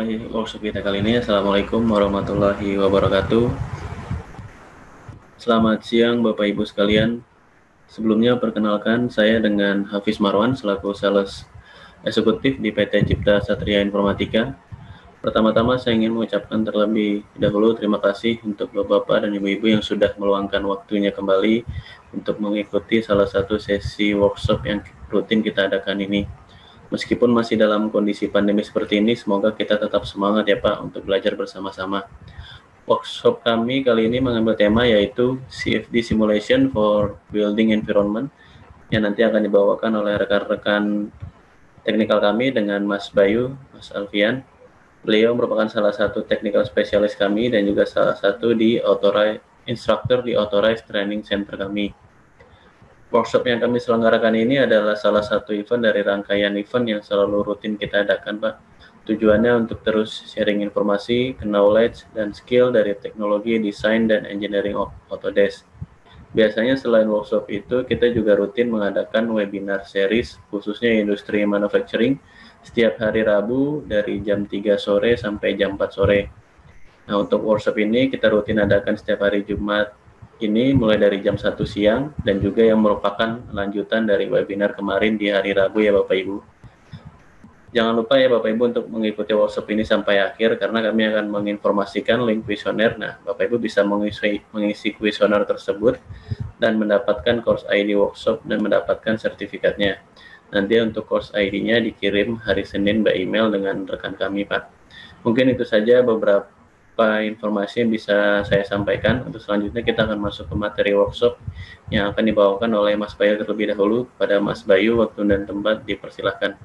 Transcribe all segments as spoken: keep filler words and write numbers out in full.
memulai workshop kita kali ini. Assalamualaikum warahmatullahi wabarakatuh. Selamat siang Bapak Ibu sekalian. Sebelumnya perkenalkan saya dengan Hafiz Marwan selaku Sales Eksekutif di P T Cipta Satria Informatika. Pertama-tama saya ingin mengucapkan terlebih dahulu terima kasih untuk Bapak-Bapak dan Ibu-Ibu yang sudah meluangkan waktunya kembali untuk mengikuti salah satu sesi workshop yang rutin kita adakan ini. Meskipun masih dalam kondisi pandemi seperti ini, semoga kita tetap semangat ya Pak untuk belajar bersama-sama. Workshop kami kali ini mengambil tema yaitu C F D Simulation for Building Environment yang nanti akan dibawakan oleh rekan-rekan teknikal kami dengan Mas Bayu, Mas Alfian. Beliau merupakan salah satu technical spesialis kami dan juga salah satu di authorized instructor di Authorized Training Center kami. Workshop yang kami selenggarakan ini adalah salah satu event dari rangkaian event yang selalu rutin kita adakan, Pak. Tujuannya untuk terus sharing informasi, knowledge, dan skill dari teknologi, desain, dan engineering Autodesk. Biasanya selain workshop itu, kita juga rutin mengadakan webinar series, khususnya industri manufacturing, setiap hari Rabu dari jam tiga sore sampai jam empat sore. Nah, untuk workshop ini kita rutin adakan setiap hari Jumat ini mulai dari jam satu siang dan juga yang merupakan lanjutan dari webinar kemarin di hari Rabu ya Bapak Ibu. Jangan lupa ya Bapak Ibu untuk mengikuti workshop ini sampai akhir karena kami akan menginformasikan link kuesioner. Nah, Bapak Ibu bisa mengisi, mengisi kuesioner tersebut dan mendapatkan course I D workshop dan mendapatkan sertifikatnya. Nanti untuk course I D-nya dikirim hari Senin by email dengan rekan kami, Pak. Mungkin itu saja beberapa informasi yang bisa saya sampaikan. Untuk selanjutnya kita akan masuk ke materi workshop yang akan dibawakan oleh Mas Bayu terlebih dahulu. Pada Mas Bayu, waktu dan tempat dipersilahkan.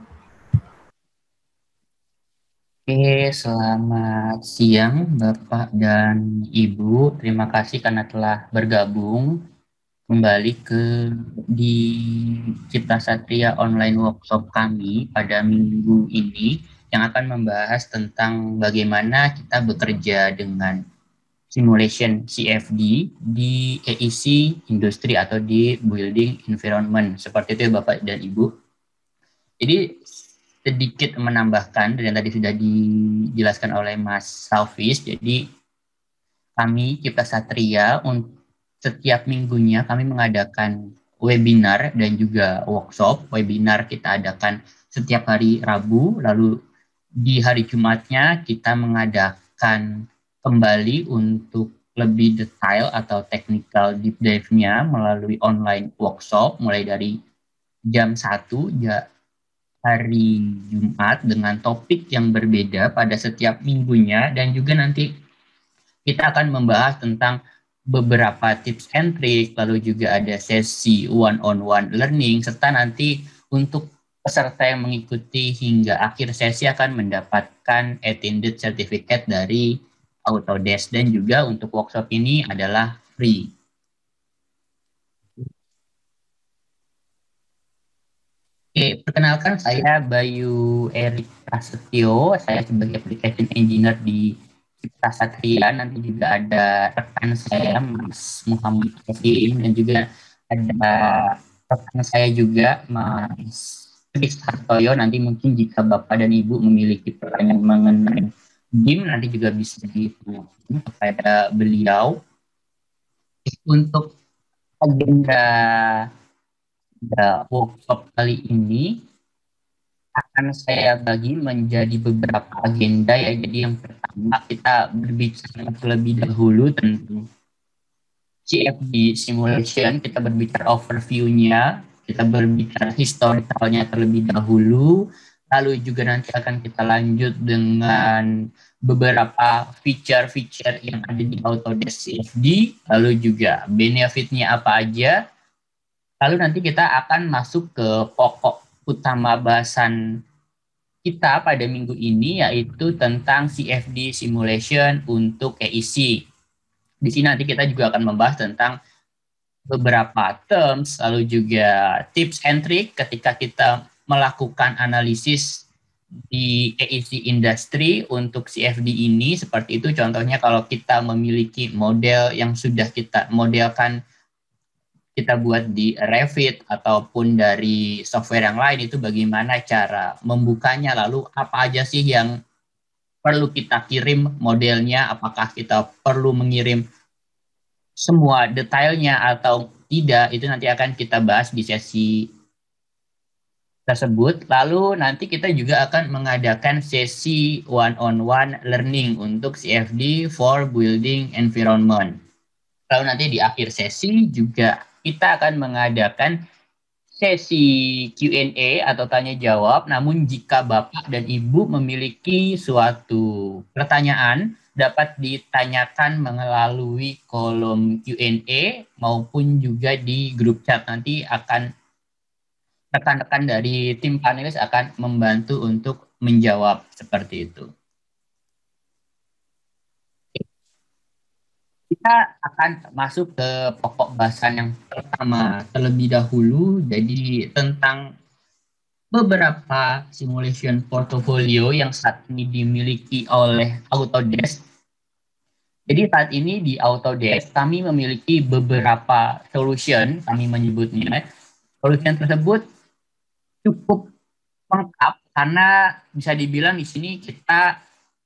Oke, selamat siang Bapak dan Ibu. Terima kasih karena telah bergabung kembali ke di Cipta Satria Online Workshop kami pada minggu ini yang akan membahas tentang bagaimana kita bekerja dengan simulation C F D di A E C industri atau di building environment. Seperti itu ya Bapak dan Ibu. Jadi sedikit menambahkan dari yang tadi sudah dijelaskan oleh Mas Hafiz. Jadi kami Cipta Satria untuk setiap minggunya kami mengadakan webinar dan juga workshop. Webinar kita adakan setiap hari Rabu, lalu di hari Jumatnya kita mengadakan kembali untuk lebih detail atau technical deep dive-nya melalui online workshop mulai dari jam satu ya, hari Jumat dengan topik yang berbeda pada setiap minggunya dan juga nanti kita akan membahas tentang beberapa tips and trick, lalu juga ada sesi one-on-one learning, serta nanti untuk peserta yang mengikuti hingga akhir sesi akan mendapatkan attended certificate dari Autodesk dan juga untuk workshop ini adalah free. Oke, perkenalkan saya Bayu Erik Prasetyo, saya sebagai application engineer di Cipta Satria. Nanti juga ada rekan saya Mas Muhammad Kevin dan juga ada rekan saya juga Mas Tris Hartoyo. Nanti mungkin jika Bapak dan Ibu memiliki pertanyaan mengenai B I M nanti juga bisa ditanyakan kepada beliau. Untuk agenda workshop kali ini akan saya bagi menjadi beberapa agenda ya. Jadi yang pertama kita berbicara terlebih dahulu tentang C F D simulation, kita berbicara overview-nya, kita berbicara historicalnya terlebih dahulu, lalu juga nanti akan kita lanjut dengan beberapa feature-feature yang ada di Autodesk C F D, lalu juga benefitnya apa aja, lalu nanti kita akan masuk ke pokok utama bahasan kita pada minggu ini yaitu tentang C F D simulation untuk A E C. Di sini nanti kita juga akan membahas tentang beberapa terms, lalu juga tips and trick ketika kita melakukan analisis di A E C industry untuk C F D ini. Seperti itu contohnya kalau kita memiliki model yang sudah kita modelkan, kita buat di Revit ataupun dari software yang lain, itu bagaimana cara membukanya, lalu apa aja sih yang perlu kita kirim modelnya, apakah kita perlu mengirim semua detailnya atau tidak, itu nanti akan kita bahas di sesi tersebut. Lalu nanti kita juga akan mengadakan sesi one-on-one learning untuk C F D for building environment. Lalu nanti di akhir sesi juga kita akan mengadakan sesi Q and A atau tanya jawab. Namun jika Bapak dan Ibu memiliki suatu pertanyaan, dapat ditanyakan melalui kolom Q and A maupun juga di grup chat. Nanti akan rekan-rekan dari tim panelis akan membantu untuk menjawab seperti itu. Kita akan masuk ke pokok bahasan yang pertama terlebih dahulu, jadi tentang beberapa simulation portfolio yang saat ini dimiliki oleh Autodesk. Jadi saat ini di Autodesk kami memiliki beberapa solution, kami menyebutnya. Solution tersebut cukup lengkap karena bisa dibilang di sini kita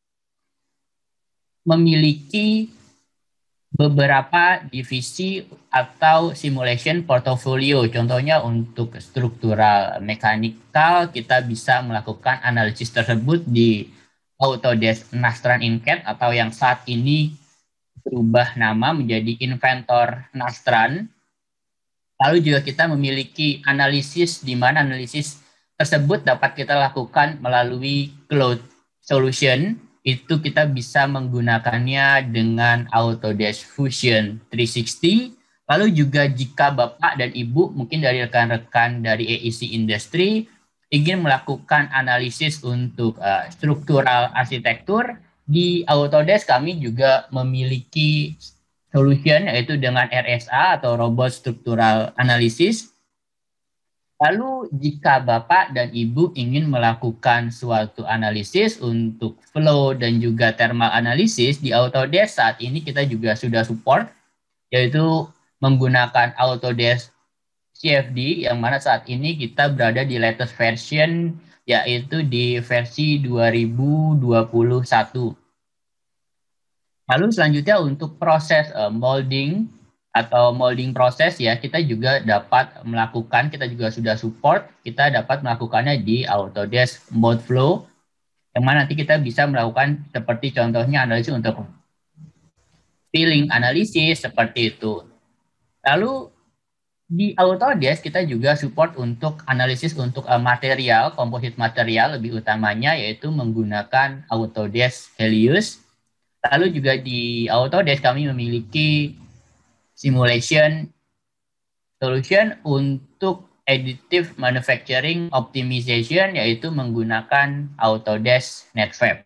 memiliki beberapa divisi atau simulation portfolio. Contohnya untuk struktural mekanikal kita bisa melakukan analisis tersebut di Autodesk Nastran Incat atau yang saat ini berubah nama menjadi Inventor Nastran. Lalu juga kita memiliki analisis di mana analisis tersebut dapat kita lakukan melalui cloud solution. Itu kita bisa menggunakannya dengan Autodesk Fusion tiga enam nol. Lalu juga jika Bapak dan Ibu mungkin dari rekan-rekan dari A E C Industry ingin melakukan analisis untuk uh, struktural arsitektur, di Autodesk kami juga memiliki solution yaitu dengan R S A atau Robot Structural Analysis. Lalu jika Bapak dan Ibu ingin melakukan suatu analisis untuk flow dan juga thermal analysis, di Autodesk saat ini kita juga sudah support, yaitu menggunakan Autodesk C F D, yang mana saat ini kita berada di latest version, yaitu di versi dua ribu dua puluh satu. Lalu selanjutnya untuk proses uh, molding, atau molding proses ya, kita juga dapat melakukan, kita juga sudah support, kita dapat melakukannya di Autodesk Mold Flow, yang mana nanti kita bisa melakukan seperti contohnya analisis untuk filling analisis, seperti itu. Lalu di Autodesk kita juga support untuk analisis untuk uh, material, komposit material lebih utamanya, yaitu menggunakan Autodesk Helios. Lalu juga di Autodesk kami memiliki simulation solution untuk additive manufacturing optimization, yaitu menggunakan Autodesk NetFab.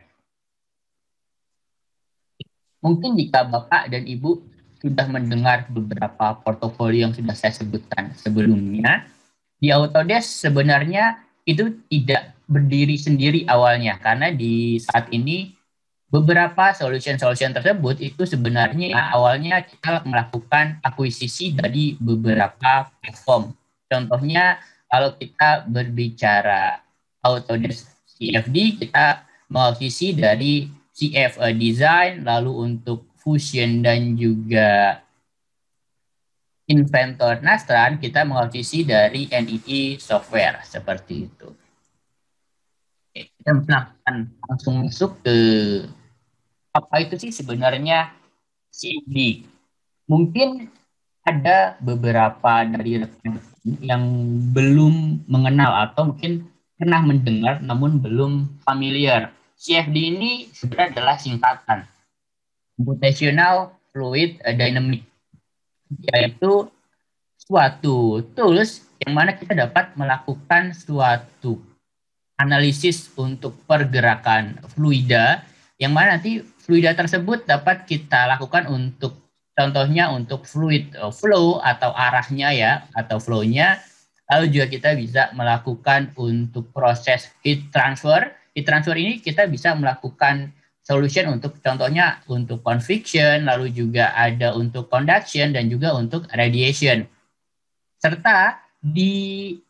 Mungkin jika Bapak dan Ibu sudah mendengar beberapa portofolio yang sudah saya sebutkan sebelumnya, di Autodesk sebenarnya itu tidak berdiri sendiri awalnya, karena di saat ini beberapa solution-solution tersebut itu sebenarnya awalnya kita melakukan akuisisi dari beberapa platform. Contohnya kalau kita berbicara Autodesk C F D, kita mengakuisisi dari C F Design, lalu untuk Fusion dan juga Inventor Nastran, kita mengakuisisi dari N I E Software, seperti itu. Oke, kita akan langsung masuk ke apa itu sih sebenarnya C F D. Mungkin ada beberapa dari rekan yang belum mengenal atau mungkin pernah mendengar namun belum familiar. C F D ini sebenarnya adalah singkatan Computational Fluid Dynamics, yaitu suatu tools yang mana kita dapat melakukan suatu analisis untuk pergerakan fluida, yang mana nanti fluida tersebut dapat kita lakukan untuk contohnya untuk fluid flow atau arahnya ya, atau flow-nya. Lalu juga kita bisa melakukan untuk proses heat transfer. Heat transfer ini kita bisa melakukan solution untuk contohnya untuk convection, lalu juga ada untuk conduction dan juga untuk radiation. Serta di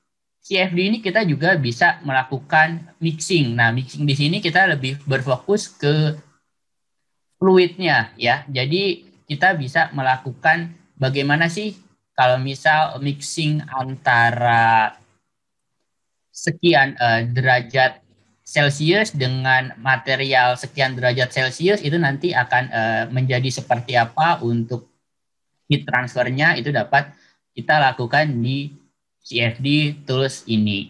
C F D ini kita juga bisa melakukan mixing. Nah, mixing di sini kita lebih berfokus ke fluidnya ya. Jadi kita bisa melakukan bagaimana sih kalau misal mixing antara sekian uh, derajat Celcius dengan material sekian derajat Celcius itu nanti akan uh, menjadi seperti apa untuk heat transfernya itu dapat kita lakukan di C F D tools ini.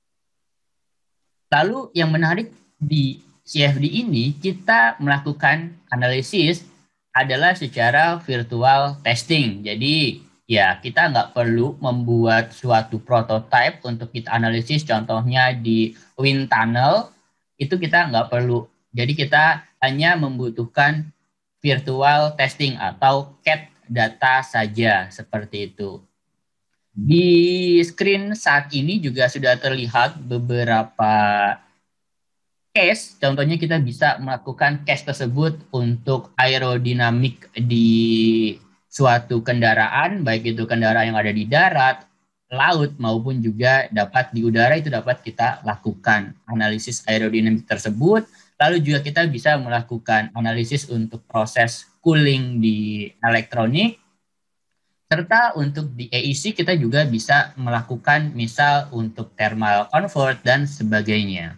Lalu yang menarik di C F D ini kita melakukan analisis adalah secara virtual testing. Jadi ya kita nggak perlu membuat suatu prototype untuk kita analisis, contohnya di wind tunnel, itu kita nggak perlu. Jadi kita hanya membutuhkan virtual testing atau C A D data saja, seperti itu. Di screen saat ini juga sudah terlihat beberapa case, contohnya kita bisa melakukan case tersebut untuk aerodinamik di suatu kendaraan, baik itu kendaraan yang ada di darat, laut, maupun juga dapat di udara, itu dapat kita lakukan analisis aerodinamik tersebut. Lalu juga kita bisa melakukan analisis untuk proses cooling di elektronik, serta untuk di A E C kita juga bisa melakukan misal untuk thermal convert dan sebagainya.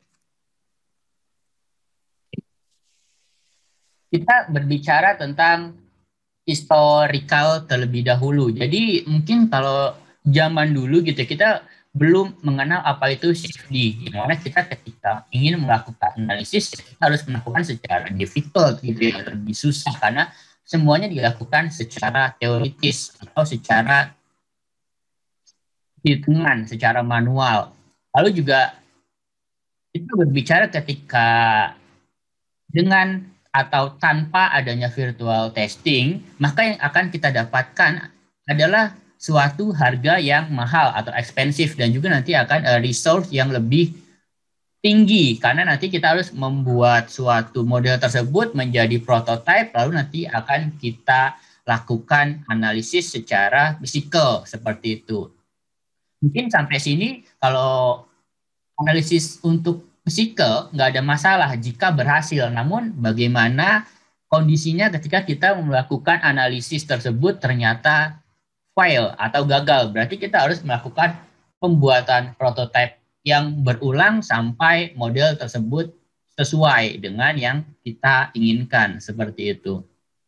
Kita berbicara tentang historical terlebih dahulu. Jadi mungkin kalau zaman dulu gitu kita belum mengenal apa itu C F D. Dimana kita ketika ingin melakukan analisis kita harus melakukan secara difficult gitu ya, lebih susah karena semuanya dilakukan secara teoritis atau secara hitungan, secara manual. Lalu juga kita berbicara ketika dengan atau tanpa adanya virtual testing, maka yang akan kita dapatkan adalah suatu harga yang mahal atau ekspensif dan juga nanti akan uh, resource yang lebih tinggi karena nanti kita harus membuat suatu model tersebut menjadi prototype lalu nanti akan kita lakukan analisis secara fisikal seperti itu. Mungkin sampai sini kalau analisis untuk fisikal nggak ada masalah jika berhasil. Namun bagaimana kondisinya ketika kita melakukan analisis tersebut ternyata fail atau gagal. Berarti kita harus melakukan pembuatan prototipe yang berulang sampai model tersebut sesuai dengan yang kita inginkan. Seperti itu.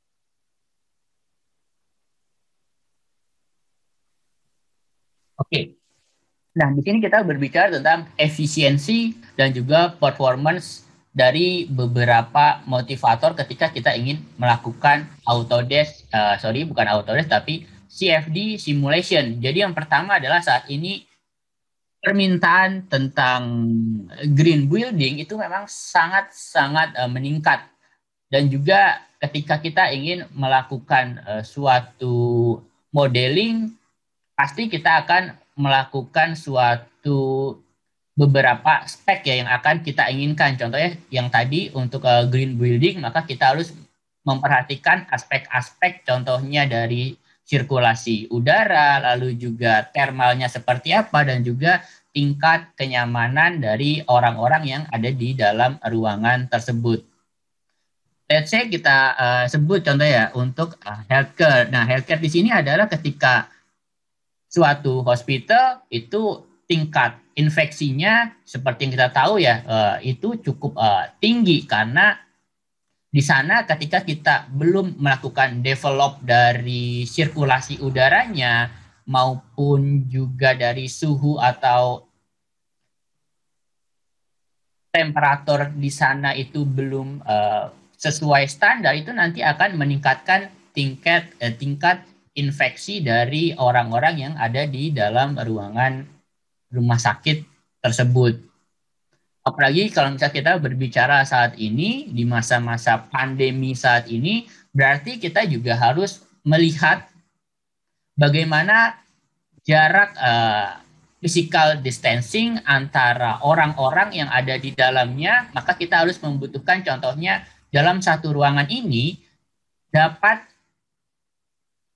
Oke. Nah, di sini kita berbicara tentang efisiensi dan juga performance dari beberapa motivator ketika kita ingin melakukan Autodesk, uh, sorry bukan Autodesk tapi C F D simulation. Jadi yang pertama adalah saat ini permintaan tentang green building itu memang sangat-sangat uh, meningkat. Dan juga ketika kita ingin melakukan uh, suatu modeling, pasti kita akan melakukan suatu beberapa spek ya yang akan kita inginkan. Contohnya yang tadi untuk uh, green building, maka kita harus memperhatikan aspek-aspek contohnya dari sirkulasi udara, lalu juga thermalnya seperti apa, dan juga tingkat kenyamanan dari orang-orang yang ada di dalam ruangan tersebut. Let's say kita uh, sebut contoh ya untuk uh, healthcare. Nah, healthcare di sini adalah ketika suatu hospital itu tingkat infeksinya seperti yang kita tahu ya uh, itu cukup uh, tinggi karena di sana ketika kita belum melakukan develop dari sirkulasi udaranya maupun juga dari suhu atau temperatur di sana itu belum uh, sesuai standar, itu nanti akan meningkatkan tingkat eh, tingkat infeksi dari orang-orang yang ada di dalam ruangan rumah sakit tersebut. Apalagi kalau misalnya kita berbicara saat ini, di masa-masa pandemi saat ini, berarti kita juga harus melihat bagaimana jarak uh, physical distancing antara orang-orang yang ada di dalamnya, maka kita harus membutuhkan contohnya dalam satu ruangan ini dapat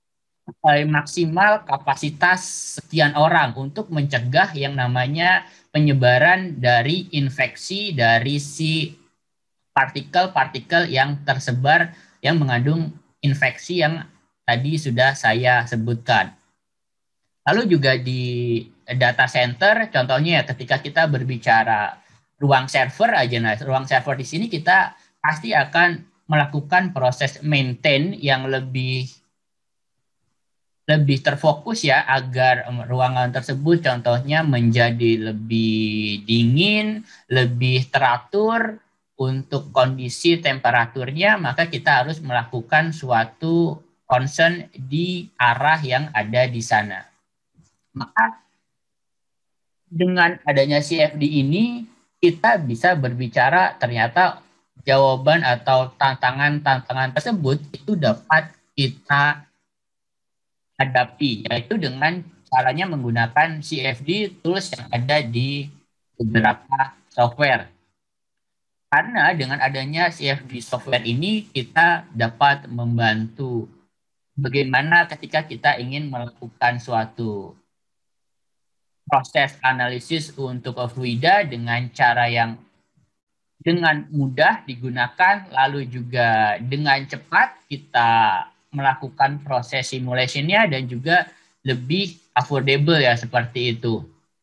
eh, maksimal kapasitas sekian orang untuk mencegah yang namanya penyebaran dari infeksi dari si partikel-partikel yang tersebar yang mengandung infeksi yang tadi sudah saya sebutkan. Lalu juga di data center, contohnya ketika kita berbicara ruang server aja, nah ruang server di sini kita pasti akan melakukan proses maintain yang lebih lebih terfokus ya agar ruangan tersebut contohnya menjadi lebih dingin, lebih teratur untuk kondisi temperaturnya, maka kita harus melakukan suatu concern di arah yang ada di sana. Maka dengan adanya C F D ini kita bisa berbicara ternyata jawaban atau tantangan-tantangan tersebut itu dapat kita hadapi, yaitu dengan caranya menggunakan C F D tools yang ada di beberapa software. Karena dengan adanya C F D software ini kita dapat membantu bagaimana ketika kita ingin melakukan suatu proses analisis untuk fluida dengan cara yang dengan mudah digunakan, lalu juga dengan cepat kita melakukan proses simulasinya dan juga lebih affordable ya seperti itu.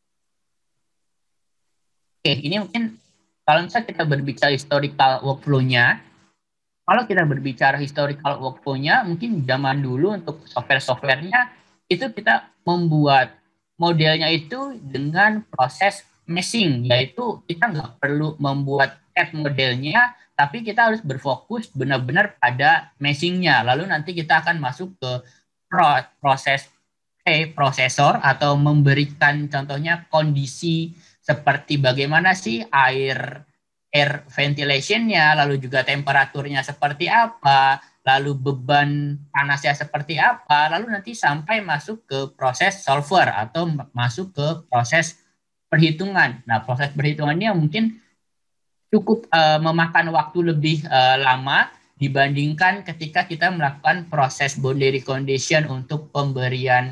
Oke, ini mungkin kalau misalnya kita berbicara historical workflow-nya, kalau kita berbicara historical workflow-nya, mungkin zaman dulu untuk software-softwarenya itu kita membuat modelnya itu dengan proses meshing, yaitu kita nggak perlu membuat C A D modelnya, tapi kita harus berfokus benar-benar pada meshingnya. Lalu nanti kita akan masuk ke proses prosesor atau memberikan contohnya kondisi seperti bagaimana sih air air ventilation-nya, lalu juga temperaturnya seperti apa, lalu beban panasnya seperti apa, lalu nanti sampai masuk ke proses solver atau masuk ke proses perhitungan. Nah, proses perhitungannya mungkin cukup uh, memakan waktu lebih uh, lama dibandingkan ketika kita melakukan proses boundary condition untuk pemberian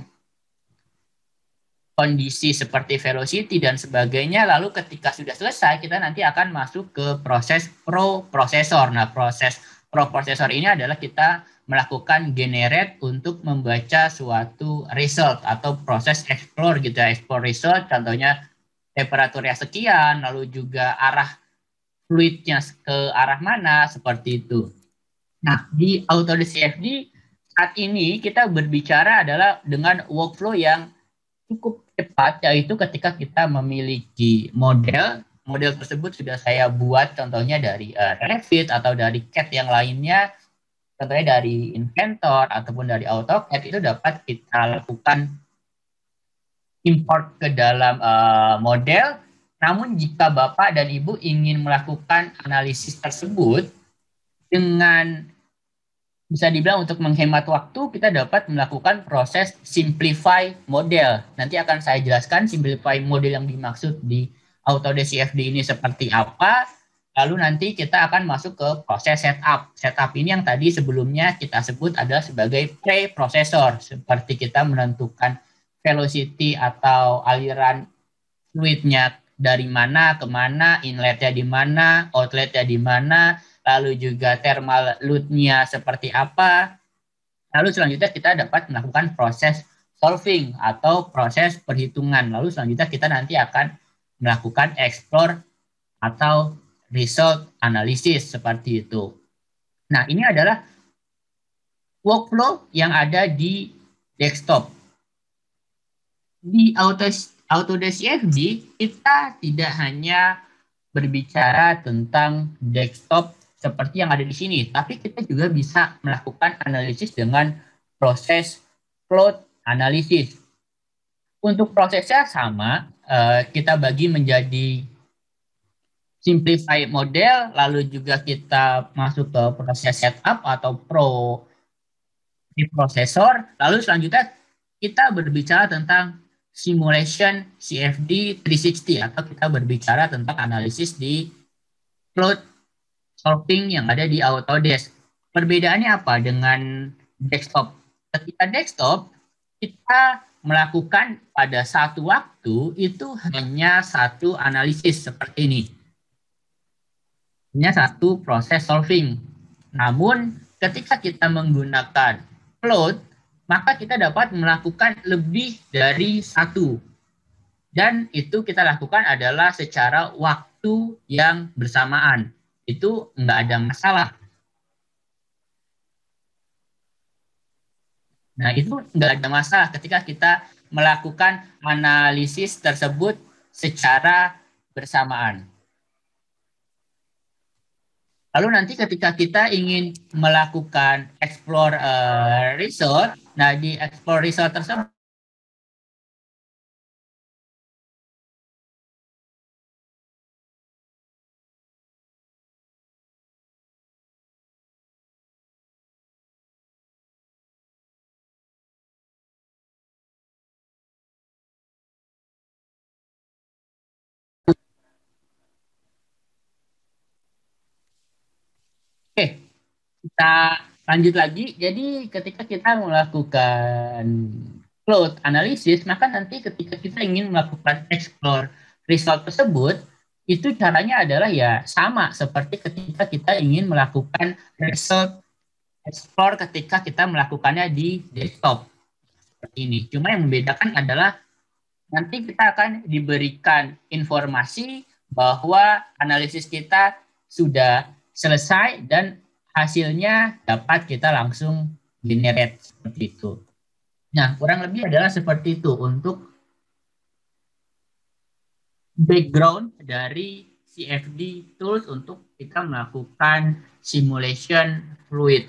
kondisi seperti velocity dan sebagainya. Lalu ketika sudah selesai, kita nanti akan masuk ke proses pro-prosesor. Nah, proses pro-prosesor ini adalah kita melakukan generate untuk membaca suatu result atau proses explore gitu ya, explore result. Contohnya temperaturnya sekian, lalu juga arah fluidnya ke arah mana, seperti itu. Nah, di Autodesk C F D saat ini kita berbicara adalah dengan workflow yang cukup cepat, yaitu ketika kita memiliki model, model tersebut sudah saya buat contohnya dari uh, Revit atau dari C A D yang lainnya, contohnya dari Inventor ataupun dari AutoCAD, itu dapat kita lakukan import ke dalam uh, model. Namun jika Bapak dan Ibu ingin melakukan analisis tersebut dengan bisa dibilang untuk menghemat waktu, kita dapat melakukan proses simplify model. Nanti akan saya jelaskan simplify model yang dimaksud di Autodesk C F D ini seperti apa. Lalu nanti kita akan masuk ke proses setup. Setup ini yang tadi sebelumnya kita sebut adalah sebagai pre-processor. Seperti kita menentukan velocity atau aliran fluidnya dari mana ke mana, inletnya di mana, outletnya di mana, lalu juga thermal load-nya seperti apa. Lalu selanjutnya kita dapat melakukan proses solving atau proses perhitungan. Lalu selanjutnya kita nanti akan melakukan explore atau result analysis seperti itu. Nah, ini adalah workflow yang ada di desktop. Di Autodesk C F D kita tidak hanya berbicara tentang desktop seperti yang ada di sini, tapi kita juga bisa melakukan analisis dengan proses plot analisis. Untuk prosesnya sama, kita bagi menjadi simplify model, lalu juga kita masuk ke proses setup atau pro di prosesor, lalu selanjutnya kita berbicara tentang simulation C F D tiga enam nol atau kita berbicara tentang analisis di plot solving yang ada di Autodesk. Perbedaannya apa dengan desktop? ketika desktop, kita melakukan pada satu waktu itu hanya satu analisis seperti ini. Hanya satu proses solving. Namun, ketika kita menggunakan float, maka kita dapat melakukan lebih dari satu. Dan itu kita lakukan adalah secara waktu yang bersamaan. Itu nggak ada masalah. Nah, itu nggak ada masalah ketika kita melakukan analisis tersebut secara bersamaan. Lalu nanti ketika kita ingin melakukan explore uh, result, nah di explore result tersebut Oke, kita lanjut lagi. Jadi ketika kita melakukan float analysis, maka nanti ketika kita ingin melakukan explore result tersebut, itu caranya adalah ya sama seperti ketika kita ingin melakukan result explore ketika kita melakukannya di desktop. Seperti ini. Cuma yang membedakan adalah nanti kita akan diberikan informasi bahwa analisis kita sudah selesai dan hasilnya dapat kita langsung generate seperti itu. Nah, kurang lebih adalah seperti itu untuk background dari C F D tools untuk kita melakukan simulation fluid.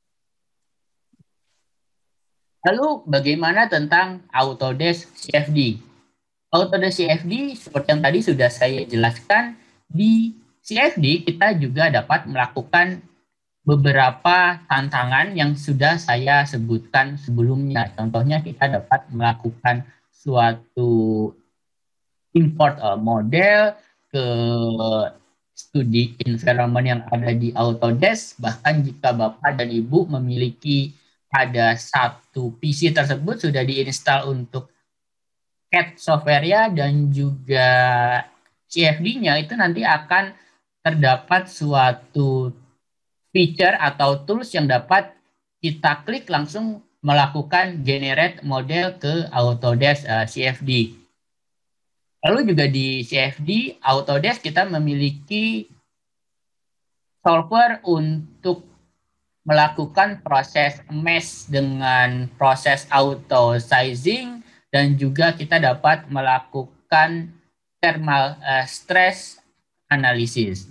Lalu bagaimana tentang Autodesk C F D? Autodesk C F D seperti yang tadi sudah saya jelaskan, di C F D kita juga dapat melakukan beberapa tantangan yang sudah saya sebutkan sebelumnya. Contohnya kita dapat melakukan suatu import model ke studi environment yang ada di Autodesk. Bahkan jika Bapak dan Ibu memiliki ada satu P C tersebut sudah diinstal untuk C A D software-nya dan juga C F D-nya, itu nanti akan terdapat suatu feature atau tools yang dapat kita klik langsung melakukan generate model ke Autodesk uh, C F D. Lalu juga di C F D Autodesk kita memiliki solver untuk melakukan proses mesh dengan proses auto sizing, dan juga kita dapat melakukan thermal uh, stress analysis.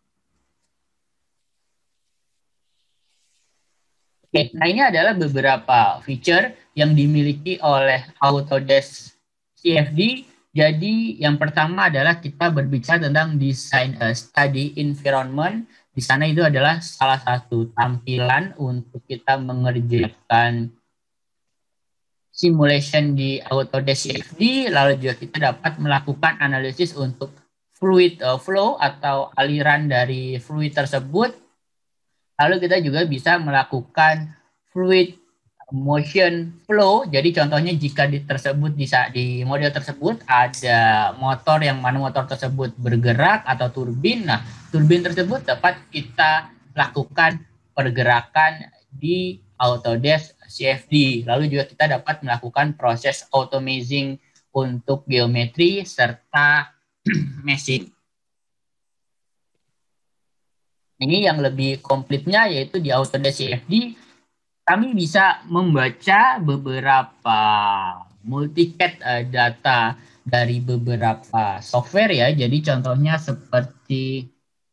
Oke, nah ini adalah beberapa feature yang dimiliki oleh Autodesk C F D. Jadi yang pertama adalah kita berbicara tentang design uh, study environment. Di sana itu adalah salah satu tampilan untuk kita mengerjakan simulation di Autodesk C F D. Lalu juga kita dapat melakukan analisis untuk fluid uh, flow atau aliran dari fluid tersebut. Lalu kita juga bisa melakukan fluid motion flow. Jadi contohnya jika di tersebut di, di model tersebut ada motor yang mana motor tersebut bergerak atau turbin. Nah, turbin tersebut dapat kita lakukan pergerakan di Autodesk C F D. Lalu juga kita dapat melakukan proses automazing untuk geometri serta meshing. Ini yang lebih komplitnya yaitu di Autodesk C F D kami bisa membaca beberapa multicad uh, data dari beberapa software ya. Jadi contohnya seperti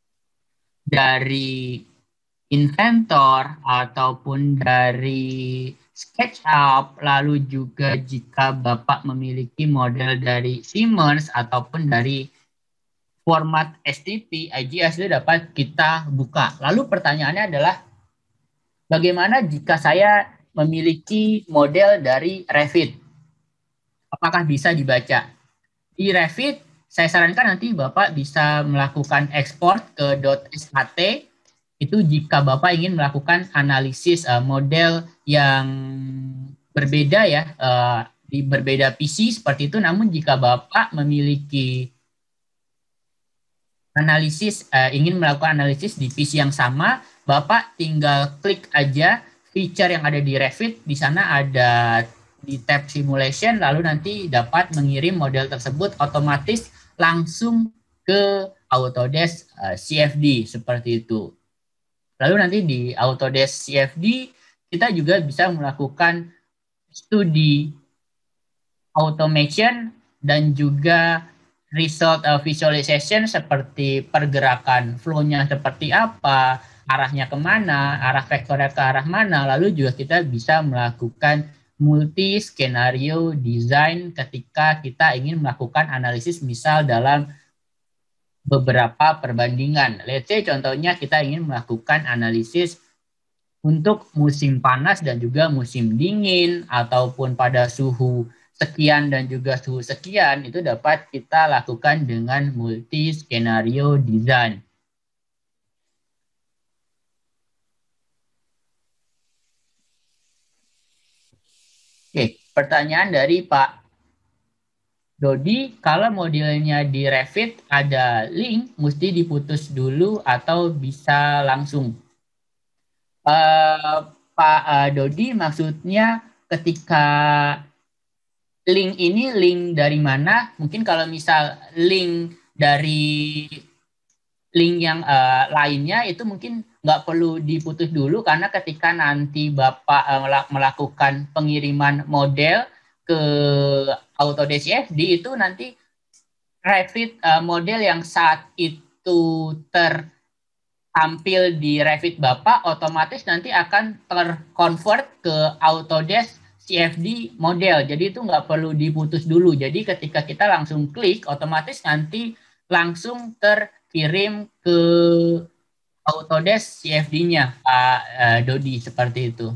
dari Inventor ataupun dari SketchUp, lalu juga jika Bapak memiliki model dari Siemens ataupun dari format S T P, I G S itu dapat kita buka. Lalu pertanyaannya adalah bagaimana jika saya memiliki model dari Revit? Apakah bisa dibaca? Di Revit, saya sarankan nanti Bapak bisa melakukan ekspor ke .sht. Itu jika Bapak ingin melakukan analisis uh, model yang berbeda ya, uh, di berbeda P C seperti itu, namun jika Bapak memiliki analisis, uh, ingin melakukan analisis di P C yang sama, Bapak tinggal klik aja feature yang ada di Revit, di sana ada di tab simulation, lalu nanti dapat mengirim model tersebut otomatis langsung ke Autodesk uh, C F D seperti itu. Lalu nanti di Autodesk C F D kita juga bisa melakukan studi automation dan juga result uh, visualization seperti pergerakan flow-nya seperti apa, arahnya kemana, arah vektornya ke arah mana. Lalu juga kita bisa melakukan multi skenario design ketika kita ingin melakukan analisis misal dalam beberapa perbandingan. Let's say contohnya kita ingin melakukan analisis untuk musim panas dan juga musim dingin ataupun pada suhu sekian dan juga suhu sekian, itu dapat kita lakukan dengan multi skenario design. Oke, pertanyaan dari Pak Dodi, kalau modelnya di Revit ada link, mesti diputus dulu atau bisa langsung? Uh, Pak uh, Dodi, maksudnya ketika link ini link dari mana? Mungkin kalau misal link dari link yang uh, lainnya itu mungkin nggak perlu diputus dulu, karena ketika nanti Bapak uh, melakukan pengiriman model ke Autodesk C F D itu nanti Revit uh, model yang saat itu tertampil di Revit Bapak otomatis nanti akan terconvert ke Autodesk C F D model. Jadi itu nggak perlu diputus dulu. Jadi ketika kita langsung klik, otomatis nanti langsung terkirim ke Autodesk C F D-nya, Pak uh, Dodi, seperti itu.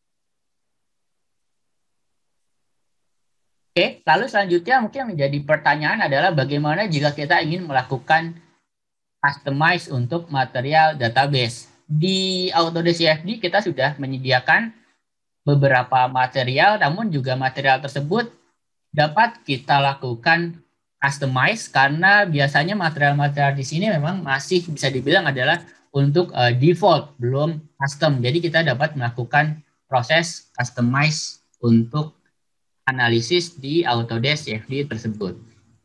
Oke, lalu selanjutnya mungkin menjadi pertanyaan adalah bagaimana jika kita ingin melakukan customize untuk material database. Di Autodesk C F D kita sudah menyediakan beberapa material, namun juga material tersebut dapat kita lakukan customize karena biasanya material-material di sini memang masih bisa dibilang adalah untuk uh, default, belum custom. Jadi kita dapat melakukan proses customize untuk analisis di Autodesk C F D tersebut.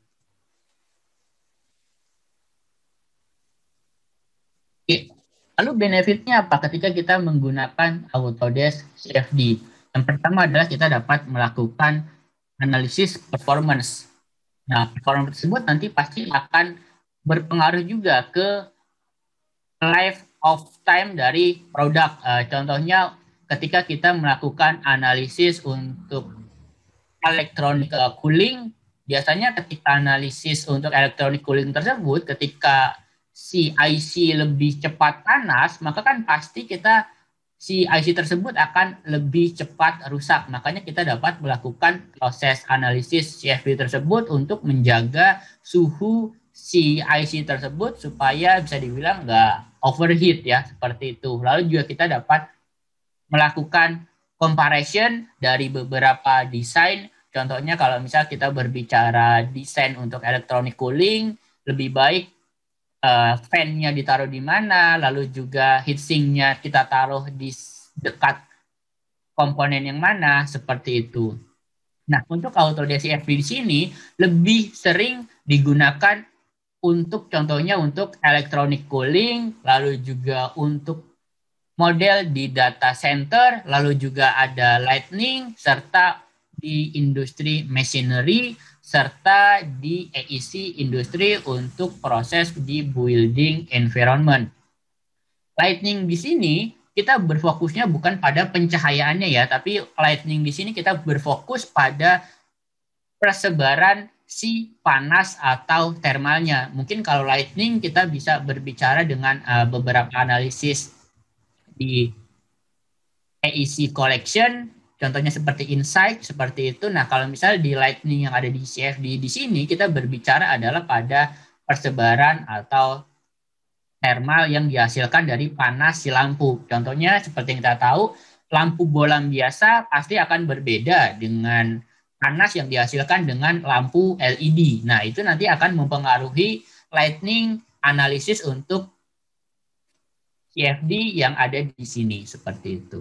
Oke. Lalu benefitnya apa ketika kita menggunakan Autodesk C F D? Yang pertama adalah kita dapat melakukan analisis performance. Nah, performance tersebut nanti pasti akan berpengaruh juga ke life of time dari produk. Uh, contohnya ketika kita melakukan analisis untuk electronic uh, cooling, biasanya ketika analisis untuk electronic cooling tersebut, ketika si I C lebih cepat panas, maka kan pasti kita si I C tersebut akan lebih cepat rusak. Makanya kita dapat melakukan proses analisis C F D tersebut untuk menjaga suhu si I C tersebut supaya bisa dibilang nggak overheat ya, seperti itu. Lalu juga kita dapat melakukan comparison dari beberapa desain. Contohnya kalau misal kita berbicara desain untuk electronic cooling, lebih baik uh, fan-nya ditaruh di mana, lalu juga heatsink-nya kita taruh di dekat komponen yang mana, seperti itu. Nah, untuk Autodesk C F D di sini lebih sering digunakan untuk contohnya untuk electronic cooling, lalu juga untuk model di data center, lalu juga ada lighting, serta di industri machinery, serta di A E C industri untuk proses di building environment. Lighting di sini kita berfokusnya bukan pada pencahayaannya ya, tapi lighting di sini kita berfokus pada persebaran si panas atau thermalnya. Mungkin kalau lighting kita bisa berbicara dengan uh, beberapa analisis di A E C collection, contohnya seperti insight, seperti itu. Nah, kalau misalnya di lighting yang ada di C F D di sini, kita berbicara adalah pada persebaran atau thermal yang dihasilkan dari panas si lampu. Contohnya seperti yang kita tahu, lampu bolam biasa pasti akan berbeda dengan panas yang dihasilkan dengan lampu L E D. Nah, itu nanti akan mempengaruhi lightning analisis untuk C F D yang ada di sini, seperti itu.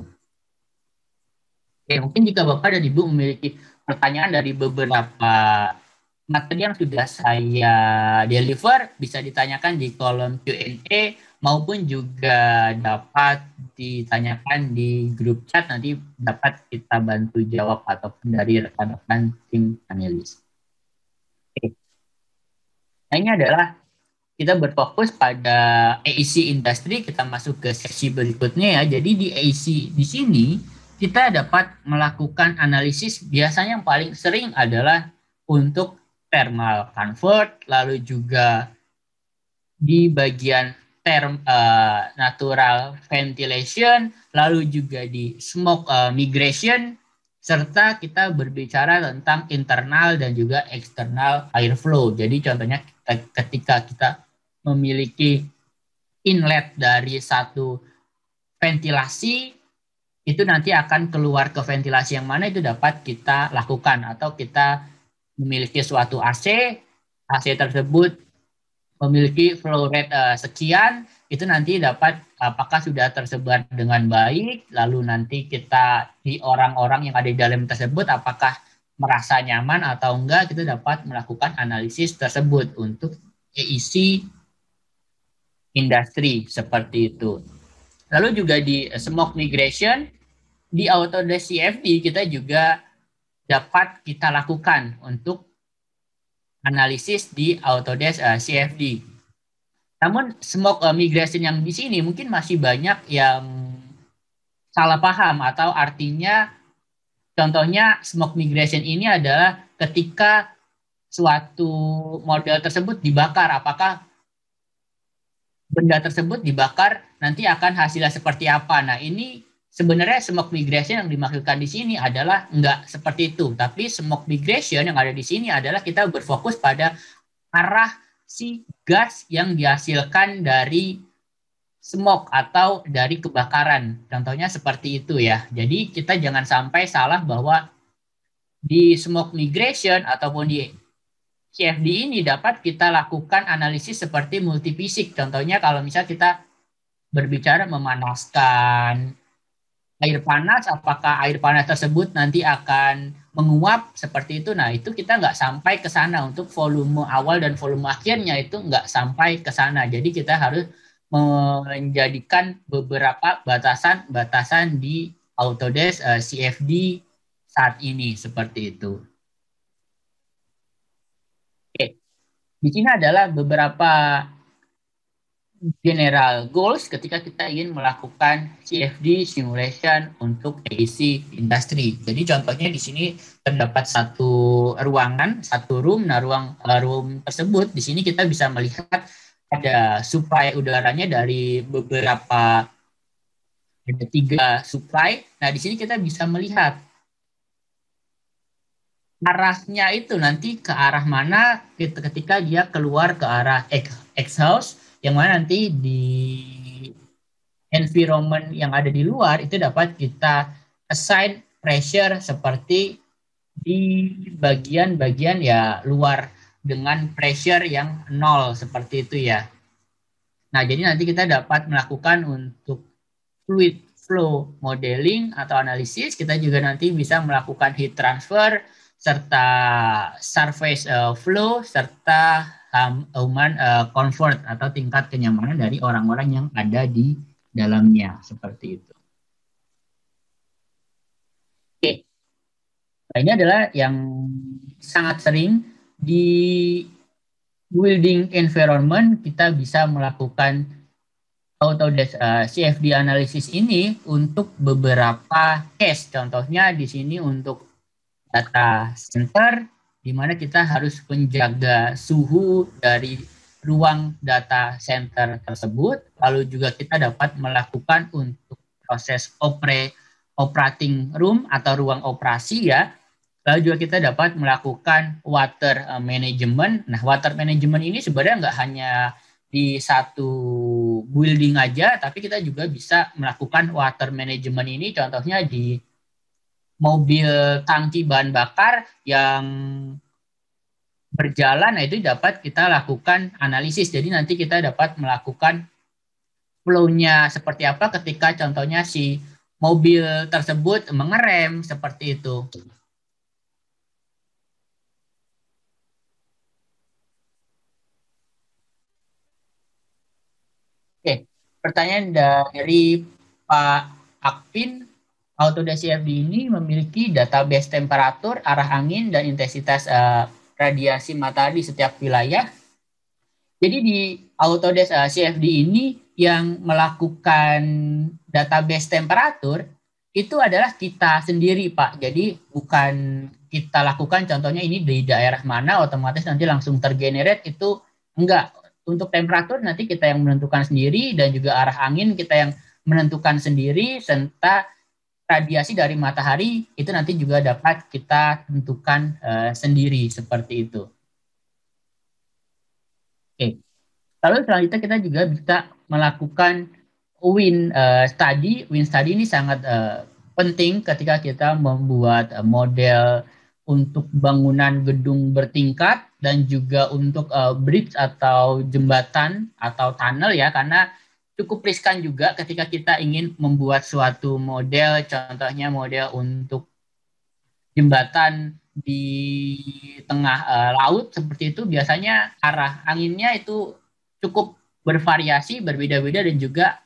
Oke, mungkin jika Bapak dan Ibu memiliki pertanyaan dari beberapa materi yang sudah saya deliver, bisa ditanyakan di kolom Q and A maupun juga dapat ditanyakan di grup chat, nanti dapat kita bantu jawab ataupun dari rekan-rekan tim analis. Oke. Nah, ini adalah kita berfokus pada A E C industry, kita masuk ke seksi berikutnya ya. Jadi di A E C di sini kita dapat melakukan analisis, biasanya yang paling sering adalah untuk thermal convert, lalu juga di bagian term uh, natural ventilation, lalu juga di smoke uh, migration, serta kita berbicara tentang internal dan juga external airflow. Jadi contohnya kita, ketika kita memiliki inlet dari satu ventilasi, itu nanti akan keluar ke ventilasi yang mana itu dapat kita lakukan, atau kita memiliki suatu A C, A C tersebut memiliki flow rate uh, sekian, itu nanti dapat apakah sudah tersebar dengan baik, lalu nanti kita di orang-orang yang ada di dalam tersebut apakah merasa nyaman atau enggak, kita dapat melakukan analisis tersebut untuk A E C industri, seperti itu. Lalu juga di smoke migration, di Autodesk C F D kita juga dapat kita lakukan untuk analisis di Autodesk uh, C F D. Namun smoke uh, migration yang di sini mungkin masih banyak yang salah paham, atau artinya contohnya smoke migration ini adalah ketika suatu model tersebut dibakar, apakah benda tersebut dibakar nanti akan hasilnya seperti apa. Nah, ini sebenarnya smoke migration yang dimaksudkan di sini adalah enggak seperti itu, tapi smoke migration yang ada di sini adalah kita berfokus pada arah si gas yang dihasilkan dari smoke atau dari kebakaran. Contohnya seperti itu ya. Jadi kita jangan sampai salah bahwa di smoke migration ataupun di C F D ini dapat kita lakukan analisis seperti multifisik. Contohnya kalau misalnya kita berbicara memanaskan air panas, apakah air panas tersebut nanti akan menguap seperti itu. Nah, itu kita nggak sampai ke sana. Untuk volume awal dan volume akhirnya itu nggak sampai ke sana. Jadi kita harus menjadikan beberapa batasan-batasan di Autodesk uh, C F D saat ini, seperti itu. Oke, di sini adalah beberapa general goals ketika kita ingin melakukan C F D simulation untuk A E C industry. Jadi contohnya di sini terdapat satu ruangan, satu room. Nah, ruang room tersebut di sini kita bisa melihat ada supply udaranya dari beberapa, ada tiga supply. Nah, di sini kita bisa melihat arahnya itu nanti ke arah mana ketika dia keluar ke arah exhaust, yang mana nanti di environment yang ada di luar itu dapat kita assign pressure seperti di bagian-bagian ya luar dengan pressure yang nol, seperti itu ya. Nah, jadi nanti kita dapat melakukan untuk fluid flow modeling atau analisis. Kita juga nanti bisa melakukan heat transfer serta surface uh, flow serta um, human uh, comfort atau tingkat kenyamanan dari orang-orang yang ada di dalamnya, seperti itu. Oke, nah, ini adalah yang sangat sering di building environment kita bisa melakukan Autodesk uh, C F D analysis ini untuk beberapa case. Contohnya di sini untuk data center, di mana kita harus menjaga suhu dari ruang data center tersebut. Lalu juga kita dapat melakukan untuk proses opera, operating room atau ruang operasi ya. Lalu juga kita dapat melakukan water management. Nah, water management ini sebenarnya nggak hanya di satu building aja, tapi kita juga bisa melakukan water management ini contohnya di mobil tangki bahan bakar yang berjalan, nah itu dapat kita lakukan analisis. Jadi nanti kita dapat melakukan flow-nya seperti apa ketika contohnya si mobil tersebut mengerem seperti itu. Oke, pertanyaan dari Pak Akpin, Autodesk C F D ini memiliki database temperatur, arah angin, dan intensitas uh, radiasi matahari di setiap wilayah. Jadi di Autodesk uh, C F D ini yang melakukan database temperatur itu adalah kita sendiri, Pak. Jadi bukan kita lakukan contohnya ini di daerah mana otomatis nanti langsung tergenerate, itu enggak. Untuk temperatur nanti kita yang menentukan sendiri dan juga arah angin kita yang menentukan sendiri, serta radiasi dari matahari itu nanti juga dapat kita tentukan uh, sendiri seperti itu. Oke. Lalu selanjutnya kita juga bisa melakukan wind uh, study. Wind study ini sangat uh, penting ketika kita membuat uh, model untuk bangunan gedung bertingkat dan juga untuk uh, bridge atau jembatan atau tunnel ya, karena cukup riskan juga ketika kita ingin membuat suatu model, contohnya model untuk jembatan di tengah uh, laut seperti itu, biasanya arah anginnya itu cukup bervariasi, berbeda-beda, dan juga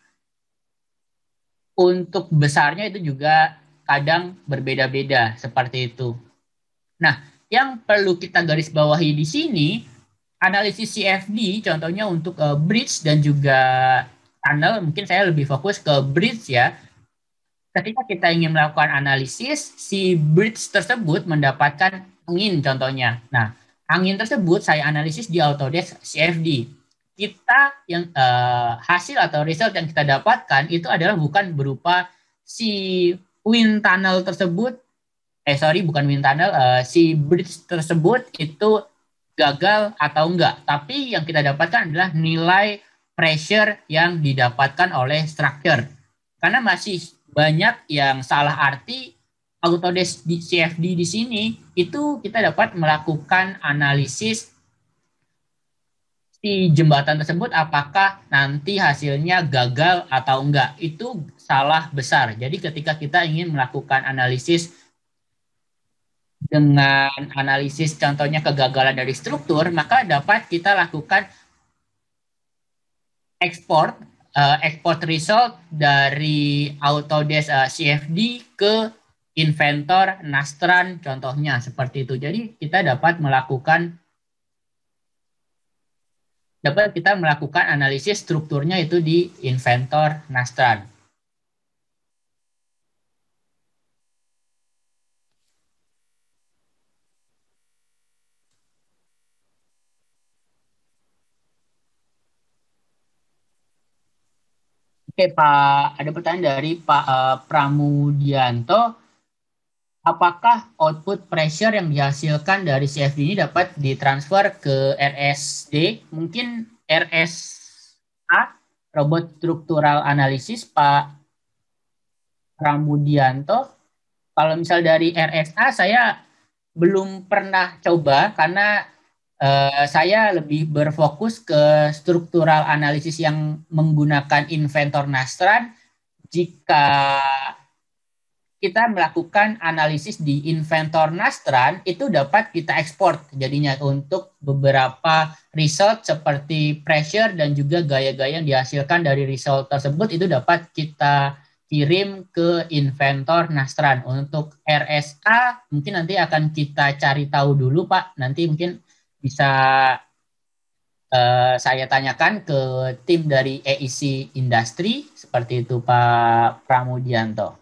untuk besarnya itu juga kadang berbeda-beda seperti itu. Nah, yang perlu kita garis bawahi di sini, analisis C F D contohnya untuk uh, bridge dan juga tunnel, mungkin saya lebih fokus ke bridge ya. Ketika kita ingin melakukan analisis, si bridge tersebut mendapatkan angin contohnya. Nah, angin tersebut saya analisis di Autodesk C F D. Kita yang uh, hasil atau result yang kita dapatkan itu adalah bukan berupa si wind tunnel tersebut, eh sorry bukan wind tunnel, uh, si bridge tersebut itu gagal atau enggak. Tapi yang kita dapatkan adalah nilai pressure yang didapatkan oleh structure. Karena masih banyak yang salah arti Autodesk di C F D di sini, itu kita dapat melakukan analisis si jembatan tersebut apakah nanti hasilnya gagal atau enggak. Itu salah besar. Jadi ketika kita ingin melakukan analisis dengan analisis contohnya kegagalan dari struktur, maka dapat kita lakukan export uh, export result dari Autodesk uh, C F D ke Inventor, Nastran contohnya seperti itu. Jadi kita dapat melakukan dapat kita melakukan analisis strukturnya itu di Inventor, Nastran. Oke Pak, ada pertanyaan dari Pak uh, Pramudianto. Apakah output pressure yang dihasilkan dari C F D ini dapat ditransfer ke R S D? Mungkin R S A, Robot Structural Analysis, Pak Pramudianto. Kalau misal dari R S A, saya belum pernah coba karena uh, saya lebih berfokus ke structural analysis yang menggunakan Inventor Nastran. Jika kita melakukan analisis di Inventor Nastran, itu dapat kita ekspor jadinya untuk beberapa result seperti pressure dan juga gaya-gaya yang dihasilkan dari result tersebut itu dapat kita kirim ke Inventor Nastran. Untuk R S A mungkin nanti akan kita cari tahu dulu Pak, nanti mungkin bisa uh, saya tanyakan ke tim dari E I C Industry seperti itu Pak Pramudianto.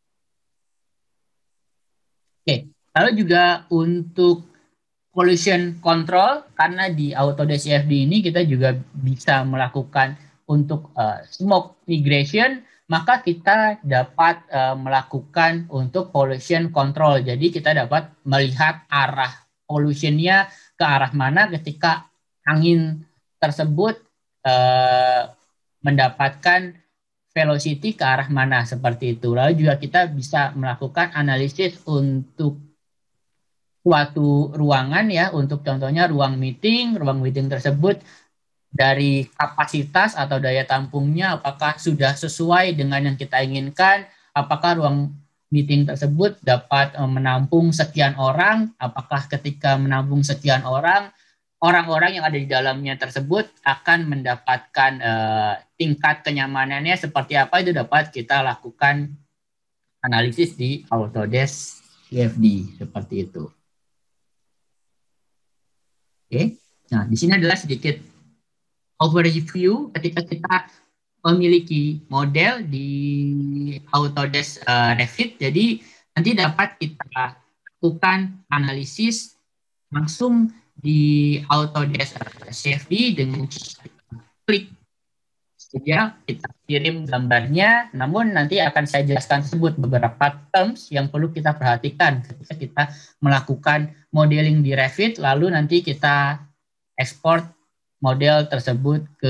Oke, lalu juga untuk pollution control, karena di Autodesk C F D ini kita juga bisa melakukan untuk uh, smoke migration, maka kita dapat uh, melakukan untuk pollution control. Jadi kita dapat melihat arah pollution-nya ke arah mana ketika angin tersebut uh, mendapatkan velocity ke arah mana seperti itu. Lalu juga kita bisa melakukan analisis untuk suatu ruangan ya, untuk contohnya ruang meeting, ruang meeting tersebut dari kapasitas atau daya tampungnya apakah sudah sesuai dengan yang kita inginkan, apakah ruang meeting tersebut dapat eh, menampung sekian orang, apakah ketika menampung sekian orang, orang-orang yang ada di dalamnya tersebut akan mendapatkan eh, tingkat kenyamanannya seperti apa, itu dapat kita lakukan analisis di Autodesk C F D seperti itu. Oke, nah di sini adalah sedikit overview ketika kita memiliki model di Autodesk uh, Revit. Jadi nanti dapat kita lakukan analisis langsung di Autodesk C F D dengan klik saja kita kirim gambarnya. Namun nanti akan saya jelaskan tersebut beberapa terms yang perlu kita perhatikan ketika kita melakukan modeling di Revit, lalu nanti kita ekspor model tersebut ke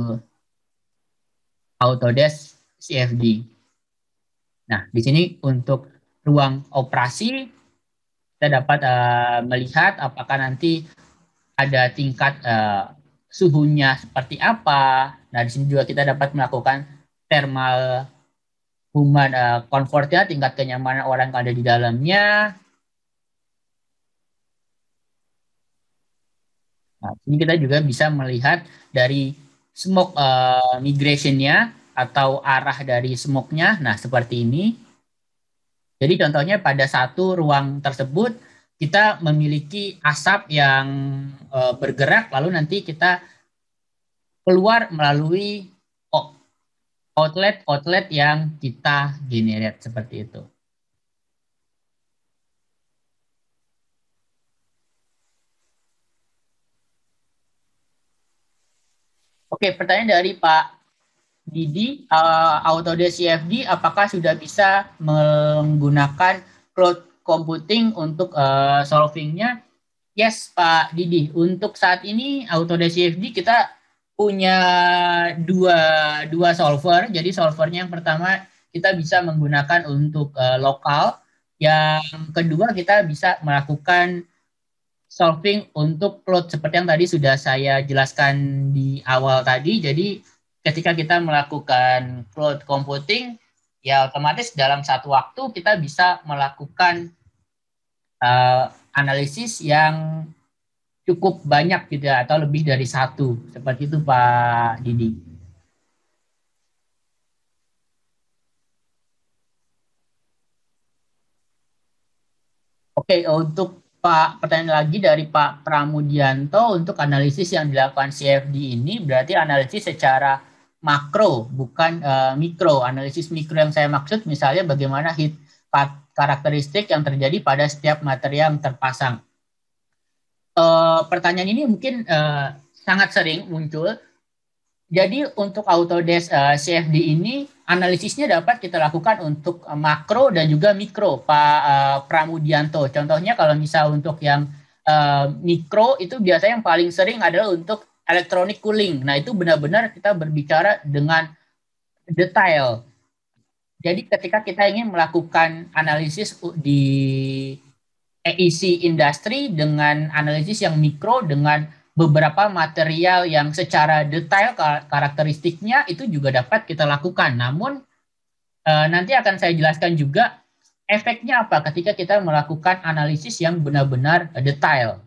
Autodesk C F D. Nah, di sini untuk ruang operasi kita dapat uh, melihat apakah nanti ada tingkat uh, suhunya seperti apa. Nah, di sini juga kita dapat melakukan thermal human uh, comfortnya, tingkat kenyamanan orang yang ada di dalamnya. Nah, ini kita juga bisa melihat dari smoke uh, migration-nya atau arah dari smoke-nya. Nah, seperti ini. Jadi contohnya pada satu ruang tersebut kita memiliki asap yang uh, bergerak, lalu nanti kita keluar melalui outlet-outlet yang kita generate seperti itu. Oke, pertanyaan dari Pak Didi, uh, Autodesk C F D apakah sudah bisa menggunakan cloud computing untuk uh, solvingnya? Yes, Pak Didi. Untuk saat ini Autodesk C F D kita punya dua dua solver. Jadi solvernya yang pertama kita bisa menggunakan untuk uh, lokal. Yang kedua kita bisa melakukan solving untuk cloud seperti yang tadi sudah saya jelaskan di awal tadi. Jadi ketika kita melakukan cloud computing, ya otomatis dalam satu waktu kita bisa melakukan uh, analisis yang cukup banyak gitu ya, atau lebih dari satu. Seperti itu Pak Didi. Oke, untuk Pak pertanyaan lagi dari Pak Pramudianto, untuk analisis yang dilakukan C F D ini berarti analisis secara makro, bukan uh, mikro. Analisis mikro yang saya maksud misalnya bagaimana heat karakteristik yang terjadi pada setiap material yang terpasang. Uh, pertanyaan ini mungkin uh, sangat sering muncul. Jadi untuk Autodesk uh, C F D ini analisisnya dapat kita lakukan untuk uh, makro dan juga mikro, Pak uh, Pramudianto. Contohnya kalau misal untuk yang uh, mikro itu biasanya yang paling sering adalah untuk electronic cooling. Nah itu benar-benar kita berbicara dengan detail. Jadi ketika kita ingin melakukan analisis di A E C industri dengan analisis yang mikro dengan beberapa material yang secara detail karakteristiknya itu juga dapat kita lakukan. Namun e, nanti akan saya jelaskan juga efeknya apa ketika kita melakukan analisis yang benar-benar detail.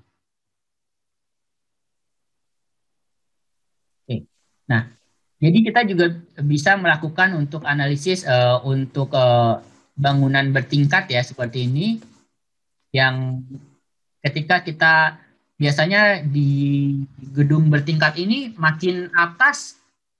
Oke. Nah, jadi kita juga bisa melakukan untuk analisis e, untuk e, bangunan bertingkat ya seperti ini, yang ketika kita biasanya di gedung bertingkat ini makin atas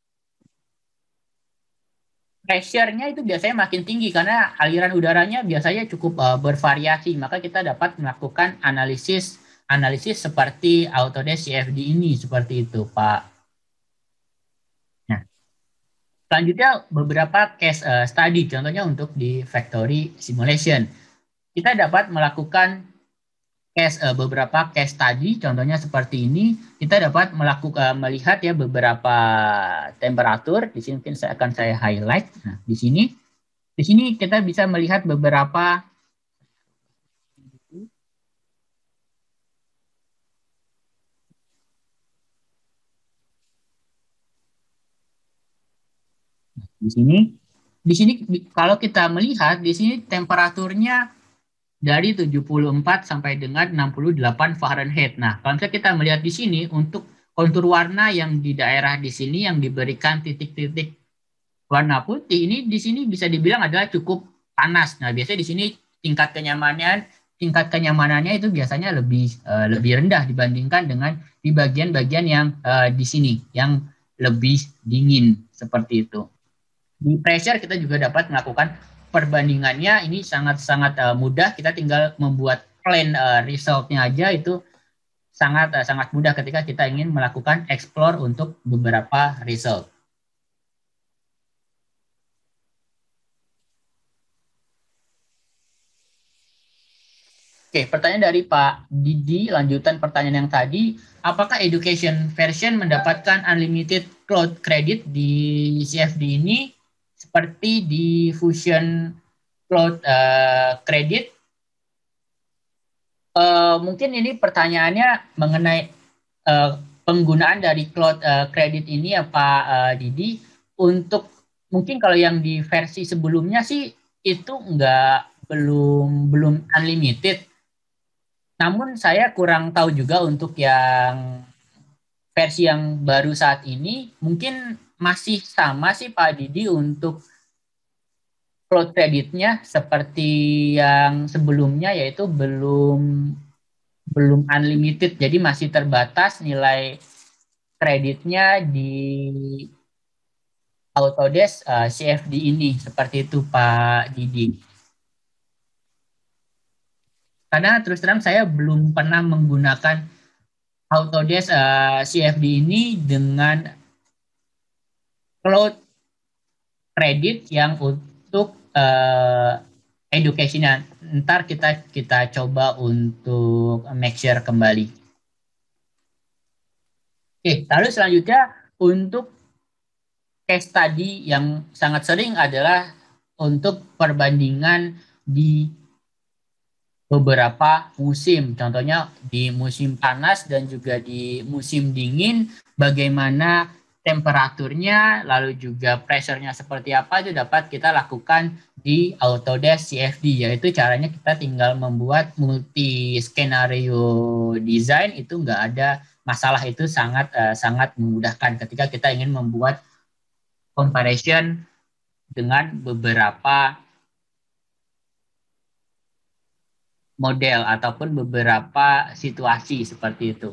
pressure-nya itu biasanya makin tinggi karena aliran udaranya biasanya cukup uh, bervariasi. Maka kita dapat melakukan analisis analisis seperti Autodesk C F D ini seperti itu, Pak. Nah, selanjutnya beberapa case uh, study, contohnya untuk di factory simulation. Kita dapat melakukan case uh, beberapa case tadi, contohnya seperti ini, kita dapat melakukan melihat ya beberapa temperatur. Di sini mungkin saya akan saya highlight. Nah, di sini, di sini kita bisa melihat beberapa di sini, di sini kalau kita melihat di sini temperaturnya dari tujuh puluh empat sampai dengan enam puluh delapan Fahrenheit. Nah, kalau misalnya kita melihat di sini untuk kontur warna yang di daerah di sini yang diberikan titik-titik warna putih ini di sini bisa dibilang adalah cukup panas. Nah, biasanya di sini tingkat kenyamanan tingkat kenyamanannya itu biasanya lebih uh, lebih rendah dibandingkan dengan di bagian-bagian yang uh, di sini yang lebih dingin seperti itu. Di pressure kita juga dapat melakukan perbandingannya. Ini sangat-sangat uh, mudah. Kita tinggal membuat plan uh, resultnya aja itu sangat uh, sangat mudah ketika kita ingin melakukan explore untuk beberapa result. Oke, pertanyaan dari Pak Didi, lanjutan pertanyaan yang tadi, apakah education version mendapatkan unlimited cloud credit di C F D ini seperti di Fusion Cloud uh, Credit? Uh, mungkin ini pertanyaannya mengenai uh, penggunaan dari cloud uh, credit ini ya Pak uh, Didi. Untuk mungkin kalau yang di versi sebelumnya sih itu nggak belum belum unlimited. Namun saya kurang tahu juga untuk yang versi yang baru saat ini mungkin masih sama sih Pak Didi untuk cloud kreditnya seperti yang sebelumnya yaitu belum belum unlimited, jadi masih terbatas nilai kreditnya di Autodesk uh, C F D ini seperti itu Pak Didi. Karena terus terang saya belum pernah menggunakan Autodesk uh, C F D ini dengan cloud credit yang untuk uh, education. Ntar kita kita coba untuk make sure kembali. Oke, lalu selanjutnya untuk case study yang sangat sering adalah untuk perbandingan di beberapa musim, contohnya di musim panas dan juga di musim dingin, bagaimana temperaturnya, lalu juga pressure-nya seperti apa itu dapat kita lakukan di Autodesk C F D, yaitu caranya kita tinggal membuat multi skenario design, itu nggak ada masalah, itu sangat uh, sangat memudahkan ketika kita ingin membuat comparison dengan beberapa model ataupun beberapa situasi seperti itu.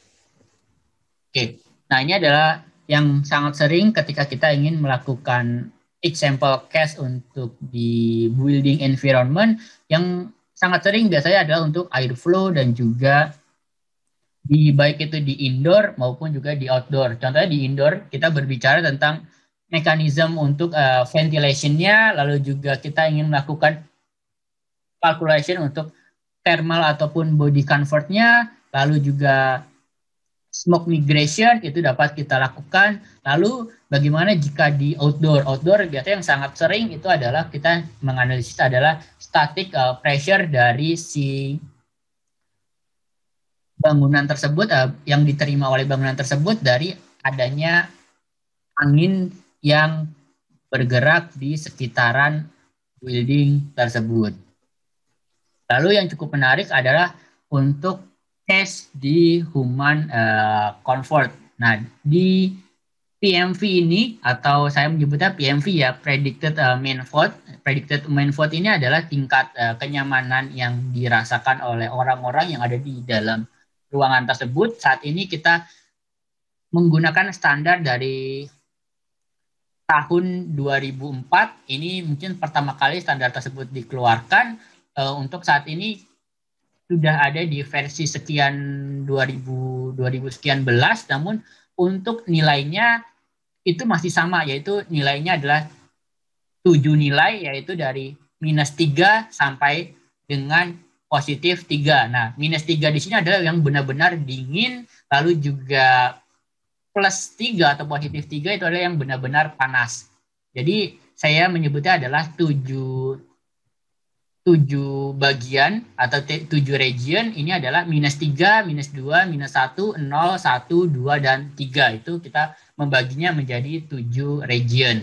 Oke, nah ini adalah yang sangat sering ketika kita ingin melakukan example case untuk di building environment. Yang sangat sering biasanya adalah untuk airflow dan juga di baik itu di indoor maupun juga di outdoor. Contohnya di indoor kita berbicara tentang mekanisme untuk uh, ventilation-nya, lalu juga kita ingin melakukan calculation untuk thermal ataupun body comfort-nya, lalu juga smoke migration itu dapat kita lakukan. Lalu bagaimana jika di outdoor? Outdoor biasanya yang sangat sering itu adalah kita menganalisis adalah static uh, pressure dari si bangunan tersebut, uh, yang diterima oleh bangunan tersebut dari adanya angin yang bergerak di sekitaran building tersebut. Lalu yang cukup menarik adalah untuk case di human uh, comfort. Nah, di P M V ini, atau saya menyebutnya P M V ya, predicted uh, mean vote. Predicted mean vote ini adalah tingkat uh, kenyamanan yang dirasakan oleh orang-orang yang ada di dalam ruangan tersebut. Saat ini kita menggunakan standar dari tahun dua ribu empat. Ini mungkin pertama kali standar tersebut dikeluarkan. Uh, untuk saat ini sudah ada di versi sekian dua ribu sekian belas, namun untuk nilainya itu masih sama, yaitu nilainya adalah tujuh nilai, yaitu dari minus tiga sampai dengan positif tiga. Nah, minus tiga di sini adalah yang benar-benar dingin, lalu juga plus tiga atau positif tiga itu adalah yang benar-benar panas. Jadi saya menyebutnya adalah tujuh tujuh bagian atau tujuh region. Ini adalah minus tiga, minus dua, minus satu, nol, satu, dua, dan tiga. Itu kita membaginya menjadi tujuh region.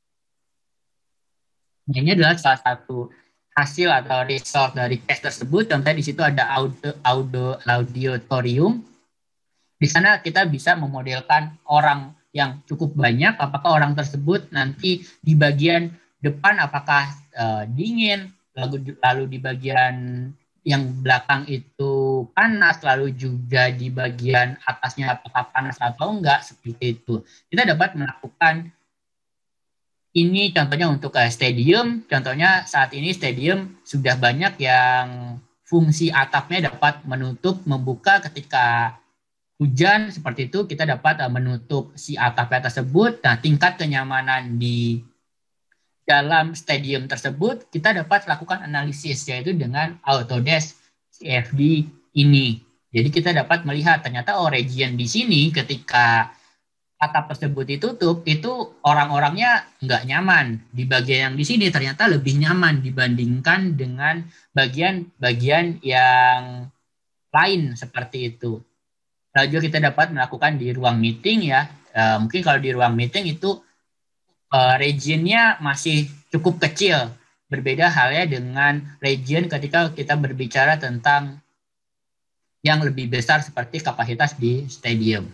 Ini adalah salah satu hasil atau result dari tes tersebut. Contohnya di situ ada audio, audio, auditorium. Di sana kita bisa memodelkan orang yang cukup banyak, apakah orang tersebut nanti di bagian depan apakah uh, dingin, lalu, lalu di bagian yang belakang itu panas, lalu juga di bagian atasnya apakah panas atau enggak, seperti itu. Kita dapat melakukan ini contohnya untuk uh, stadium, contohnya saat ini stadium sudah banyak yang fungsi atapnya dapat menutup, membuka ketika hujan, seperti itu kita dapat uh, menutup si atapnya tersebut. Nah, tingkat kenyamanan di dalam stadium tersebut kita dapat lakukan analisis, yaitu dengan Autodesk C F D ini. Jadi kita dapat melihat ternyata oh region di sini ketika atap tersebut ditutup itu orang-orangnya nggak nyaman. Di bagian yang di sini ternyata lebih nyaman dibandingkan dengan bagian-bagian yang lain, seperti itu. Lalu kita dapat melakukan di ruang meeting ya. Uh, mungkin kalau di ruang meeting itu uh, regionnya masih cukup kecil. Berbeda halnya dengan region ketika kita berbicara tentang yang lebih besar seperti kapasitas di stadium.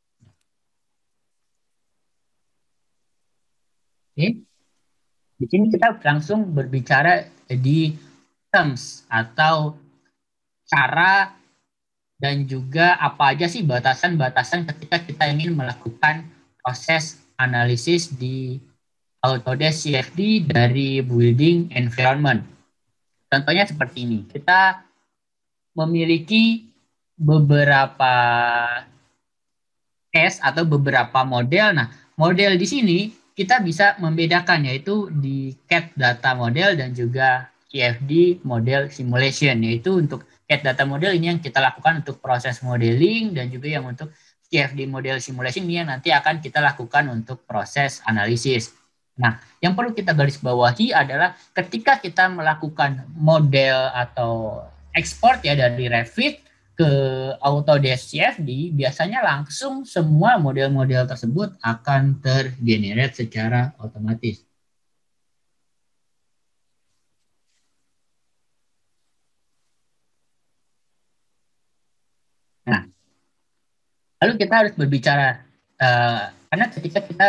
Oke. Di sini kita langsung berbicara di terms atau cara dan juga apa aja sih batasan-batasan ketika kita ingin melakukan proses analisis di Autodesk C F D dari building environment. Contohnya seperti ini. Kita memiliki beberapa case atau beberapa model. Nah, model di sini kita bisa membedakan, yaitu di C A D data model dan juga C F D model simulation, yaitu untuk C A D data model ini yang kita lakukan untuk proses modeling, dan juga yang untuk C F D model simulation ini yang nanti akan kita lakukan untuk proses analisis. Nah, yang perlu kita garis bawahi adalah ketika kita melakukan model atau ekspor ya dari Revit ke Autodesk C F D, biasanya langsung semua model-model tersebut akan tergenerate secara otomatis. Nah, lalu kita harus berbicara, uh, karena ketika kita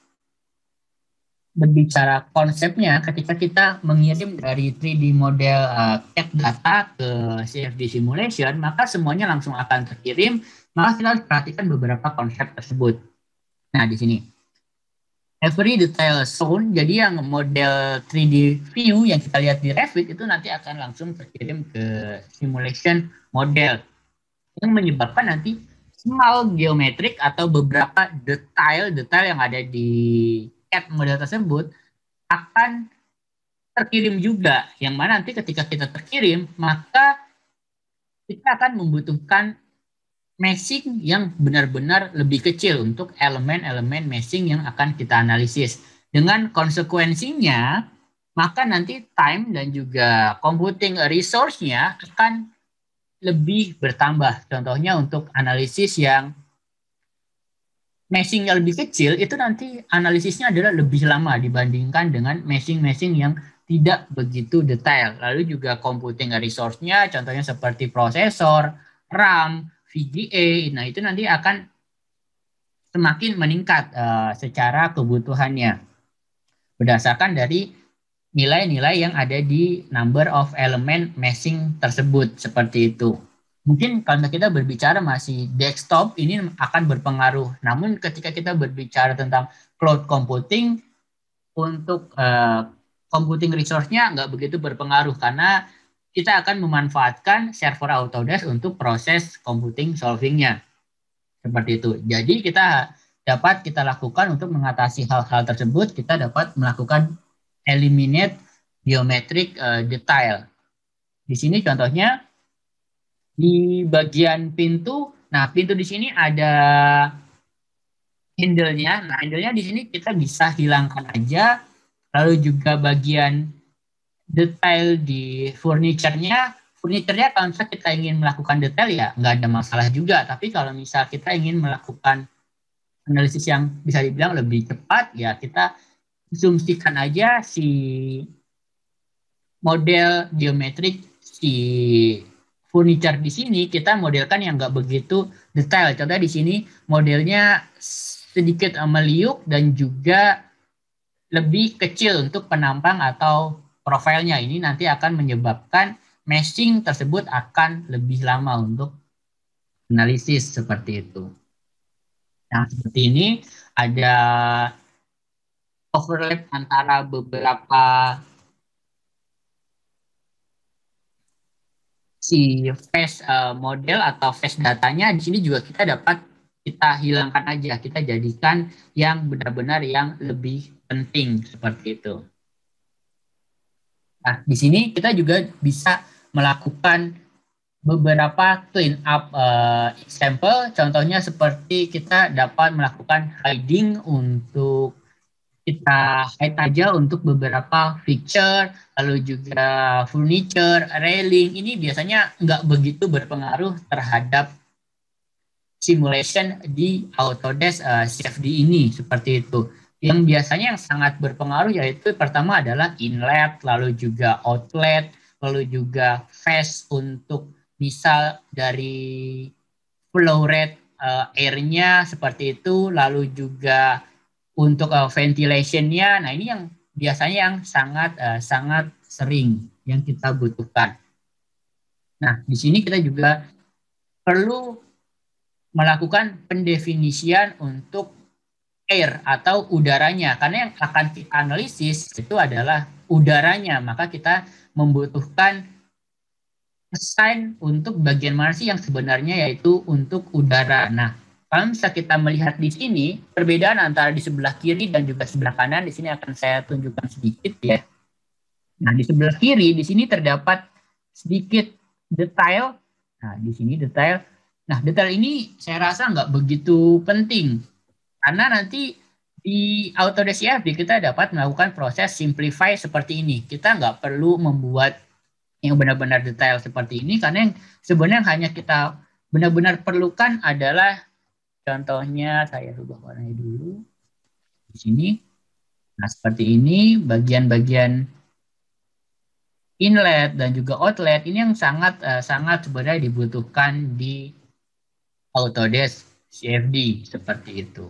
berbicara konsepnya, ketika kita mengirim dari tiga D model uh, C A D data ke C F D simulation, maka semuanya langsung akan terkirim. Maka kita harus perhatikan beberapa konsep tersebut. Nah, di sini every detail zone, jadi yang model tiga D view yang kita lihat di Revit itu nanti akan langsung terkirim ke simulation model, yang menyebabkan nanti small geometrik atau beberapa detail-detail yang ada di C A D model tersebut akan terkirim juga, yang mana nanti ketika kita terkirim maka kita akan membutuhkan meshing yang benar-benar lebih kecil untuk elemen-elemen meshing yang akan kita analisis. Dengan konsekuensinya maka nanti time dan juga computing resource-nya akan lebih bertambah. Contohnya untuk analisis yang meshing yang lebih kecil, itu nanti analisisnya adalah lebih lama dibandingkan dengan meshing-meshing yang tidak begitu detail. Lalu juga computing resource-nya, contohnya seperti prosesor, RAM, V G A, nah itu nanti akan semakin meningkat uh, secara kebutuhannya berdasarkan dari nilai-nilai yang ada di number of element meshing tersebut, seperti itu. Mungkin kalau kita berbicara masih desktop, ini akan berpengaruh. Namun ketika kita berbicara tentang cloud computing, untuk uh, computing resource-nya nggak begitu berpengaruh, karena kita akan memanfaatkan server Autodesk untuk proses computing solving-nya. Seperti itu. Jadi kita dapat kita lakukan untuk mengatasi hal-hal tersebut, kita dapat melakukan eliminate geometric uh, detail. Di sini contohnya di bagian pintu. Nah, pintu di sini ada handle-nya. Nah, handle-nya di sini kita bisa hilangkan aja. Lalu juga bagian detail di furniture-nya, furniture-nya kalau misalnya kita ingin melakukan detail ya nggak ada masalah juga. Tapi kalau misal kita ingin melakukan analisis yang bisa dibilang lebih cepat, ya kita asumsikan aja si model geometrik si furniture di sini kita modelkan yang nggak begitu detail. Contohnya di sini modelnya sedikit meliuk dan juga lebih kecil untuk penampang atau profilnya. Ini nanti akan menyebabkan meshing tersebut akan lebih lama untuk analisis seperti itu. Nah, seperti ini ada overlap antara beberapa si face uh, model atau face datanya. Di sini juga kita dapat kita hilangkan aja, kita jadikan yang benar-benar yang lebih penting seperti itu. Nah, di sini kita juga bisa melakukan beberapa clean up uh, example. Contohnya seperti kita dapat melakukan hiding untuk kita hide aja untuk beberapa feature, lalu juga furniture, railing. Ini biasanya nggak begitu berpengaruh terhadap simulation di Autodesk uh, C F D ini, seperti itu. Yang biasanya yang sangat berpengaruh yaitu pertama adalah inlet, lalu juga outlet, lalu juga face untuk misal dari flow rate uh, airnya seperti itu, lalu juga untuk uh, ventilation-nya. Nah, ini yang biasanya yang sangat uh, sangat sering yang kita butuhkan. Nah, di sini kita juga perlu melakukan pendefinisian untuk air atau udaranya, karena yang akan kita analisis itu adalah udaranya, maka kita membutuhkan assign untuk bagian mana sih yang sebenarnya yaitu untuk udara. Nah, kalau bisa kita melihat di sini, perbedaan antara di sebelah kiri dan juga sebelah kanan, di sini akan saya tunjukkan sedikit ya. Nah, di sebelah kiri, di sini terdapat sedikit detail. Nah, di sini detail. Nah, detail ini saya rasa nggak begitu penting. Karena nanti di Autodesk C F D kita dapat melakukan proses simplify seperti ini. Kita nggak perlu membuat yang benar-benar detail seperti ini, karena yang sebenarnya hanya kita benar-benar perlukan adalah contohnya, saya rubah warnanya dulu di sini. Nah, seperti ini bagian-bagian inlet dan juga outlet ini yang sangat uh, sangat sebenarnya dibutuhkan di Autodesk C F D seperti itu.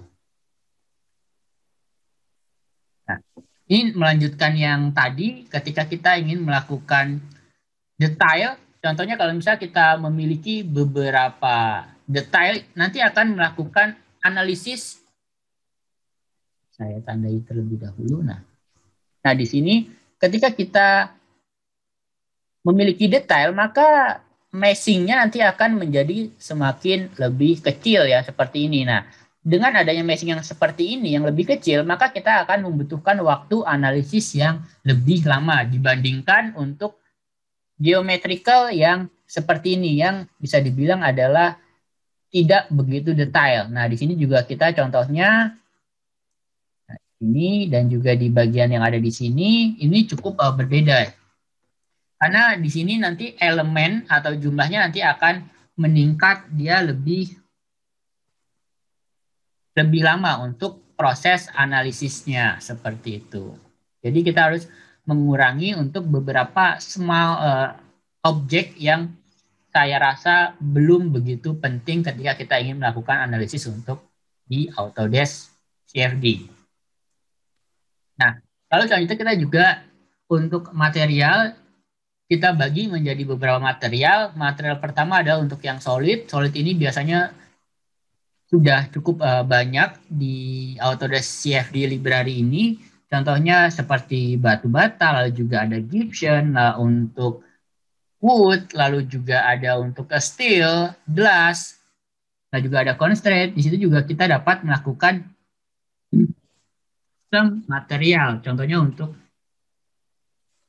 Nah, ini melanjutkan yang tadi ketika kita ingin melakukan detail. Contohnya kalau misalnya kita memiliki beberapa detail, nanti akan melakukan analisis. Saya tandai terlebih dahulu. Nah, nah di sini ketika kita memiliki detail, maka meshing-nya nanti akan menjadi semakin lebih kecil ya, seperti ini. Nah, dengan adanya meshing yang seperti ini, yang lebih kecil, maka kita akan membutuhkan waktu analisis yang lebih lama dibandingkan untuk geometrical yang seperti ini, yang bisa dibilang adalah tidak begitu detail. Nah, di sini juga kita contohnya nah, ini dan juga di bagian yang ada di sini, ini cukup uh, berbeda. Karena di sini nanti elemen atau jumlahnya nanti akan meningkat, dia lebih lebih lama untuk proses analisisnya seperti itu. Jadi kita harus mengurangi untuk beberapa small uh, objek yang saya rasa belum begitu penting ketika kita ingin melakukan analisis untuk di Autodesk C F D. Nah, lalu selanjutnya kita juga untuk material kita bagi menjadi beberapa material. Material pertama adalah untuk yang solid. Solid ini biasanya sudah cukup uh, banyak di Autodesk C F D library ini. Contohnya seperti batu bata, lalu juga ada gypsum, nah, untuk wood, lalu juga ada untuk steel, glass, lalu juga ada constraint. Di situ juga kita dapat melakukan material. Contohnya untuk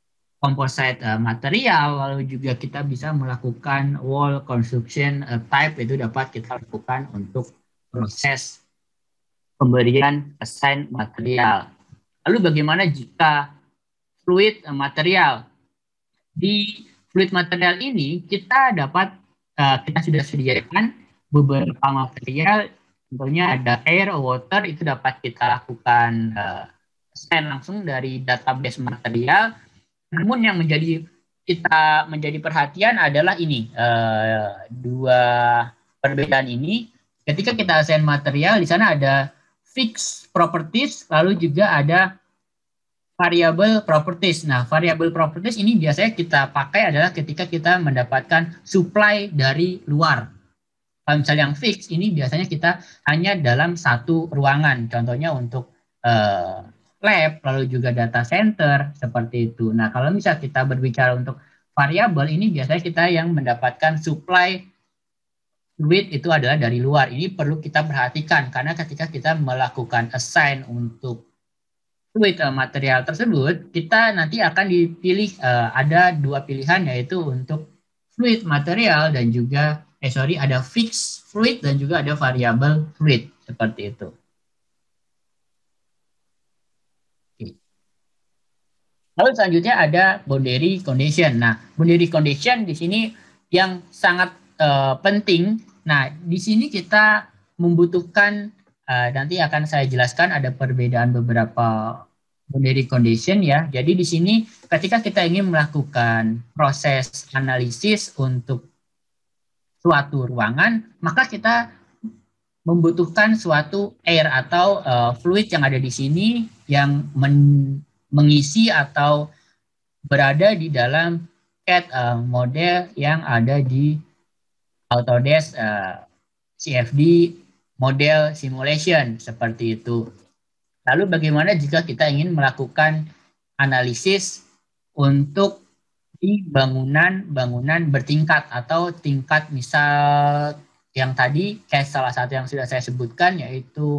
composite uh, material, lalu juga kita bisa melakukan wall construction uh, type, itu dapat kita lakukan untuk proses pemberian assign material. Lalu bagaimana jika fluid uh, material? Di fluid material ini kita dapat uh, kita sudah sediakan beberapa material, contohnya ada air, water, itu dapat kita lakukan uh, assign langsung dari database material. Namun yang menjadi kita menjadi perhatian adalah ini uh, dua perbedaan ini. Ketika kita assign material, di sana ada fixed properties, lalu juga ada variable properties. Nah, variable properties ini biasanya kita pakai adalah ketika kita mendapatkan supply dari luar. Kalau misalnya yang fix ini biasanya kita hanya dalam satu ruangan. Contohnya untuk uh, lab, lalu juga data center, seperti itu. Nah, kalau misalnya kita berbicara untuk variabel, ini biasanya kita yang mendapatkan supply fluid itu adalah dari luar. Ini perlu kita perhatikan, karena ketika kita melakukan assign untuk fluid uh, material tersebut, kita nanti akan dipilih, uh, ada dua pilihan, yaitu untuk fluid material dan juga, eh sorry, ada fixed fluid dan juga ada variable fluid, seperti itu. Lalu selanjutnya ada boundary condition. Nah, boundary condition di sini yang sangat uh, penting. Nah, di sini kita membutuhkan, uh, nanti akan saya jelaskan ada perbedaan beberapa boundary condition ya. Jadi di sini ketika kita ingin melakukan proses analisis untuk suatu ruangan, maka kita membutuhkan suatu air atau uh, fluid yang ada di sini yang men mengisi atau berada di dalam C A D uh, model yang ada di Autodesk uh, C F D model simulation, seperti itu. Lalu bagaimana jika kita ingin melakukan analisis untuk di bangunan-bangunan bertingkat atau tingkat, misal yang tadi kayak salah satu yang sudah saya sebutkan yaitu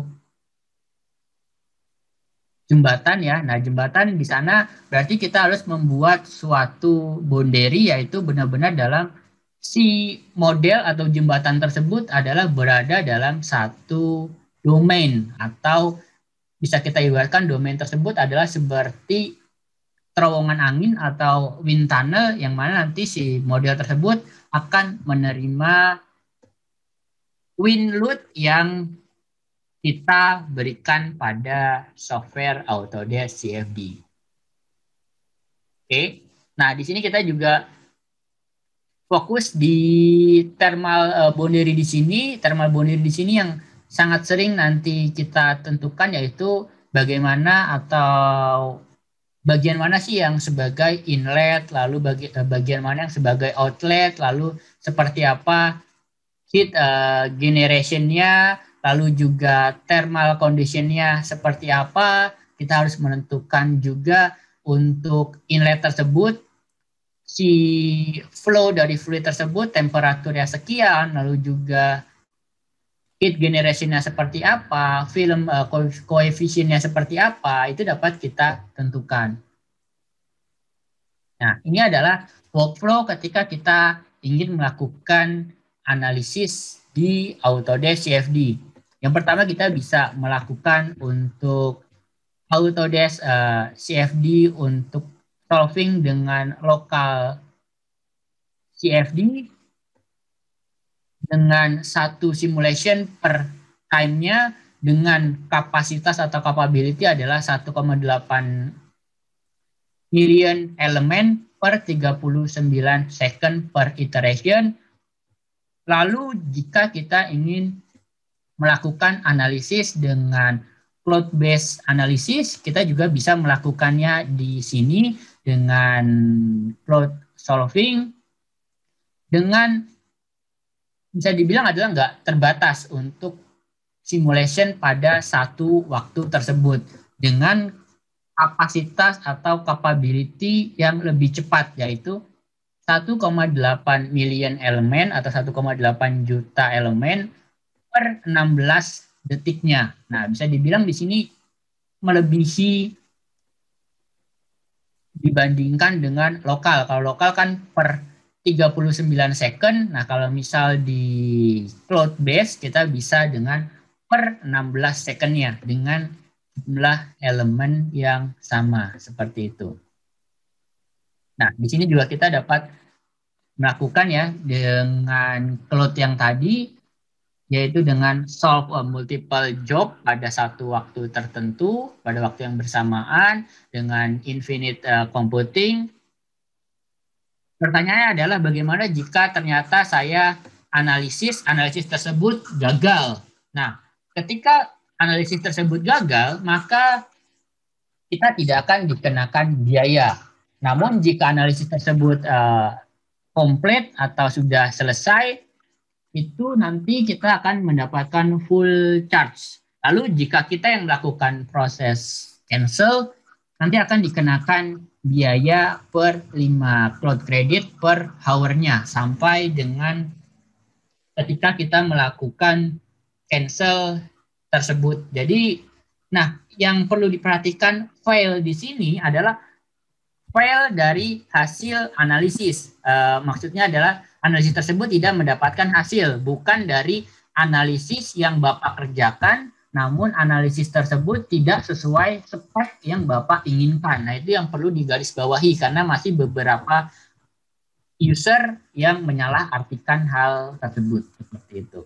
jembatan ya. Nah, jembatan di sana berarti kita harus membuat suatu boundary, yaitu benar-benar dalam si model atau jembatan tersebut adalah berada dalam satu domain, atau bisa kita ibaratkan domain tersebut adalah seperti terowongan angin atau wind tunnel, yang mana nanti si model tersebut akan menerima wind load yang kita berikan pada software Autodesk C F D. Oke, nah di sini kita juga fokus di thermal uh, boundary di sini. Thermal boundary di sini yang sangat sering nanti kita tentukan, yaitu bagaimana atau bagian mana sih yang sebagai inlet, lalu bagi, uh, bagian mana yang sebagai outlet, lalu seperti apa heat uh, generation-nya, lalu juga thermal condition-nya seperti apa. Kita harus menentukan juga untuk inlet tersebut, si flow dari fluid tersebut temperaturnya sekian, lalu juga heat generation-nya seperti apa, film uh, koefisiennya seperti apa, itu dapat kita tentukan. Nah, ini adalah workflow ketika kita ingin melakukan analisis di Autodesk C F D. Yang pertama kita bisa melakukan untuk Autodesk uh, C F D untuk solving dengan lokal C F D dengan satu simulation per time-nya dengan kapasitas atau capability adalah satu koma delapan million elemen per tiga puluh sembilan second per iteration. Lalu jika kita ingin melakukan analisis dengan cloud-based analysis, kita juga bisa melakukannya di sini dengan cloud solving, dengan bisa dibilang adalah nggak terbatas untuk simulation pada satu waktu tersebut dengan kapasitas atau capability yang lebih cepat, yaitu satu koma delapan million elemen atau satu koma delapan juta elemen per enam belas detiknya. Nah, bisa dibilang di sini melebihi dibandingkan dengan lokal. Kalau lokal kan per tiga puluh sembilan second. Nah, kalau misal di cloud base kita bisa dengan per enam belas secondnya dengan jumlah elemen yang sama seperti itu. Nah, di sini juga kita dapat melakukan ya dengan cloud yang tadi, yaitu dengan solve a multiple job pada satu waktu tertentu, pada waktu yang bersamaan, dengan infinite uh, computing. Pertanyaannya adalah bagaimana jika ternyata saya analisis, analisis tersebut gagal. Nah, ketika analisis tersebut gagal, maka kita tidak akan dikenakan biaya. Namun jika analisis tersebut uh, komplit atau sudah selesai, itu nanti kita akan mendapatkan full charge. Lalu jika kita yang melakukan proses cancel, nanti akan dikenakan biaya per lima cloud credit per hour-nya sampai dengan ketika kita melakukan cancel tersebut. Jadi, nah yang perlu diperhatikan file di sini adalah file dari hasil analisis. Uh, maksudnya adalah analisis tersebut tidak mendapatkan hasil, bukan dari analisis yang Bapak kerjakan, namun analisis tersebut tidak sesuai spek yang Bapak inginkan. Nah, itu yang perlu digarisbawahi karena masih beberapa user yang menyalahartikan hal tersebut. Seperti itu.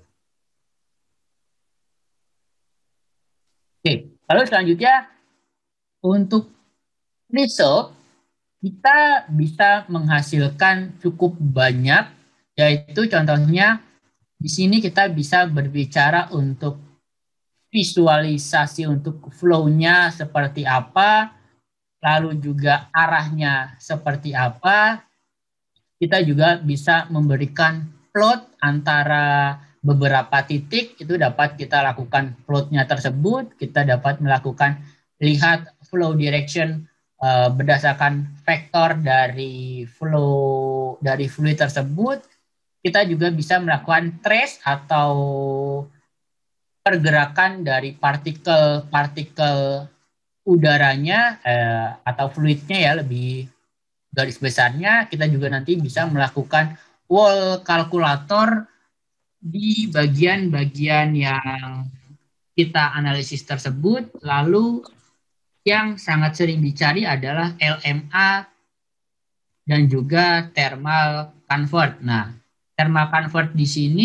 Oke, lalu selanjutnya untuk result, kita bisa menghasilkan cukup banyak, yaitu contohnya di sini kita bisa berbicara untuk visualisasi untuk flow-nya seperti apa, lalu juga arahnya seperti apa. Kita juga bisa memberikan plot antara beberapa titik, itu dapat kita lakukan plotnya tersebut, kita dapat melakukan lihat flow direction uh, berdasarkan vektor dari flow dari fluid tersebut. Kita juga bisa melakukan trace atau pergerakan dari partikel-partikel udaranya eh, atau fluidnya ya lebih garis besarnya. Kita juga nanti bisa melakukan wall kalkulator di bagian-bagian yang kita analisis tersebut. Lalu yang sangat sering dicari adalah L M A dan juga thermal convert. Nah, thermal convert di sini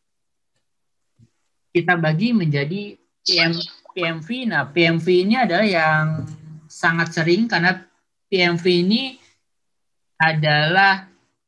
kita bagi menjadi P M V. Nah, P M V ini adalah yang sangat sering karena P M V ini adalah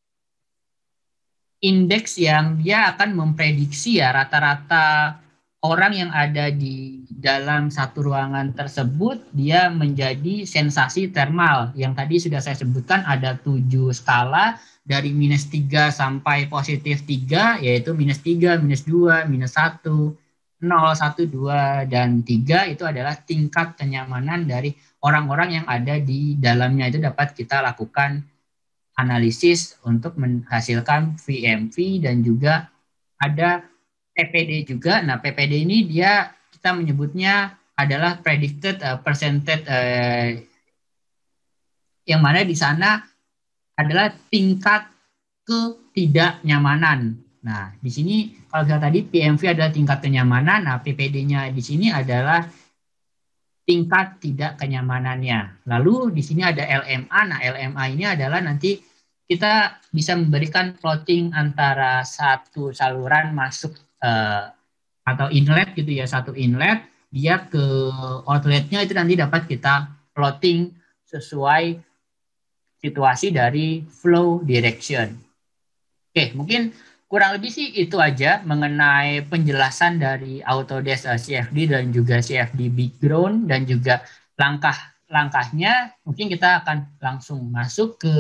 indeks yang dia akan memprediksi ya rata-rata orang yang ada di dalam satu ruangan tersebut dia menjadi sensasi termal. Yang tadi sudah saya sebutkan ada tujuh skala dari minus tiga sampai positif tiga, yaitu minus tiga, minus dua, minus satu, nol, satu, dua, dan tiga itu adalah tingkat kenyamanan dari orang-orang yang ada di dalamnya. Itu dapat kita lakukan analisis untuk menghasilkan V M V dan juga ada P P D juga. Nah, P P D ini dia kita menyebutnya adalah predicted uh, percentage uh, yang mana di sana adalah tingkat ketidaknyamanan. Nah, di sini kalau misalnya tadi P M V adalah tingkat kenyamanan, nah P P D-nya di sini adalah tingkat tidak kenyamanannya. Lalu di sini ada L M A. Nah, L M A ini adalah nanti kita bisa memberikan plotting antara satu saluran masuk uh, atau inlet gitu ya, satu inlet dia ke outletnya itu nanti dapat kita plotting sesuai situasi dari flow direction. Oke, mungkin kurang lebih sih itu aja mengenai penjelasan dari Autodesk uh, C F D dan juga C F D background dan juga langkah-langkahnya. Mungkin kita akan langsung masuk ke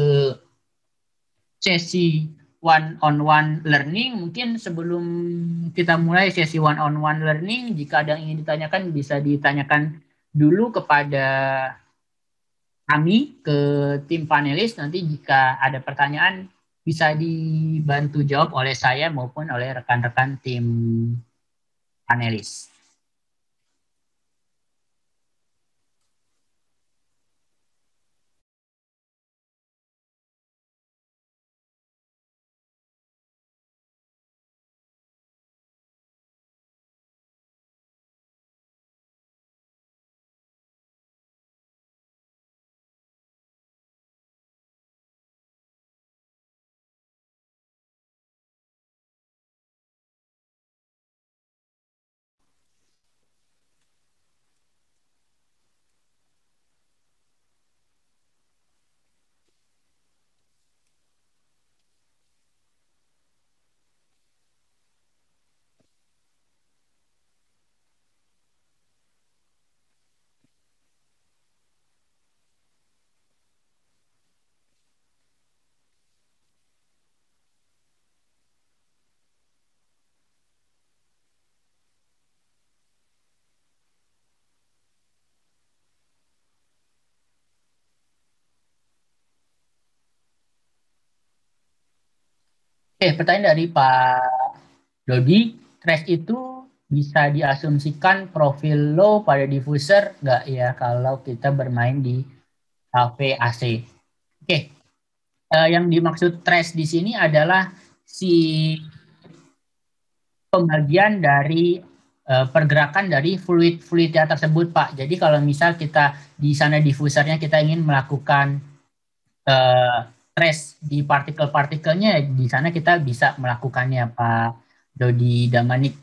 sesi one on one learning. Mungkin sebelum kita mulai sesi one on one learning, jika ada yang ingin ditanyakan bisa ditanyakan dulu kepada kami ke tim panelis. Nanti jika ada pertanyaan bisa dibantu jawab oleh saya maupun oleh rekan-rekan tim panelis. Oke, pertanyaan dari Pak Dodi, trash itu bisa diasumsikan profil low pada diffuser nggak ya kalau kita bermain di cafe A C? Oke, eh, yang dimaksud trash di sini adalah si pembagian dari eh, pergerakan dari fluid-fluidnya tersebut, Pak. Jadi kalau misal kita di sana diffusernya kita ingin melakukan eh, trace di partikel-partikelnya, di sana kita bisa melakukannya, Pak Dodi Damanik.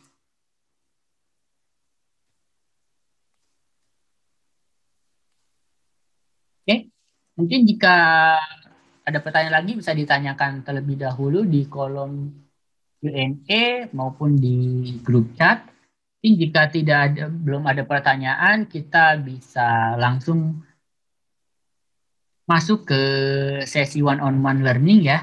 Oke, mungkin jika ada pertanyaan lagi bisa ditanyakan terlebih dahulu di kolom Q and A maupun di grup chat. Mungkin jika tidak ada, belum ada pertanyaan, kita bisa langsung masuk ke sesi one on one learning ya.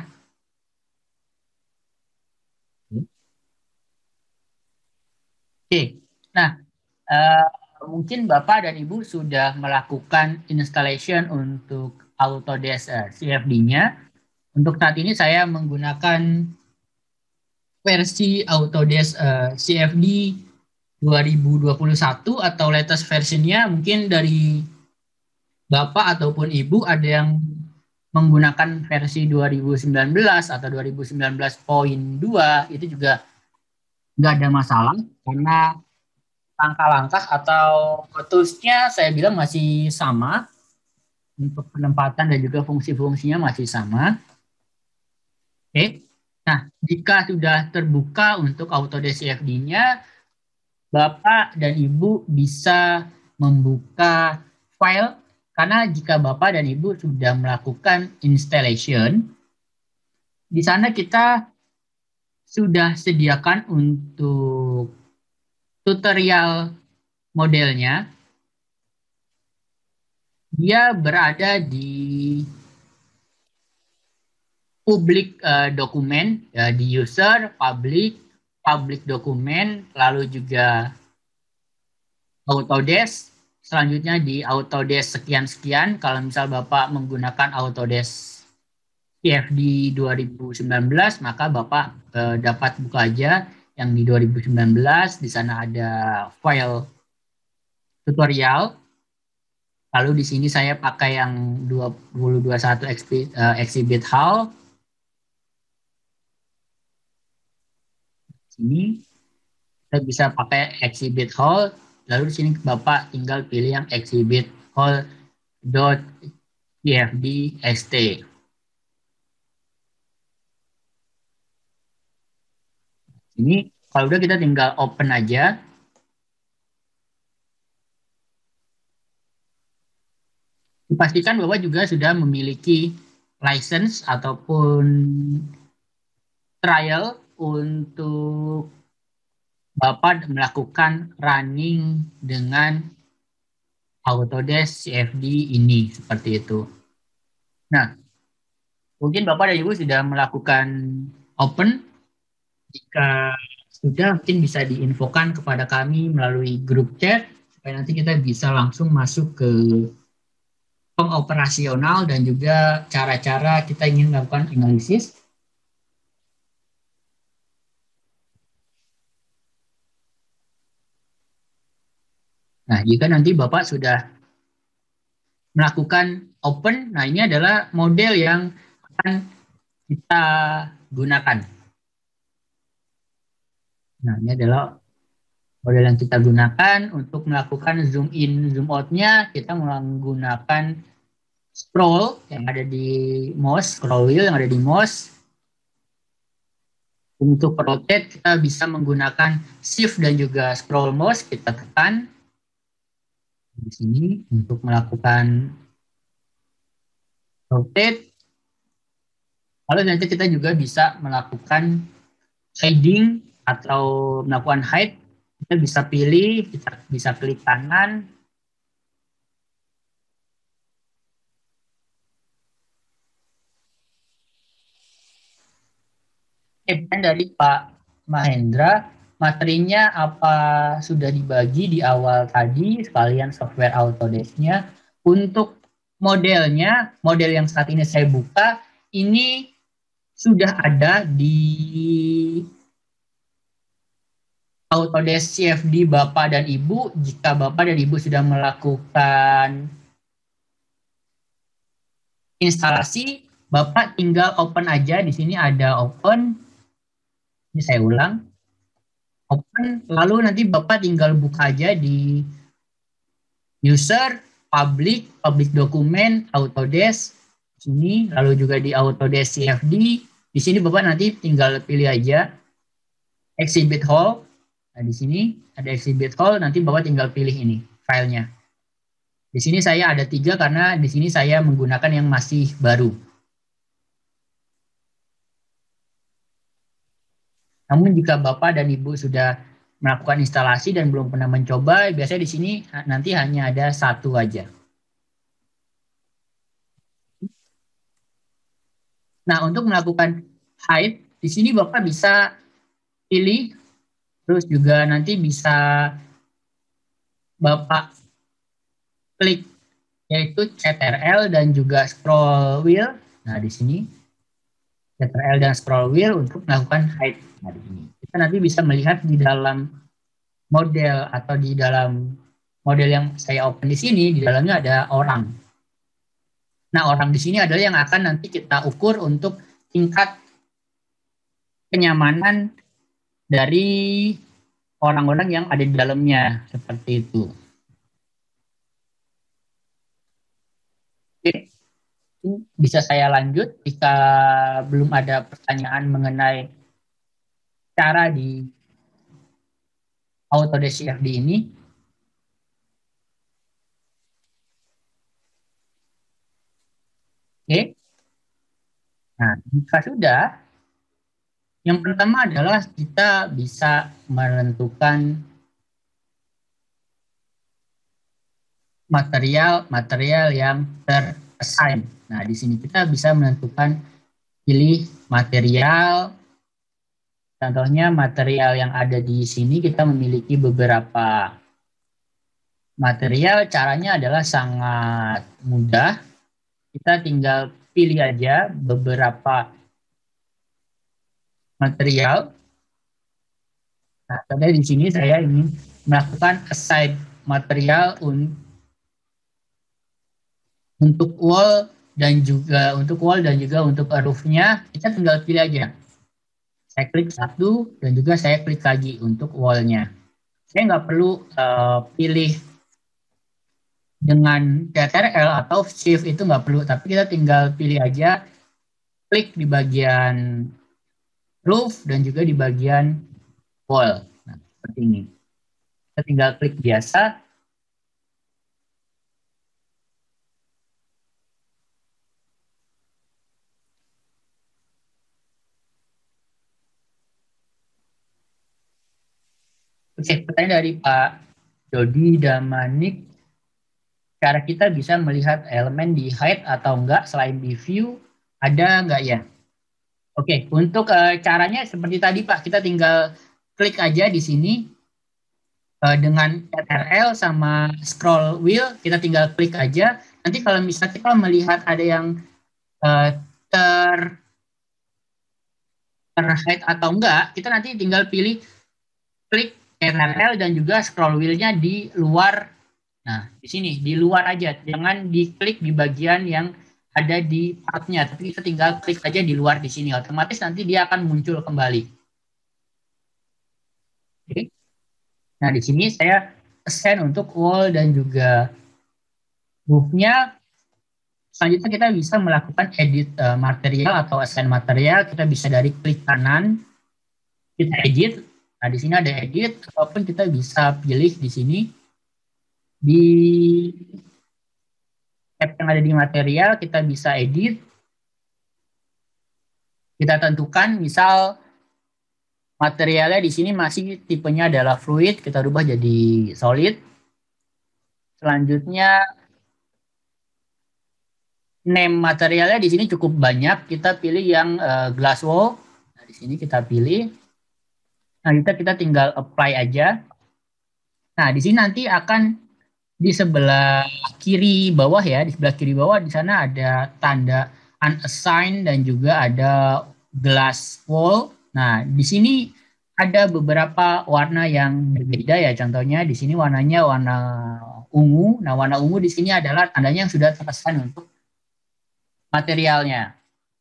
Oke, nah eh, mungkin Bapak dan Ibu sudah melakukan installation untuk Autodesk eh, C F D-nya. Untuk saat ini saya menggunakan versi Autodesk eh, C F D dua ribu dua puluh satu atau latest versionnya mungkin dari Bapak ataupun Ibu ada yang menggunakan versi dua ribu sembilan belas atau dua ribu sembilan belas titik dua itu juga nggak ada masalah karena langkah-langkah atau toolsnya saya bilang masih sama untuk penempatan dan juga fungsi-fungsinya masih sama. Oke, nah jika sudah terbuka untuk Autodesk C F D-nya, Bapak dan Ibu bisa membuka file karena jika Bapak dan Ibu sudah melakukan installation, di sana kita sudah sediakan untuk tutorial modelnya. Dia berada di public uh, dokumen ya, di user, public, public dokumen, lalu juga Autodesk. Selanjutnya di Autodesk sekian-sekian. Kalau misal Bapak menggunakan Autodesk C F D dua ribu sembilan belas, maka Bapak eh, dapat buka aja yang di dua ribu sembilan belas. Di sana ada file tutorial. Lalu di sini saya pakai yang dua ribu dua puluh satu exhibit hall. Sini kita bisa pakai exhibit hall. Lalu di sini Bapak tinggal pilih yang exhibit hall dot cfd.st. Ini kalau udah kita tinggal open aja. Dipastikan bahwa juga sudah memiliki license ataupun trial untuk Bapak melakukan running dengan Autodesk C F D ini seperti itu. Nah, mungkin Bapak dan Ibu sudah melakukan open. Jika sudah, mungkin bisa diinfokan kepada kami melalui grup chat supaya nanti kita bisa langsung masuk ke pengoperasional dan juga cara-cara kita ingin melakukan analisis. Nah, jika nanti Bapak sudah melakukan open, nah ini adalah model yang akan kita gunakan. Nah, ini adalah model yang kita gunakan untuk melakukan zoom in, zoom out-nya. Kita menggunakan scroll yang ada di mouse, scroll wheel yang ada di mouse. Untuk rotate, kita bisa menggunakan shift dan juga scroll mouse. Kita tekan di sini untuk melakukan rotate. Lalu nanti kita juga bisa melakukan hiding atau melakukan hide. Kita bisa pilih, kita bisa klik kanan. Dan dari Pak Mahendra, materinya apa sudah dibagi di awal tadi, sekalian software Autodesk-nya. Untuk modelnya, model yang saat ini saya buka, ini sudah ada di Autodesk C F D Bapak dan Ibu. Jika Bapak dan Ibu sudah melakukan instalasi, Bapak tinggal open aja. Di sini ada open. Ini saya ulang. Open, lalu nanti Bapak tinggal buka aja di user, public, public document, Autodesk. Sini, lalu juga di Autodesk C F D. Di sini Bapak nanti tinggal pilih aja exhibit hall. Nah, di sini ada exhibit hall, nanti Bapak tinggal pilih ini filenya. Di sini saya ada tiga karena di sini saya menggunakan yang masih baru. Namun jika Bapak dan Ibu sudah melakukan instalasi dan belum pernah mencoba, biasanya di sini nanti hanya ada satu aja. Nah, untuk melakukan hide, di sini Bapak bisa pilih, terus juga nanti bisa Bapak klik yaitu C T R L dan juga scroll wheel. Nah, di sini C T R L dan scroll wheel untuk melakukan hide. Nah, di sini kita nanti bisa melihat di dalam model atau di dalam model yang saya open di sini, di dalamnya ada orang. Nah, orang di sini adalah yang akan nanti kita ukur untuk tingkat kenyamanan dari orang-orang yang ada di dalamnya, seperti itu. Oke, bisa saya lanjut jika belum ada pertanyaan mengenai cara di Autodesk C F D ini. Oke. Nah, jika sudah, yang pertama adalah kita bisa menentukan material-material yang terassign. Nah, di sini kita bisa menentukan pilih material. Contohnya material yang ada di sini kita memiliki beberapa material. Caranya adalah sangat mudah. Kita tinggal pilih aja beberapa material. Nah, contohnya di sini saya ingin melakukan assign material un untuk wall dan juga untuk wall dan juga untuk roofnya. Kita tinggal pilih aja. Saya klik satu dan juga saya klik lagi untuk wallnya. Saya nggak perlu uh, pilih dengan C T R L atau shift, itu nggak perlu, tapi kita tinggal pilih aja, klik di bagian roof dan juga di bagian wall. Nah, seperti ini. Kita tinggal klik biasa. Oke, pertanyaan dari Pak Dodi Damanik. Cara kita bisa melihat elemen di hide atau enggak selain di view, ada enggak ya? Oke, untuk uh, caranya seperti tadi Pak, kita tinggal klik aja di sini uh, dengan C T R L sama scroll wheel, kita tinggal klik aja. Nanti kalau misalnya kita melihat ada yang uh, ter terhide atau enggak, kita nanti tinggal pilih klik C T R L dan juga scroll wheel-nya di luar. Nah, di sini, di luar aja. Jangan diklik di bagian yang ada di partnya, tapi kita tinggal klik aja di luar di sini. Otomatis nanti dia akan muncul kembali. Oke. Nah, di sini saya assign untuk wall dan juga roof-nya. Selanjutnya kita bisa melakukan edit uh, material atau assign material. Kita bisa dari klik kanan, kita edit. Nah, di sini ada edit, ataupun kita bisa pilih di sini. Di tab yang ada di material, kita bisa edit. Kita tentukan, misal materialnya di sini masih tipenya adalah fluid, kita rubah jadi solid. Selanjutnya, name materialnya di sini cukup banyak. Kita pilih yang uh, glass wall. Nah, di sini kita pilih. Nah, kita kita tinggal apply aja. Nah, di sini nanti akan di sebelah kiri bawah ya, di sebelah kiri bawah di sana ada tanda unassigned dan juga ada glass wall. Nah, di sini ada beberapa warna yang berbeda ya. Contohnya di sini warnanya warna ungu. Nah, warna ungu di sini adalah tandanya yang sudah terpesan untuk materialnya.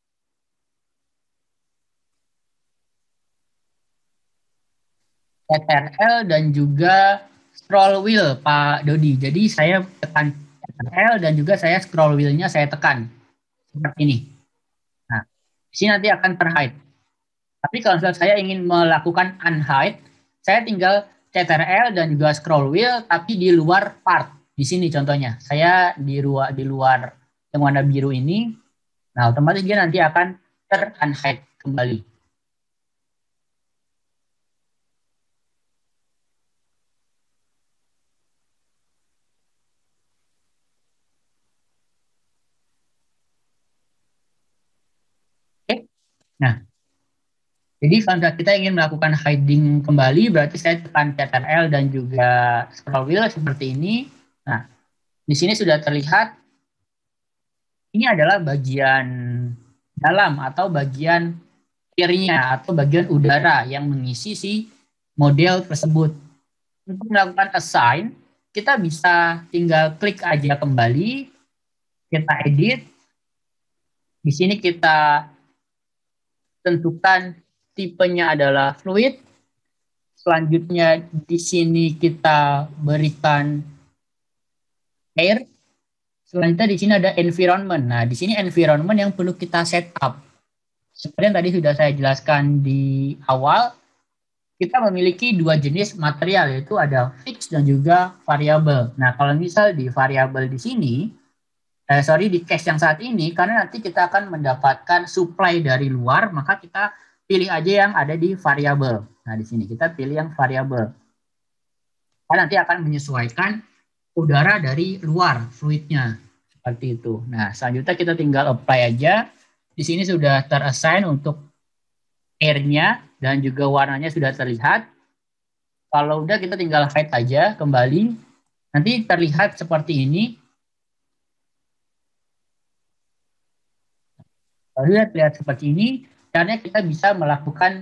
C T R L dan juga scroll wheel, Pak Dodi. Jadi saya tekan C T R L dan juga saya scroll wheel-nya saya tekan seperti ini. Nah, di sini nanti akan terhide. Tapi kalau misalnya saya ingin melakukan unhide, saya tinggal C T R L dan juga scroll wheel, tapi di luar part. Di sini contohnya, saya di luar di luar yang warna biru ini. Nah, otomatis dia nanti akan ter-unhide kembali. Oke. Nah, jadi kalau kita ingin melakukan hiding kembali, berarti saya tekan C T R L dan juga scroll wheel seperti ini. Nah, di sini sudah terlihat ini adalah bagian dalam atau bagian airnya atau bagian udara yang mengisi si model tersebut. Untuk melakukan assign, kita bisa tinggal klik aja kembali, kita edit. Di sini kita tentukan tipenya adalah fluid. Selanjutnya di sini kita berikan air. Selanjutnya di sini ada environment. Nah, di sini environment yang perlu kita set up. Seperti yang tadi sudah saya jelaskan di awal, kita memiliki dua jenis material, yaitu ada fix dan juga variabel. Nah, kalau misal di variabel di sini, eh, sorry di case yang saat ini, karena nanti kita akan mendapatkan supply dari luar, maka kita pilih aja yang ada di variabel. Nah, di sini kita pilih yang variabel. Karena nanti akan menyesuaikan udara dari luar fluidnya seperti itu. Nah, selanjutnya kita tinggal apply aja. Di sini sudah terassign untuk airnya dan juga warnanya sudah terlihat. Kalau udah kita tinggal hide aja kembali. Nanti terlihat seperti ini. Kalau sudah terlihat seperti ini, caranya kita bisa melakukan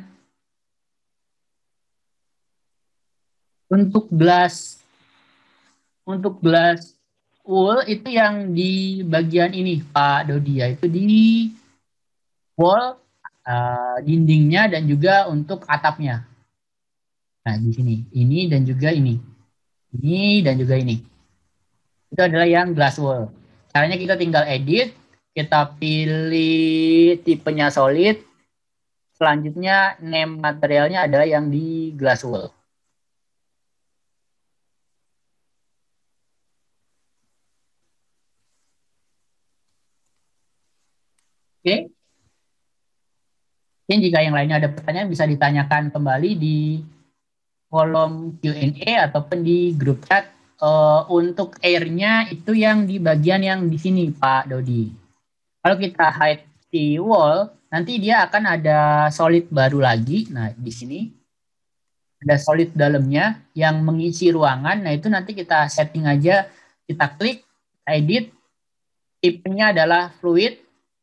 untuk glass untuk glass wool itu yang di bagian ini Pak Dodi, yaitu di wall, uh, dindingnya dan juga untuk atapnya. Nah, di sini. Ini dan juga ini. Ini dan juga ini. Itu adalah yang glass wall. Caranya kita tinggal edit, kita pilih tipenya solid. Selanjutnya name materialnya adalah yang di glass wall. Oke. Dan jika yang lainnya ada pertanyaan bisa ditanyakan kembali di kolom Q and A ataupun di grup chat. Uh, untuk airnya itu yang di bagian yang di sini Pak Dodi. Kalau kita hide di wall, nanti dia akan ada solid baru lagi. Nah, di sini ada solid dalamnya yang mengisi ruangan. Nah, itu nanti kita setting aja, kita klik, edit, tipenya adalah fluid.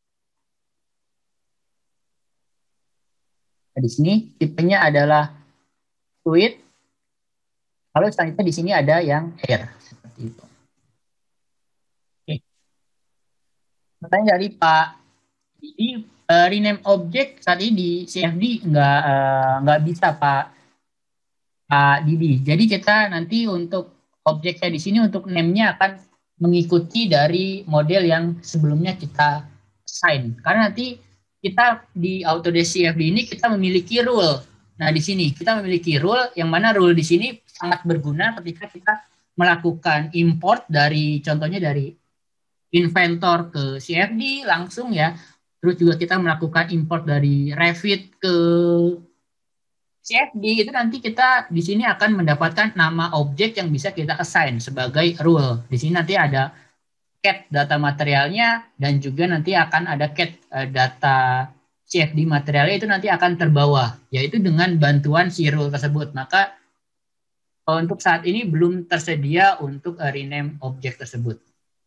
Nah, di sini tipenya adalah fluid. Lalu selanjutnya di sini ada yang air seperti itu. Oke. Pertanyaan dari Pak Didi, uh, rename object saat ini di C F D nggak uh, nggak bisa Pak Pak Didi. Jadi kita nanti untuk objeknya di sini untuk name-nya akan mengikuti dari model yang sebelumnya kita assign. Karena nanti kita di Autodesk C F D ini kita memiliki rule. Nah, di sini kita memiliki rule yang mana rule di sini sangat berguna ketika kita melakukan import dari contohnya dari Inventor ke C F D langsung ya. Terus juga kita melakukan import dari Revit ke C F D itu nanti kita di sini akan mendapatkan nama objek yang bisa kita assign sebagai rule. Di sini nanti ada cat data materialnya dan juga nanti akan ada cat uh, data C F D materialnya itu nanti akan terbawa, yaitu dengan bantuan si rule tersebut. Maka untuk saat ini belum tersedia untuk uh, rename objek tersebut.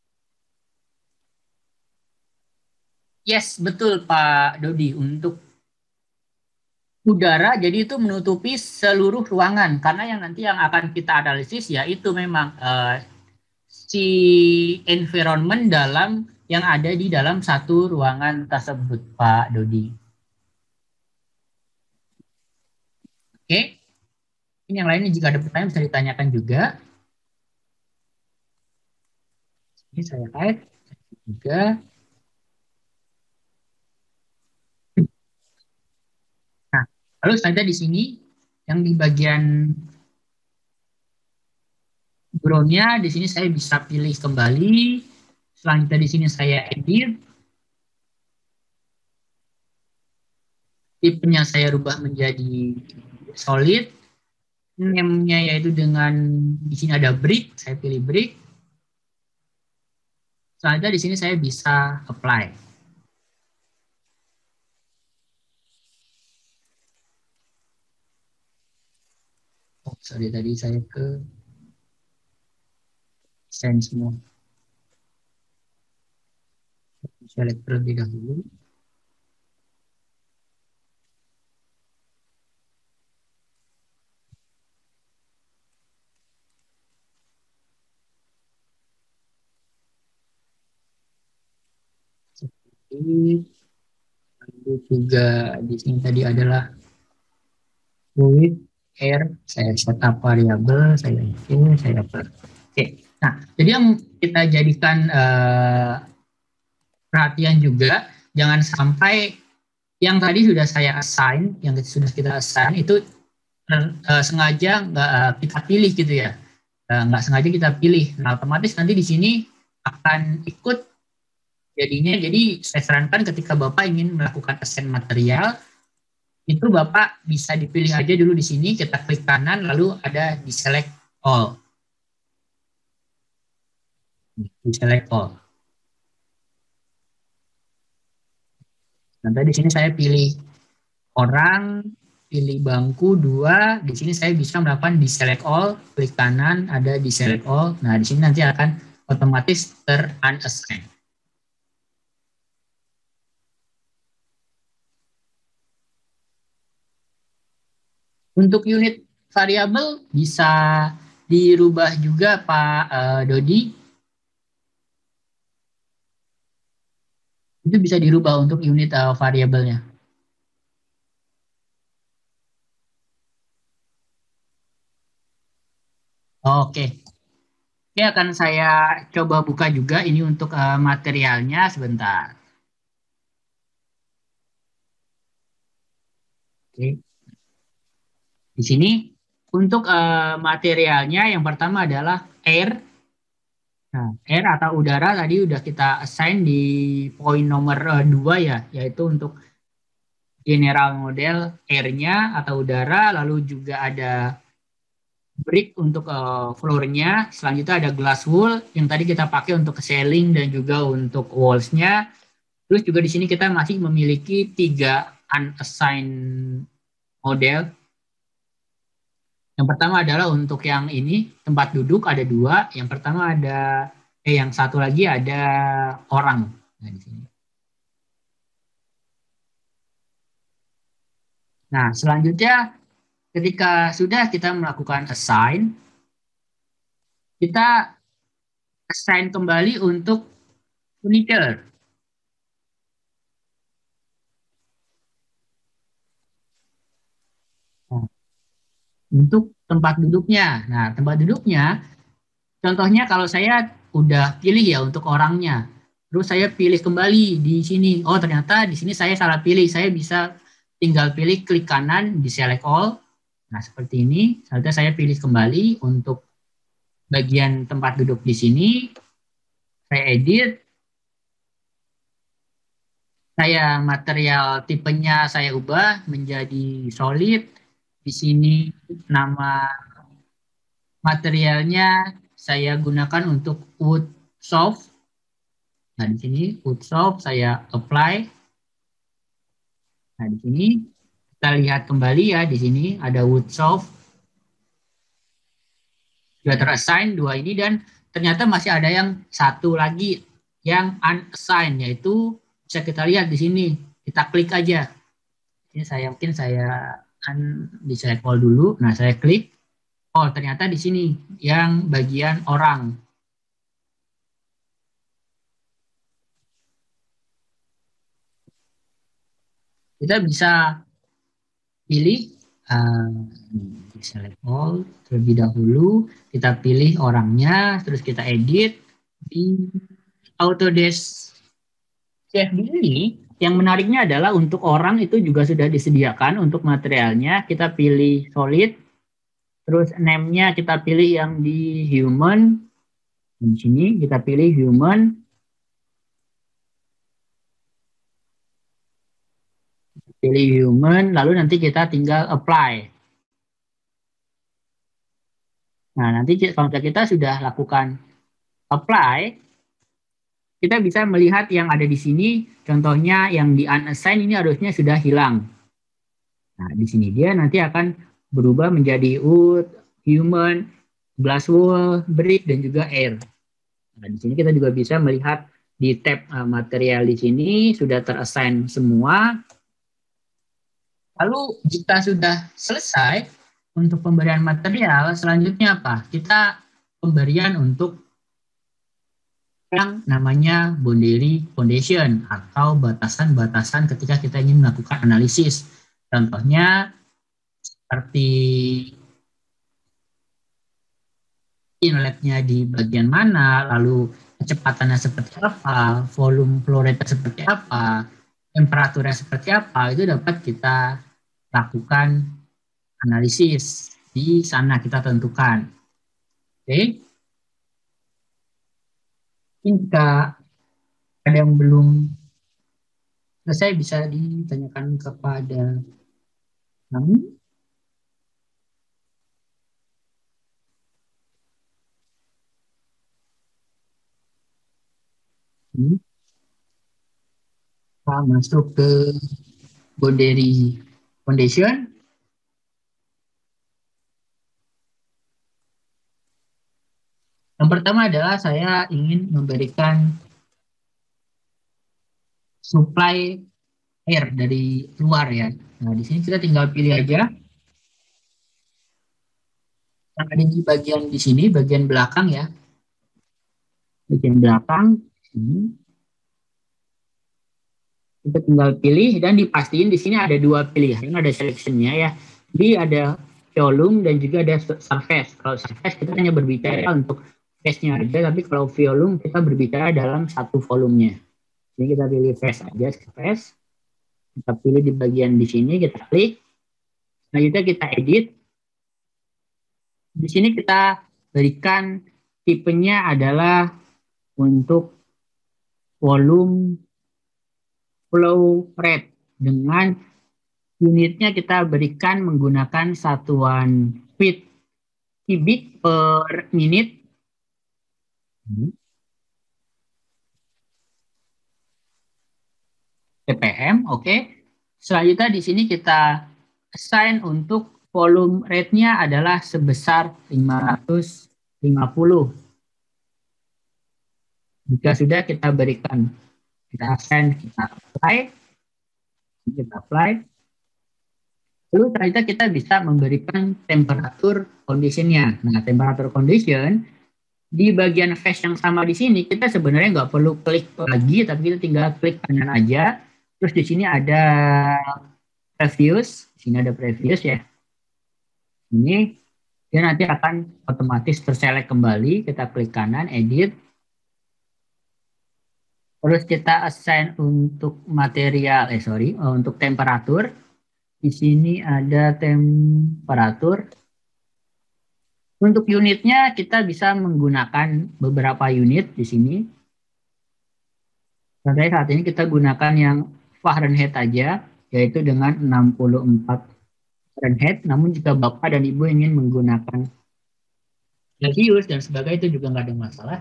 Yes, betul Pak Dodi. Untuk udara, jadi itu menutupi seluruh ruangan. Karena yang nanti yang akan kita analisis ya itu memang uh, si environment dalam yang ada di dalam satu ruangan tersebut, Pak Dodi. Oke, ini yang lainnya jika ada pertanyaan bisa ditanyakan juga. Ini saya lihat juga. Nah, lalu saya di sini yang di bagian background-nya di sini saya bisa pilih kembali. Selanjutnya di sini saya edit. Tipenya saya rubah menjadi solid. Name-nya yaitu dengan di sini ada brick, saya pilih brick. Selanjutnya di sini saya bisa apply. Oh, sorry tadi saya ke desain semua. Select terlebih dahulu. Ini lalu juga di sini tadi adalah fluid air, saya setup variabel, saya ini saya per. Oke, nah jadi yang kita jadikan uh, perhatian juga jangan sampai yang tadi sudah saya assign, yang sudah kita assign itu uh, sengaja nggak uh, kita pilih gitu ya, uh, nggak sengaja kita pilih. Nah otomatis nanti di sini akan ikut jadinya. Jadi saya sarankan ketika Bapak ingin melakukan assign material, itu Bapak bisa dipilih aja dulu di sini, kita klik kanan, lalu ada di select all. Di select all. Nanti di sini saya pilih orang, pilih bangku dua, di sini saya bisa melakukan di select all, klik kanan, ada di select all. Nah, di sini nanti akan otomatis ter-unassign. Untuk unit variabel bisa dirubah juga Pak uh, Dodi. Itu bisa dirubah untuk unit uh, variabelnya. Oke. Oke, akan saya coba buka juga ini untuk uh, materialnya sebentar. Oke. Di sini untuk uh, materialnya yang pertama adalah air. Nah, air atau udara tadi udah kita assign di poin nomor uh, dua ya, yaitu untuk general model airnya atau udara, lalu juga ada brick untuk uh, floor-nya, selanjutnya ada glass wool yang tadi kita pakai untuk ceiling dan juga untuk walls-nya. Terus juga di sini kita masih memiliki tiga unassigned model. Yang pertama adalah untuk yang ini tempat duduk ada dua. Yang pertama ada eh yang satu lagi ada orang. Nah, di sini. Nah, selanjutnya ketika sudah kita melakukan assign, kita assign kembali untuk furniture. Nah, untuk tempat duduknya. Nah, tempat duduknya, contohnya kalau saya udah pilih ya untuk orangnya, terus saya pilih kembali di sini. Oh, ternyata di sini saya salah pilih. Saya bisa tinggal pilih klik kanan di select all. Nah, seperti ini. Selanjutnya saya pilih kembali untuk bagian tempat duduk di sini. Saya edit. Saya material tipenya saya ubah menjadi solid. Di sini nama materialnya saya gunakan untuk wood soft. Nah, di sini wood soft saya apply. Nah, di sini kita lihat kembali ya, di sini ada wood soft. Sudah terassign dua ini dan ternyata masih ada yang satu lagi yang unassigned, yaitu bisa kita lihat di sini. Kita klik aja. Ini saya mungkin saya akan di select all dulu. Nah, saya klik. Oh, ternyata di sini yang bagian orang. Kita bisa pilih uh, select all terlebih dahulu. Kita pilih orangnya, terus kita edit di Autodesk C F D ini. Yang menariknya adalah untuk orang itu juga sudah disediakan untuk materialnya. Kita pilih solid, terus name-nya kita pilih yang di human. Di sini kita pilih human. Pilih human, lalu nanti kita tinggal apply. Nah, nanti kalau kita sudah lakukan apply, kita bisa melihat yang ada di sini. Contohnya yang di unassign ini harusnya sudah hilang. Nah, di sini dia nanti akan berubah menjadi wood, human, glass wall, brick, dan juga air. Nah, di sini kita juga bisa melihat di tab uh, material di sini sudah terassign semua. Lalu jika sudah selesai untuk pemberian material, selanjutnya apa? Kita pemberian untuk yang namanya boundary foundation atau batasan-batasan ketika kita ingin melakukan analisis. Contohnya seperti inletnya di bagian mana, lalu kecepatannya seperti apa, volume flow rate seperti apa, temperaturnya seperti apa, itu dapat kita lakukan analisis di sana kita tentukan. Oke. Jika ada yang belum selesai bisa ditanyakan kepada kami. Kita masuk ke boundary foundation. Yang pertama adalah saya ingin memberikan supply air dari luar ya. Nah, di sini kita tinggal pilih aja. Yang ada di bagian di sini, bagian belakang ya. Bagian belakang, sini. Kita tinggal pilih dan dipastiin di sini ada dua pilihan, ada selection-nya ya. Jadi ada volume dan juga ada surface. Kalau surface kita hanya berbicara untuk face-nya aja, tapi kalau volume kita berbicara dalam satu volumenya. Jadi kita pilih face aja, surface. Kita pilih di bagian di sini, kita klik. Selanjutnya kita edit. Di sini kita berikan tipenya adalah untuk volume flow rate dengan unitnya kita berikan menggunakan satuan feet kubik per menit. ppm, oke. Okay. Selanjutnya di sini kita assign untuk volume rate-nya adalah sebesar lima ratus lima puluh. Jika sudah kita berikan, kita assign, kita apply, kita apply. Lalu selanjutnya kita bisa memberikan temperatur condition-nya. Nah, temperatur condition di bagian face yang sama di sini kita sebenarnya nggak perlu klik lagi, tapi kita tinggal klik kanan aja. Terus di sini ada previous, di sini ada previous ya. Ini dia nanti akan otomatis terselect kembali. Kita klik kanan, edit. Terus kita assign untuk material, eh sorry, untuk temperatur. Di sini ada temperatur. Untuk unitnya kita bisa menggunakan beberapa unit di sini. Contohnya saat ini kita gunakan yang Fahrenheit aja, yaitu dengan enam puluh empat Fahrenheit. Namun jika Bapak dan Ibu ingin menggunakan Celsius dan sebagainya itu juga nggak ada masalah.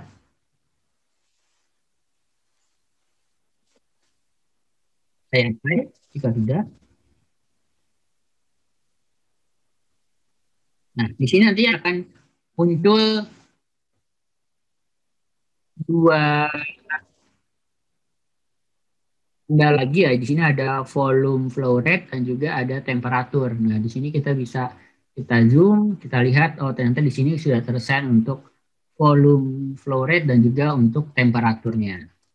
Saya apply jika sudah. Nah, di sini nanti akan muncul dua Ada lagi ya, di sini ada volume, flow rate, dan juga ada temperatur. Nah, di sini kita bisa kita zoom, kita lihat, oh ternyata di sini sudah tersedia untuk volume, flow rate, dan juga untuk temperaturnya.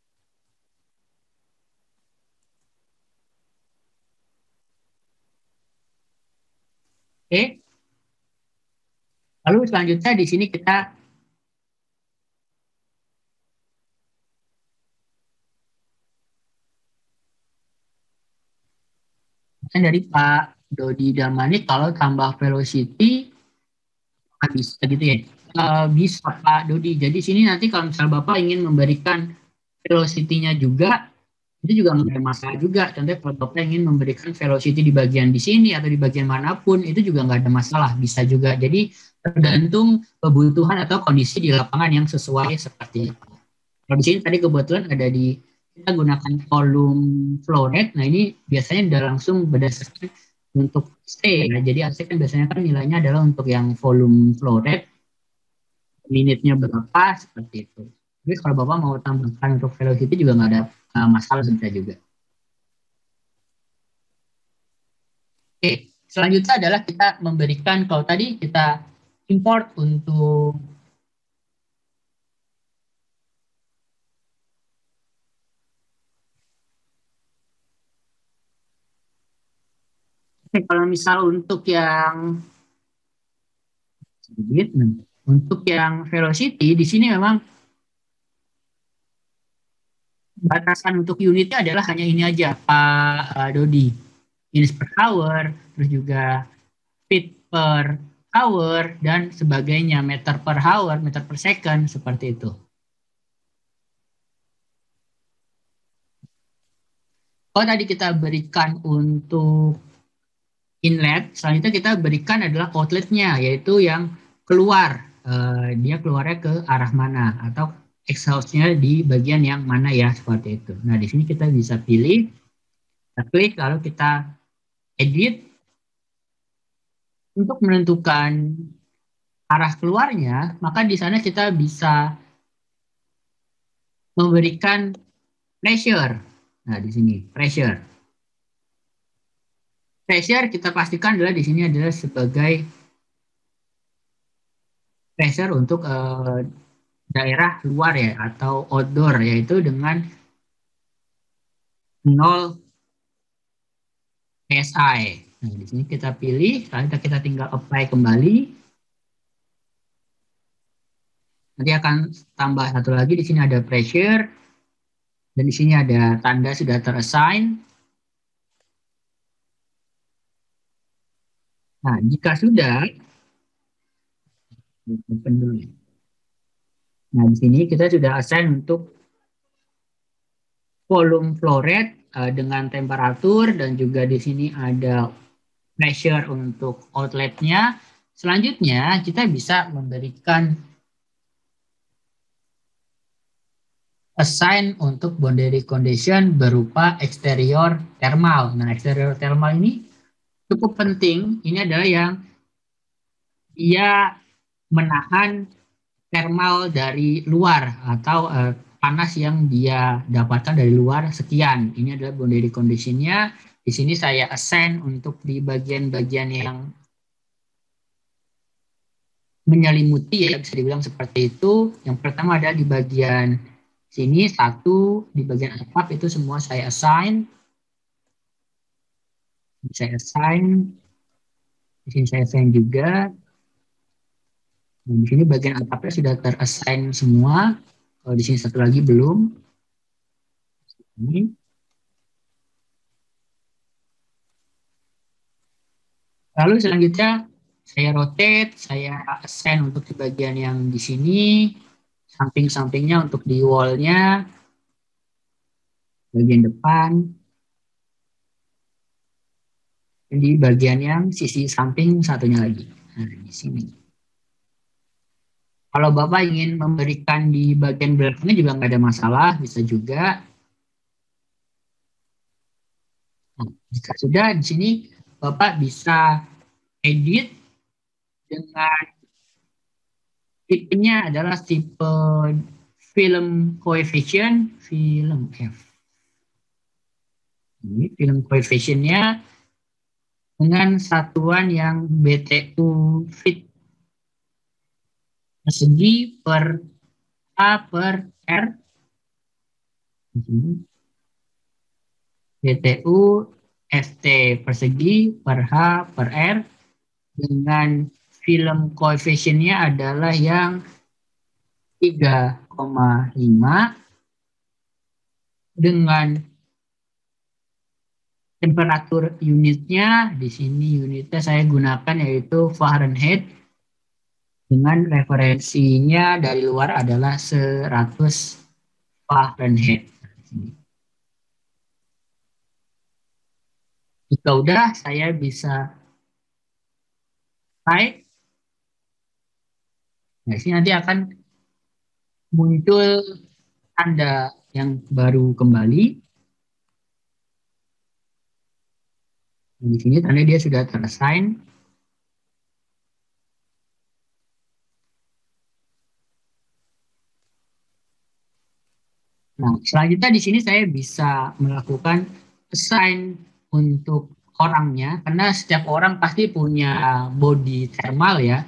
Oke, lalu selanjutnya di sini kita kan dari Pak Dodi Damani kalau tambah velocity ah, bisa gitu ya. Eh, bisa Pak Dodi. Jadi sini nanti kalau misal Bapak ingin memberikan velocity-nya juga, itu juga nggak ada masalah juga. Contohnya kalau Bapak ingin memberikan velocity di bagian di sini atau di bagian manapun, itu juga nggak ada masalah. Bisa juga. Jadi tergantung kebutuhan atau kondisi di lapangan yang sesuai seperti itu. Kalau di sini tadi kebetulan ada di kita gunakan volume flow rate. Nah ini biasanya udah langsung berdasarkan untuk A C. Nah, jadi A C kan biasanya kan nilainya adalah untuk yang volume flow rate, minitnya berapa seperti itu. Jadi kalau Bapak mau tambahkan untuk velocity juga nggak ada uh, masalah sebenarnya juga. Oke, selanjutnya adalah kita memberikan kalau tadi kita import untuk Oke, kalau misal untuk yang untuk yang velocity di sini memang batasan untuk unitnya adalah hanya ini aja Pak uh, Dodi, units per hour, terus juga feet per hour dan sebagainya, meter per hour, meter per second seperti itu. Kalau tadi kita berikan untuk inlet, selanjutnya kita berikan adalah outletnya, yaitu yang keluar. Uh, dia keluarnya ke arah mana atau exhaustnya di bagian yang mana ya seperti itu. Nah di sini kita bisa pilih, kita klik lalu kita edit untuk menentukan arah keluarnya. Maka di sana kita bisa memberikan pressure. Nah di sini pressure. Pressure kita pastikan adalah di sini adalah sebagai pressure untuk uh, daerah luar ya atau outdoor, yaitu dengan nol P S I. Nah, di sini kita pilih, lalu kita tinggal apply kembali. Nanti akan tambah satu lagi, di sini ada pressure, dan di sini ada tanda sudah terassign. Nah, jika sudah, nah di sini kita sudah assign untuk volume flow rate uh, dengan temperatur, dan juga di sini ada pressure untuk outletnya. Selanjutnya kita bisa memberikan assign untuk boundary condition berupa exterior thermal. Nah, exterior thermal ini cukup penting. Ini adalah yang dia menahan thermal dari luar atau uh, panas yang dia dapatkan dari luar sekian. Ini adalah boundary conditionnya. Di sini saya assign untuk di bagian-bagian yang menyelimuti ya bisa dibilang seperti itu. Yang pertama adalah di bagian sini satu, di bagian atap itu semua saya assign. Saya assign. Di sini saya assign juga. Nah, di sini bagian atapnya sudah terassign semua. Kalau di sini satu lagi belum. Ini. Lalu selanjutnya saya rotate, saya assign untuk di bagian yang di sini, samping-sampingnya untuk di wall-nya, bagian depan, dan di bagian yang sisi samping satunya lagi. Nah, di sini. Kalau Bapak ingin memberikan di bagian belakangnya juga nggak ada masalah, bisa juga. Nah, jika sudah di sini Bapak bisa edit dengan tipenya adalah tipe film coefficient, film F. Ini film coefficient-nya dengan satuan yang B T U feet persegi per A per R. B T U F T persegi per H per R dengan film coefficient-nya adalah yang tiga koma lima dengan temperatur unitnya, di sini unitnya saya gunakan yaitu Fahrenheit dengan referensinya dari luar adalah seratus Fahrenheit. Jika udah, saya bisa type. Nah, sini nanti akan muncul tanda yang baru kembali. Di sini tanda dia sudah terassign. Nah, selanjutnya di sini saya bisa melakukan assign untuk orangnya, karena setiap orang pasti punya body thermal ya.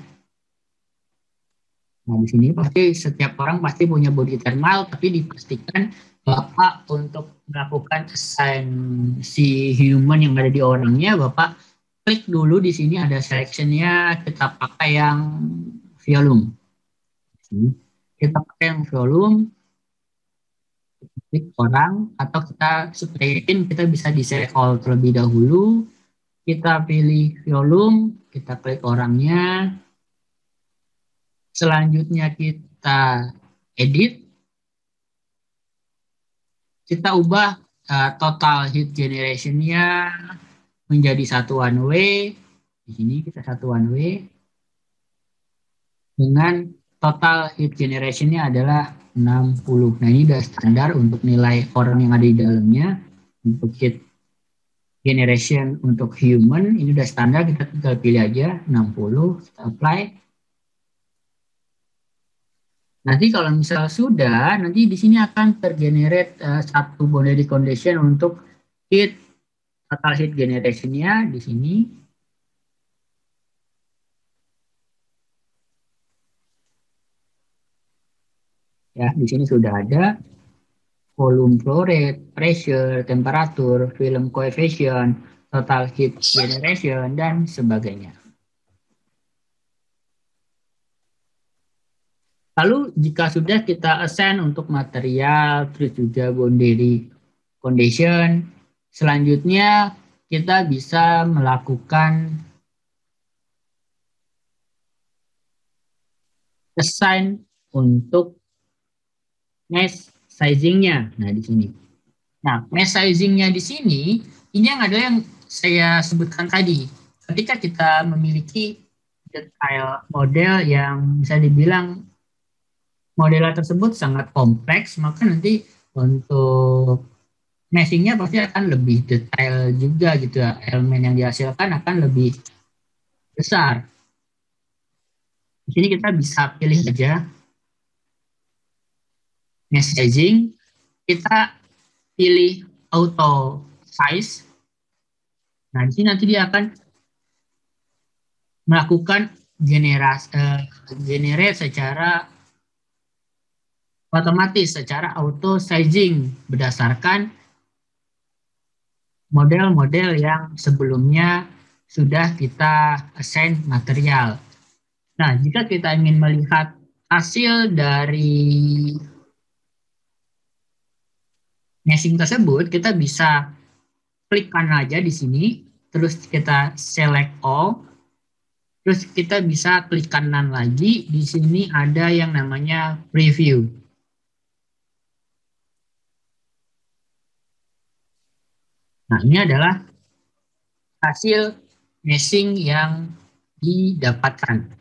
Nah, di sini pasti setiap orang pasti punya body thermal, tapi dipastikan Bapak untuk melakukan assign si human yang ada di orangnya, Bapak klik dulu di sini ada selection-nya, kita pakai yang volume. Kita pakai yang volume, klik orang, atau kita seperti kita bisa di-select all terlebih dahulu. Kita pilih volume, kita klik orangnya. Selanjutnya kita edit. Kita ubah uh, total heat generation-nya menjadi satuan W. Di sini kita satuan W. Dengan total heat generation-nya adalah enam puluh. Nah, ini sudah standar untuk nilai orang yang ada di dalamnya. Untuk heat generation untuk human, ini sudah standar, kita tinggal pilih aja enam puluh, kita apply. Nanti kalau misal sudah, nanti di sini akan tergenerate uh, satu boundary condition untuk heat, total heat generation-nya di sini. Ya, di sini sudah ada volume flow rate, pressure, temperatur, film coefficient, total heat generation, dan sebagainya. Lalu jika sudah kita assign untuk material, terus juga boundary condition, selanjutnya kita bisa melakukan assign untuk mesh sizing-nya. Nah, di sini. Nah, mesh sizing-nya di sini, ini yang ada yang saya sebutkan tadi. Ketika kita memiliki detail model yang bisa dibilang model tersebut sangat kompleks, maka nanti untuk meshing-nya pasti akan lebih detail juga gitu ya. Elemen yang dihasilkan akan lebih besar. Di sini kita bisa pilih aja mesh sizing, kita pilih auto size. Nah, di sini nanti dia akan melakukan generasi uh, generate secara otomatis, secara auto sizing berdasarkan model-model yang sebelumnya sudah kita assign material. Nah, jika kita ingin melihat hasil dari meshing tersebut, kita bisa klik kanan aja di sini, terus kita select all, terus kita bisa klik kanan lagi, di sini ada yang namanya preview. Nah, ini adalah hasil meshing yang didapatkan.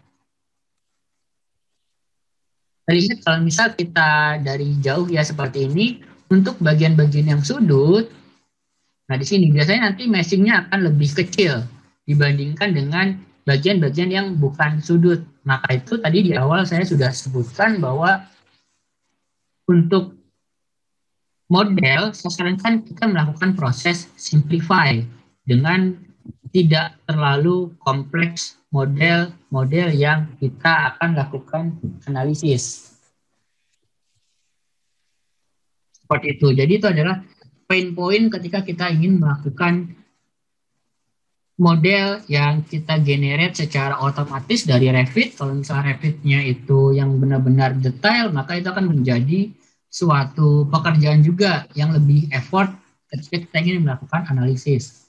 Lihat kalau misal kita dari jauh ya seperti ini, untuk bagian-bagian yang sudut, nah di sini biasanya nanti meshingnya akan lebih kecil dibandingkan dengan bagian-bagian yang bukan sudut. Maka itu tadi di awal saya sudah sebutkan bahwa untuk model, saya sarankan kita melakukan proses simplify dengan tidak terlalu kompleks model-model yang kita akan lakukan analisis. Seperti itu. Jadi itu adalah pain point ketika kita ingin melakukan model yang kita generate secara otomatis dari Revit. Kalau misalnya Revit-nya itu yang benar-benar detail, maka itu akan menjadi suatu pekerjaan juga yang lebih effort ketika kita ingin melakukan analisis.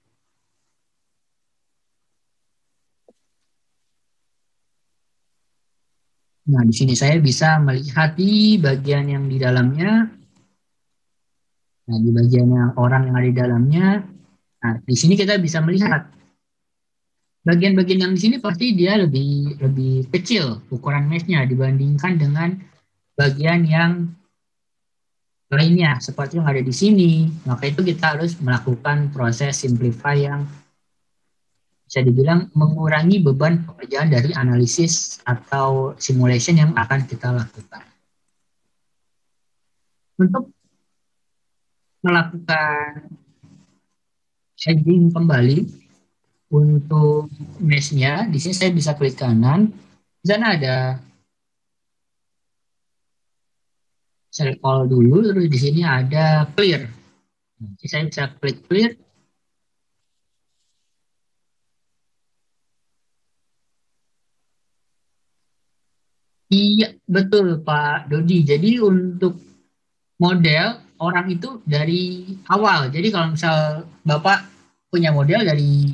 Nah, di sini saya bisa melihat di bagian yang di dalamnya. Nah, di bagian yang orang yang ada di dalamnya. Nah, di sini kita bisa melihat bagian-bagian yang di sini pasti dia lebih lebih kecil ukuran mesh-nya dibandingkan dengan bagian yang lainnya seperti yang ada di sini. Maka itu kita harus melakukan proses simplify yang bisa dibilang mengurangi beban pekerjaan dari analisis atau simulation yang akan kita lakukan. Untuk melakukan shading kembali untuk mesh-nya, di sini saya bisa klik kanan. Di sana ada select all dulu, terus di sini ada clear. Jadi saya bisa klik clear. Iya, betul Pak Dodi. Jadi untuk model orang itu dari awal. Jadi kalau misal Bapak punya model dari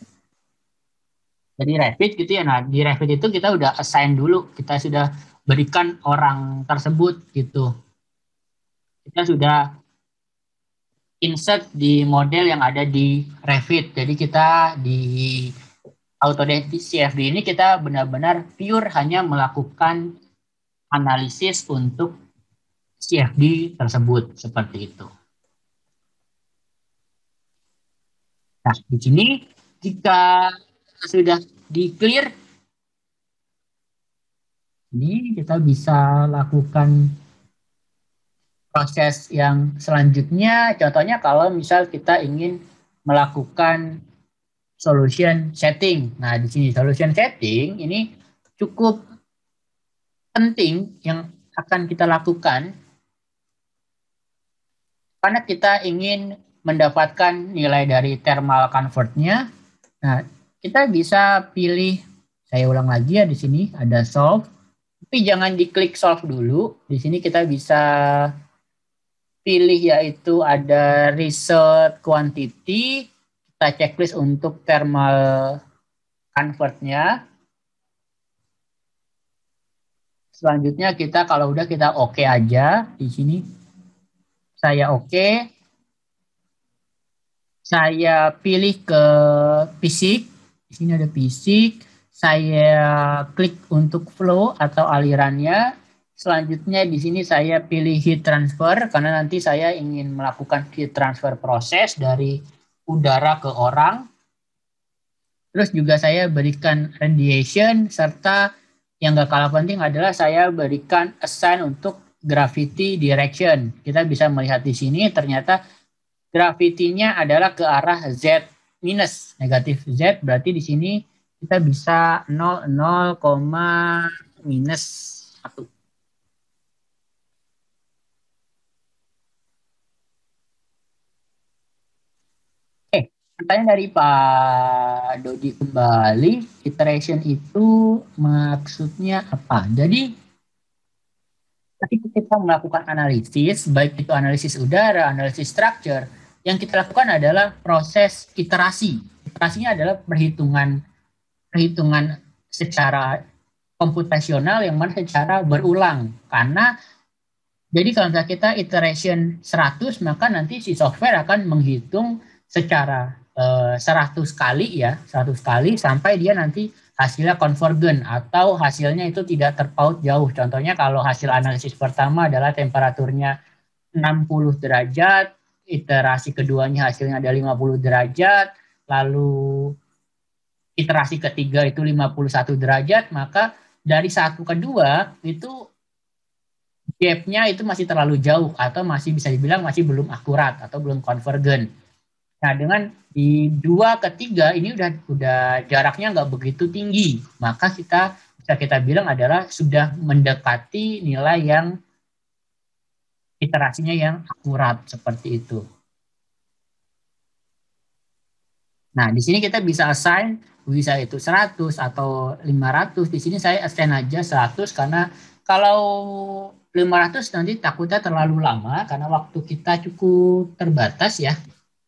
dari Revit gitu ya. Nah, di Revit itu kita udah assign dulu. Kita sudah berikan orang tersebut gitu. Kita sudah insert di model yang ada di Revit. Jadi kita di Autodesk C F D ini kita benar-benar pure hanya melakukan analisis untuk C F D tersebut seperti itu. Nah, di sini jika sudah di clear, ini kita bisa lakukan proses yang selanjutnya. Contohnya kalau misal kita ingin melakukan solution setting. Nah, di sini solution setting ini cukup penting yang akan kita lakukan karena kita ingin mendapatkan nilai dari thermal convert-nya. Nah, kita bisa pilih, saya ulang lagi ya, di sini ada solve, tapi jangan diklik solve dulu. Di sini kita bisa pilih yaitu ada result quantity, kita checklist untuk thermal convert-nya. Selanjutnya kita kalau udah kita oke okay aja di sini. Saya oke. Okay. Saya pilih ke fisik. Di sini ada fisik. Saya klik untuk flow atau alirannya. Selanjutnya di sini saya pilih heat transfer karena nanti saya ingin melakukan heat transfer proses dari udara ke orang. Terus juga saya berikan radiation serta yang gak kalah penting adalah saya berikan assign untuk gravity direction. Kita bisa melihat di sini ternyata gravity-nya adalah ke arah Z minus, negatif Z, berarti di sini kita bisa nol, nol, minus satu. Pertanyaan dari Pak Dodi kembali, iteration itu maksudnya apa? Jadi, ketika kita melakukan analisis, baik itu analisis udara, analisis structure, yang kita lakukan adalah proses iterasi. Iterasinya adalah perhitungan perhitungan secara komputasional yang mana secara berulang. Karena, jadi kalau kita iteration seratus, maka nanti si software akan menghitung secara seratus kali ya, seratus kali sampai dia nanti hasilnya convergent atau hasilnya itu tidak terpaut jauh. Contohnya kalau hasil analisis pertama adalah temperaturnya enam puluh derajat, iterasi keduanya hasilnya ada lima puluh derajat, lalu iterasi ketiga itu lima puluh satu derajat, maka dari satu ke dua itu gap-nya itu masih terlalu jauh atau masih bisa dibilang masih belum akurat atau belum convergent. Nah, dengan di dua ke tiga ini udah udah jaraknya nggak begitu tinggi, maka kita bisa kita bilang adalah sudah mendekati nilai yang iterasinya yang akurat seperti itu. Nah, di sini kita bisa assign bisa itu seratus atau lima ratus. Di sini saya assign aja seratus karena kalau lima ratus nanti takutnya terlalu lama karena waktu kita cukup terbatas ya.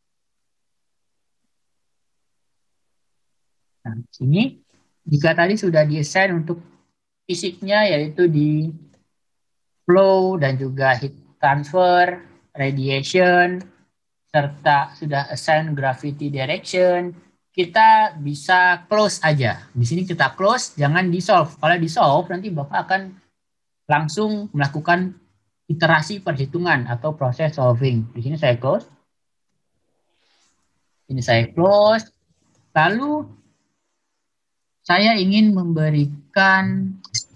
Nah, di sini jika tadi sudah di-assign untuk fisiknya yaitu di flow dan juga heat transfer, radiation, serta sudah assign gravity direction, kita bisa close aja. Di sini kita close, jangan di-solve. Kalau di-solve nanti Bapak akan langsung melakukan iterasi perhitungan atau proses solving. Di sini saya close. Ini saya close. Lalu saya ingin memberikan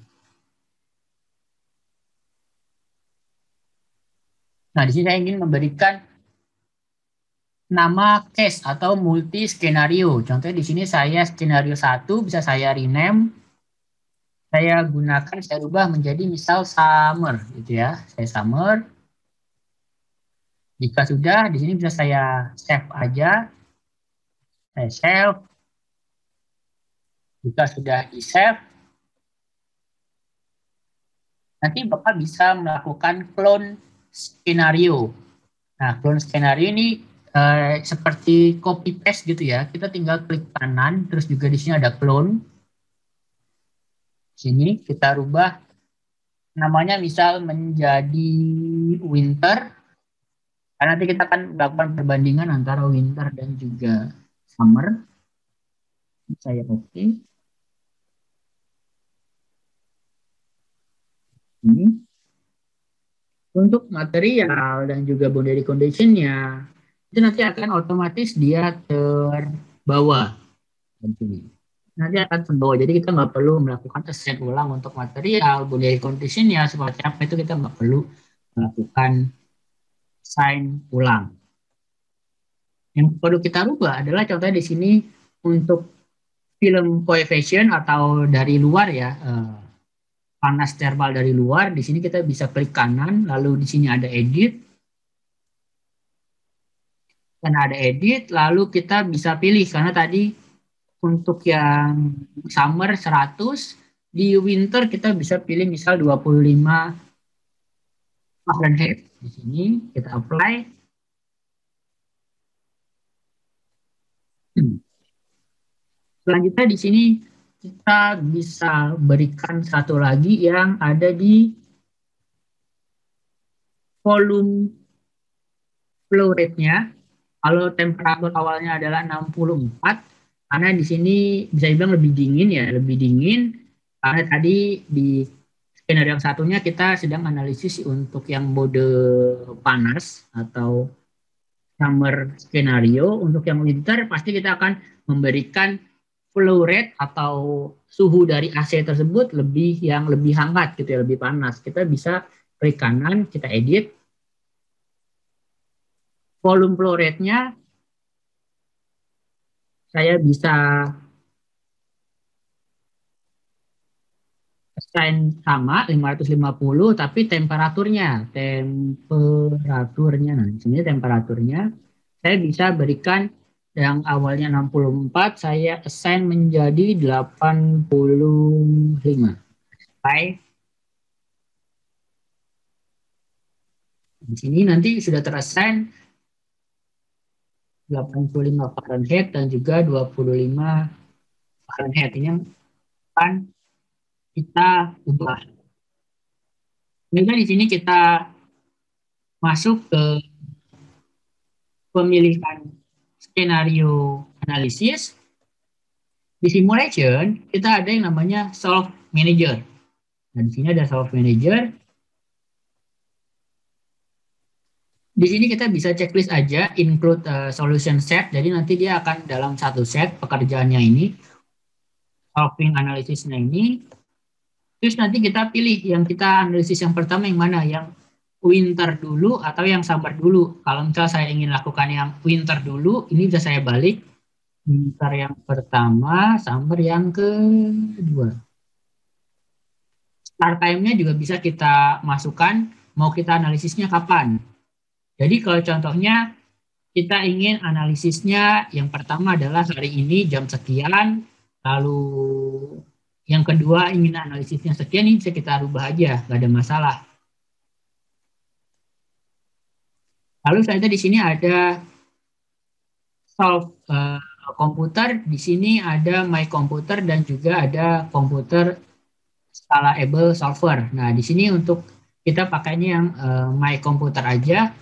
Nah, di sini saya ingin memberikan nama case atau multi skenario. Contohnya di sini saya skenario satu bisa saya rename. Saya gunakan, saya ubah menjadi misal summer gitu ya. Saya summer. Jika sudah, di sini bisa saya save aja. Saya save. Jika sudah di-save, nanti Bapak bisa melakukan clone skenario. Nah, clone skenario ini eh, seperti copy paste gitu ya. Kita tinggal klik kanan, terus juga di sini ada clone. Sini kita rubah namanya misal menjadi winter. Karena nanti kita akan melakukan perbandingan antara winter dan juga summer. Saya oke. Okay. Ini untuk material dan juga boundary condition-nya itu nanti akan otomatis dia terbawa. Nanti akan terbawa. Jadi kita nggak perlu melakukan assign ulang untuk material, boundary condition-nya seperti apa itu kita nggak perlu melakukan assign ulang. Yang perlu kita rubah adalah contohnya di sini untuk film coefficient atau dari luar ya. Eh, panas thermal dari luar, di sini kita bisa klik kanan, lalu di sini ada edit. Karena ada edit, lalu kita bisa pilih, karena tadi untuk yang summer seratus, di winter kita bisa pilih misal dua puluh lima Fahrenheit. Di sini kita apply. Selanjutnya di sini kita bisa berikan satu lagi yang ada di volume flow rate-nya. Kalau temperatur awalnya adalah enam puluh empat, karena di sini bisa dibilang lebih dingin ya, lebih dingin. Karena tadi di skenario yang satunya kita sedang analisis untuk yang mode panas atau summer skenario. Untuk yang winter pasti kita akan memberikan flow rate atau suhu dari A C tersebut lebih yang lebih hangat gitu ya, lebih panas. Kita bisa klik kanan, kita edit. Volume flow rate-nya saya bisa assign sama lima ratus lima puluh, tapi temperaturnya, temperaturnya, nah di sini temperaturnya saya bisa berikan yang awalnya enam puluh empat, saya assign menjadi delapan puluh lima. Baik. Di sini nanti sudah terassign delapan puluh lima Fahrenheit dan juga dua puluh lima Fahrenheit. Ini akan kita ubah. Juga di sini kita masuk ke pemilihan skenario analisis. Di simulation kita ada yang namanya solve manager. Nah, di sini ada solve manager. Di sini kita bisa checklist aja include uh, solution set. Jadi nanti dia akan dalam satu set pekerjaannya ini, solving analisisnya ini. Terus nanti kita pilih yang kita analisis yang pertama yang mana, yang winter dulu atau yang summer dulu. Kalau misalnya saya ingin lakukan yang winter dulu, ini bisa saya balik. Winter yang pertama, summer yang kedua. Start time-nya juga bisa kita masukkan, mau kita analisisnya kapan. Jadi kalau contohnya kita ingin analisisnya yang pertama adalah hari ini jam sekian, lalu yang kedua ingin analisisnya sekian, ini bisa kita rubah aja, nggak ada masalah. Lalu saya di sini ada solve uh, komputer, di sini ada my computer dan juga ada komputer scalable solver. Nah, di sini untuk kita pakainya yang uh, my computer aja.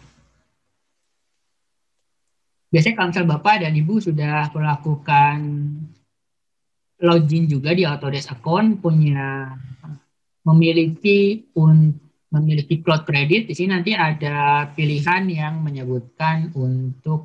Biasanya kalau misal Bapak dan Ibu sudah melakukan login juga di Autodesk account, punya memiliki un, memiliki cloud credit, di sini nanti ada pilihan yang menyebutkan untuk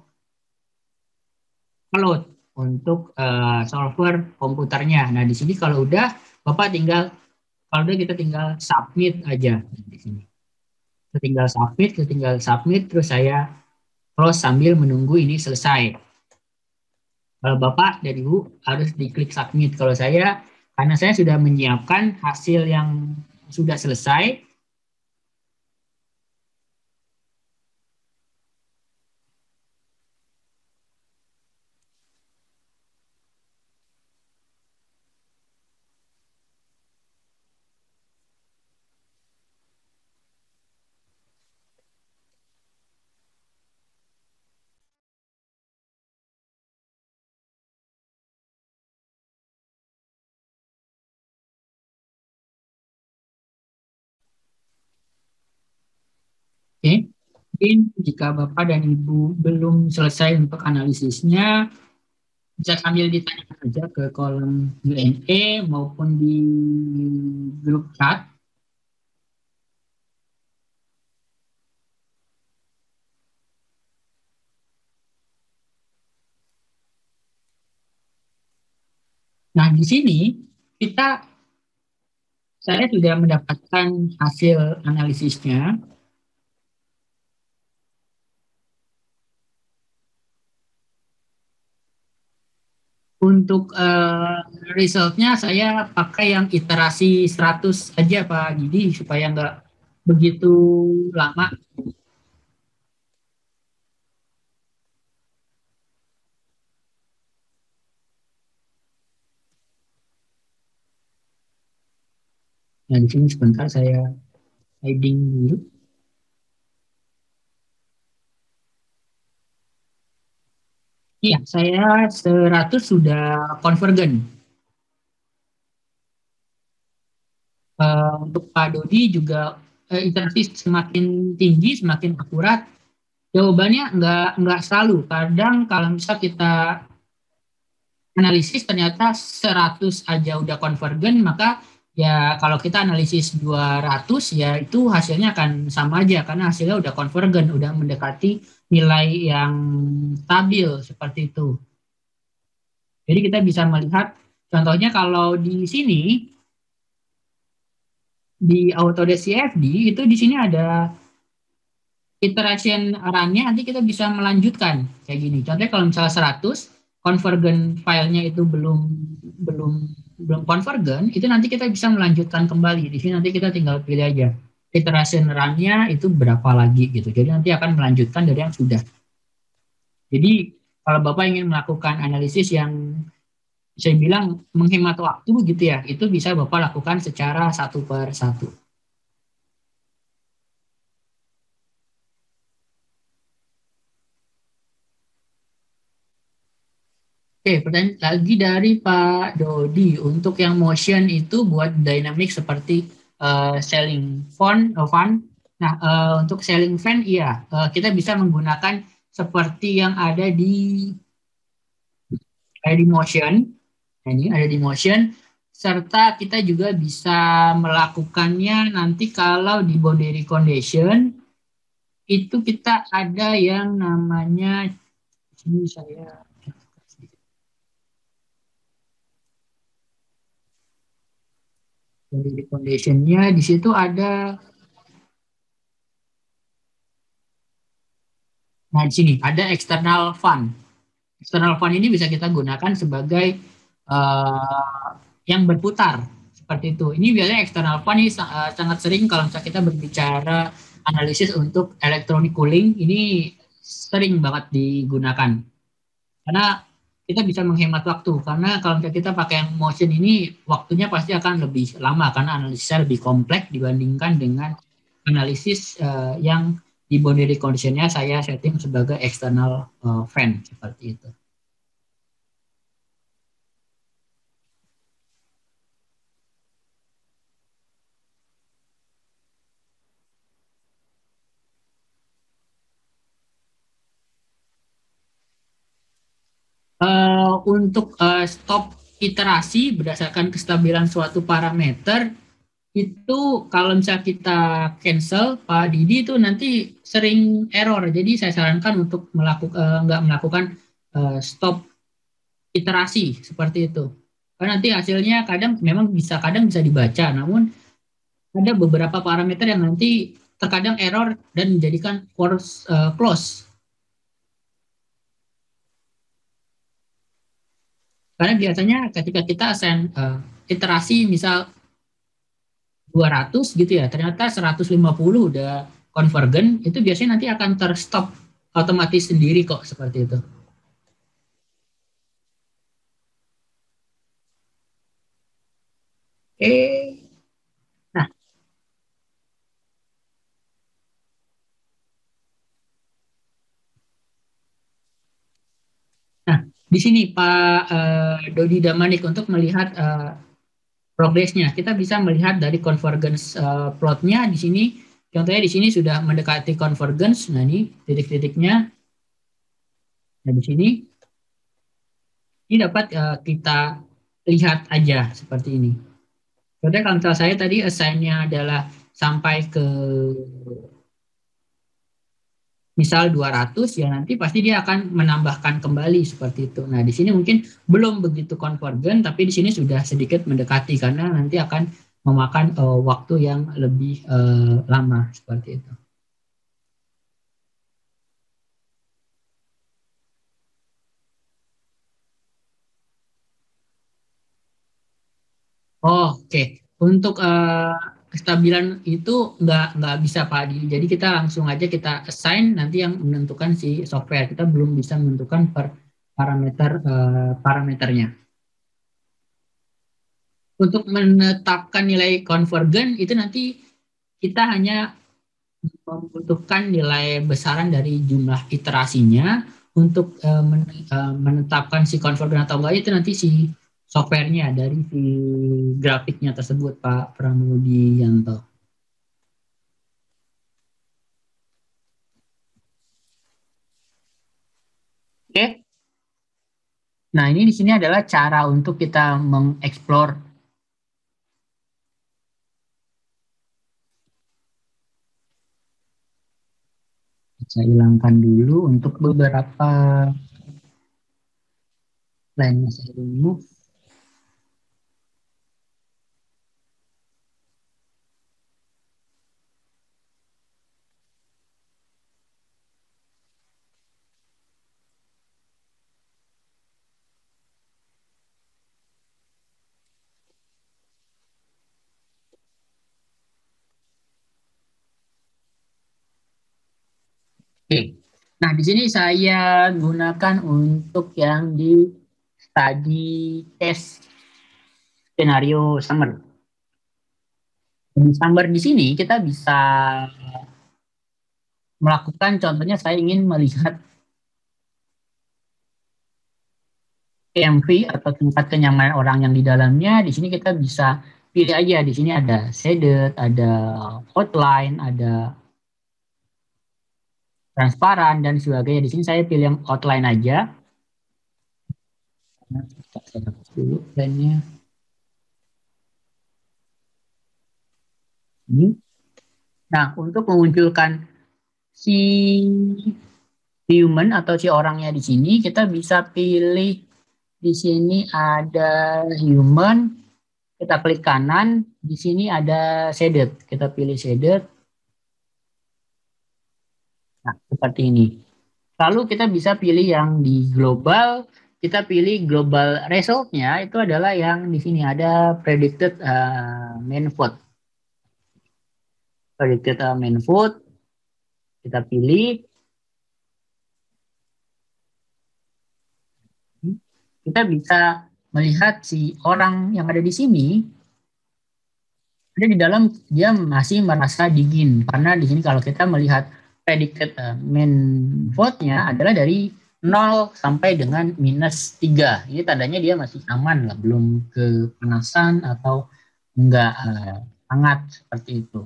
cloud untuk uh, solver komputernya. Nah, di sini kalau udah Bapak tinggal kalau udah kita tinggal submit aja di sini. Kita tinggal submit, kita tinggal submit terus saya close sambil menunggu ini selesai. Kalau Bapak dan Ibu harus diklik submit. Kalau saya, karena saya sudah menyiapkan hasil yang sudah selesai, oke. Mungkin jika Bapak dan Ibu belum selesai untuk analisisnya, bisa sambil ditanyakan aja ke kolom Q and A maupun di grup chat. Nah, di sini kita saya sudah mendapatkan hasil analisisnya. Untuk uh, resultnya saya pakai yang iterasi seratus aja Pak Gidi supaya nggak begitu lama. Nah, di sini sebentar saya hiding dulu. Iya, saya seratus sudah convergen. Uh, untuk Pak Dodi juga uh, iterasi semakin tinggi, semakin akurat. Jawabannya nggak nggak selalu. Kadang kalau misal kita analisis ternyata seratus aja udah konvergen, maka ya kalau kita analisis dua ratus ya itu hasilnya akan sama aja karena hasilnya udah konvergen, udah mendekati nilai yang stabil seperti itu. Jadi kita bisa melihat contohnya kalau di sini di Autodesk C F D itu di sini ada iteration run-nya, nanti kita bisa melanjutkan kayak gini. Contohnya kalau misalnya seratus convergen filenya itu belum belum belum convergen, itu nanti kita bisa melanjutkan kembali. Di sini nanti kita tinggal pilih aja iteration run-nya itu berapa lagi gitu. Jadi nanti akan melanjutkan dari yang sudah. Jadi kalau Bapak ingin melakukan analisis yang saya bilang menghemat waktu gitu ya, itu bisa Bapak lakukan secara satu per satu. Oke, pertanyaan lagi dari Pak Dodi. Untuk yang motion itu buat dynamic seperti uh, selling font, uh, font. Nah, uh, untuk selling fan, iya, uh, kita bisa menggunakan seperti yang ada di ada di motion. Nah, ini ada di motion. Serta kita juga bisa melakukannya nanti kalau di boundary condition itu kita ada yang namanya ini saya boundary condition-nya di situ ada. Nah, di sini ada external fund. External fund ini bisa kita gunakan sebagai uh, yang berputar seperti itu. Ini biasanya external fund ini uh, sangat sering kalau misalnya kita berbicara analisis untuk electronic cooling, ini sering banget digunakan. Karena kita bisa menghemat waktu. Karena kalau misalnya kita pakai yang motion ini, waktunya pasti akan lebih lama karena analisisnya lebih kompleks dibandingkan dengan analisis uh, yang di boundary condition-nya saya setting sebagai external uh, fan seperti itu. Uh, untuk uh, stop iterasi berdasarkan kestabilan suatu parameter itu kalau misalnya kita cancel Pak Didi itu nanti sering error. Jadi saya sarankan untuk melakukan uh, nggak melakukan uh, stop iterasi seperti itu. Karena nanti hasilnya kadang memang bisa kadang bisa dibaca, namun ada beberapa parameter yang nanti terkadang error dan menjadikan course uh, close. Karena biasanya ketika kita assign uh, iterasi misal dua ratus gitu ya, ternyata seratus lima puluh udah convergen, itu biasanya nanti akan terstop otomatis sendiri kok seperti itu. Eh, nah, nah di sini Pak uh, Dodi Damanik untuk melihat uh, progresnya, kita bisa melihat dari convergence uh, plotnya di sini. Contohnya di sini sudah mendekati convergence. Nah ini titik-titiknya. Nah di sini ini dapat uh, kita lihat aja seperti ini. Contohnya kalau misalnya saya tadi assign-nya adalah sampai ke misal dua ratus, ya nanti pasti dia akan menambahkan kembali seperti itu. Nah, di sini mungkin belum begitu konvergen, tapi di sini sudah sedikit mendekati karena nanti akan memakan uh, waktu yang lebih uh, lama seperti itu. Oh, oke. Okay. Untuk uh, kestabilan itu nggak nggak bisa Pak Adi. Jadi kita langsung aja kita assign nanti yang menentukan si software. Kita belum bisa menentukan per parameter uh, parameternya. Untuk menetapkan nilai konvergen itu nanti kita hanya membutuhkan nilai besaran dari jumlah iterasinya untuk uh, menetapkan si konvergen atau enggak itu nanti si softwarenya dari si grafiknya tersebut Pak Pramudianto. Oke. Nah, ini di sini adalah cara untuk kita mengeksplor saya hilangkan dulu untuk beberapa line saya remove. Oke. Nah, di sini saya gunakan untuk yang di study test skenario summer. Di summer di sini kita bisa melakukan, contohnya saya ingin melihat T M V atau tingkat kenyamanan orang yang di dalamnya. Di sini kita bisa pilih aja. Di sini ada shaded, ada outline, ada transparan dan sebagainya. Di sini saya pilih yang outline aja. Saya hapus dulu outline-nya. Ini. Nah, untuk memunculkan si human atau si orangnya di sini, kita bisa pilih di sini ada human. kita klik kanan, di sini ada shaded, kita pilih shaded. Nah, seperti ini. Lalu kita bisa pilih yang di global, kita pilih global resultnya itu adalah yang di sini ada predicted uh, main vote. Predicted uh, main vote, kita pilih. Kita bisa melihat si orang yang ada di sini, ada di dalam dia masih merasa dingin. Karena di sini kalau kita melihat predicted uh, main vote-nya adalah dari nol sampai dengan minus tiga. Ini tandanya dia masih aman lah, belum kepanasan atau enggak uh, hangat seperti itu.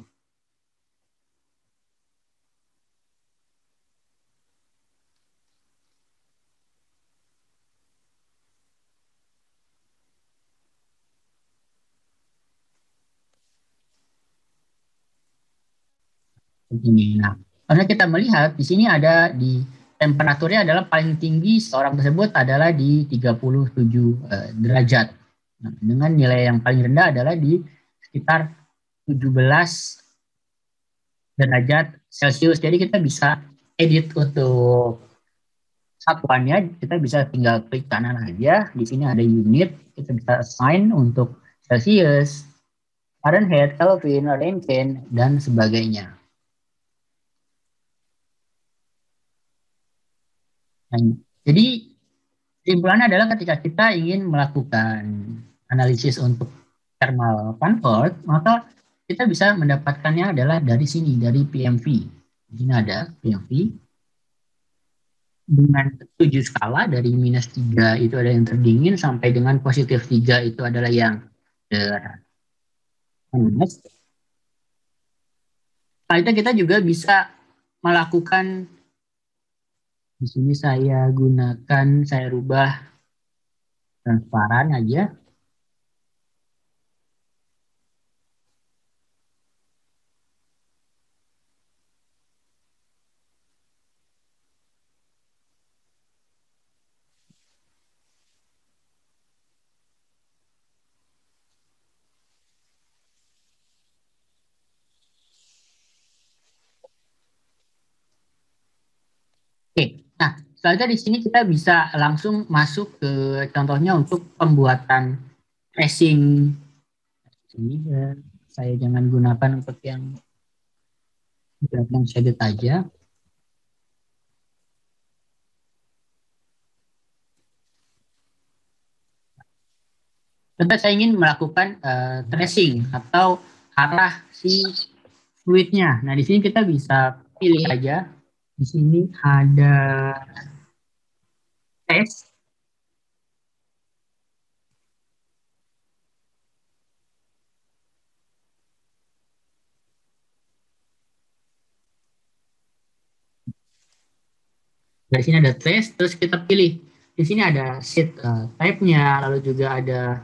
Begini. Nah, karena kita melihat di sini ada di temperaturnya adalah paling tinggi seorang tersebut adalah di tiga puluh tujuh uh, derajat. Nah, dengan nilai yang paling rendah adalah di sekitar tujuh belas derajat Celcius. Jadi kita bisa edit untuk satuannya, kita bisa tinggal klik kanan aja. Di sini ada unit, kita bisa assign untuk Celsius, Fahrenheit, Kelvin, Rentgen, dan sebagainya. Nah, jadi kesimpulannya adalah ketika kita ingin melakukan analisis untuk thermal comfort, maka kita bisa mendapatkannya adalah dari sini, dari P M V. Di sini ada P M V dengan tujuh skala, dari minus tiga itu ada yang terdingin sampai dengan positif tiga itu adalah yang panas. Setelah itu kita juga bisa melakukan, di sini saya gunakan, saya rubah transparan aja. Oke, nah selanjutnya di sini kita bisa langsung masuk ke contohnya untuk pembuatan tracing. Ini ya, saya jangan gunakan untuk yang yang shaded aja. Contoh saya ingin melakukan uh, tracing atau arah si fluidnya. Nah di sini kita bisa pilih aja. Di sini ada tes. Dari sini ada tes, terus kita pilih. Di sini ada sheet uh, type-nya, lalu juga ada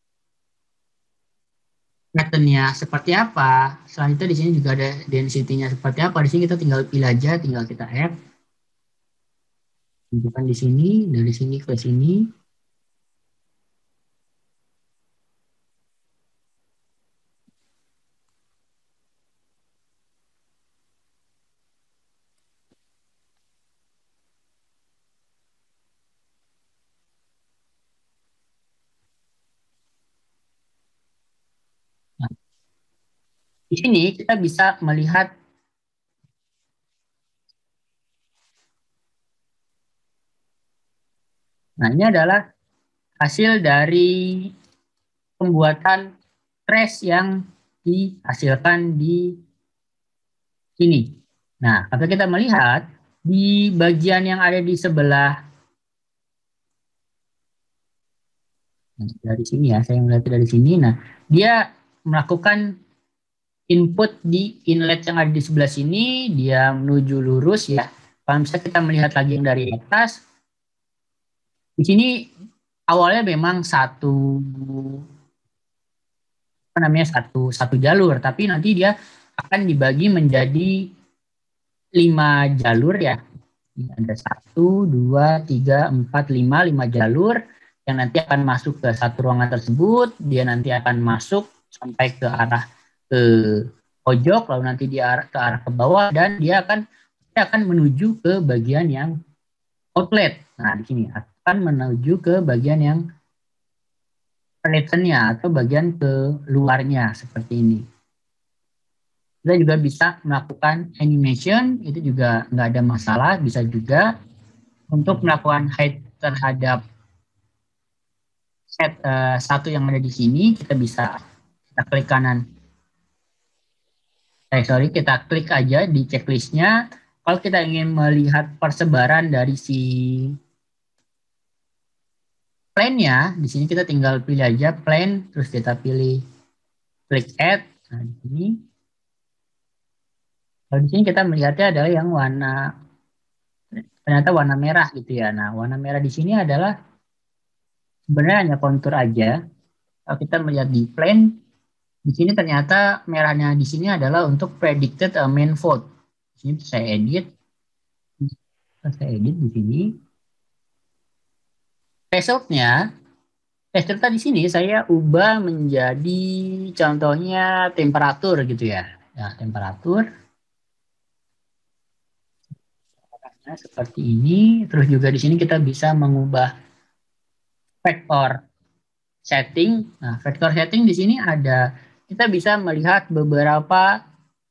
pattern-nya seperti apa. Selanjutnya di sini juga ada density-nya seperti apa. Di sini kita tinggal pilih aja, tinggal kita add. Tunjukkan di sini, dari sini ke sini. Nah, di sini kita bisa melihat nah ini adalah hasil dari pembuatan trace yang dihasilkan di sini. Nah, kalau kita melihat di bagian yang ada di sebelah dari sini ya, saya melihat dari sini. Nah, dia melakukan input di inlet yang ada di sebelah sini, dia menuju lurus ya. Kalau misalnya kita melihat lagi yang dari atas, di sini awalnya memang satu apa namanya satu satu jalur, tapi nanti dia akan dibagi menjadi lima jalur ya. Ada satu, dua, tiga, empat, lima, lima jalur yang nanti akan masuk ke satu ruangan tersebut, dia nanti akan masuk sampai ke arah ke pojok, lalu nanti dia ke arah ke bawah, dan dia akan dia akan menuju ke bagian yang outlet. Nah, di sini akan menuju ke bagian yang penetrasinya atau bagian ke luarnya seperti ini. Kita juga bisa melakukan animation, itu juga nggak ada masalah, bisa juga untuk melakukan hide terhadap set uh, satu yang ada di sini, kita bisa kita klik kanan. Eh, sorry, kita klik aja di checklistnya. Kalau kita ingin melihat persebaran dari si plan-nya, di sini kita tinggal pilih aja plan, terus kita pilih klik add. Nah, di sini. Kalau di sini kita melihatnya adalah yang warna ternyata warna merah gitu ya. Nah, warna merah di sini adalah sebenarnya hanya kontur aja. Kalau kita melihat di plan, di sini ternyata merahnya di sini adalah untuk predicted uh, main vote. Di sini saya edit, saya edit di sini. Resultnya, resultnya di sini saya ubah menjadi contohnya temperatur gitu ya. Ya, temperatur. Seperti ini. Terus juga di sini kita bisa mengubah vektor setting. Nah, vektor setting di sini ada, kita bisa melihat beberapa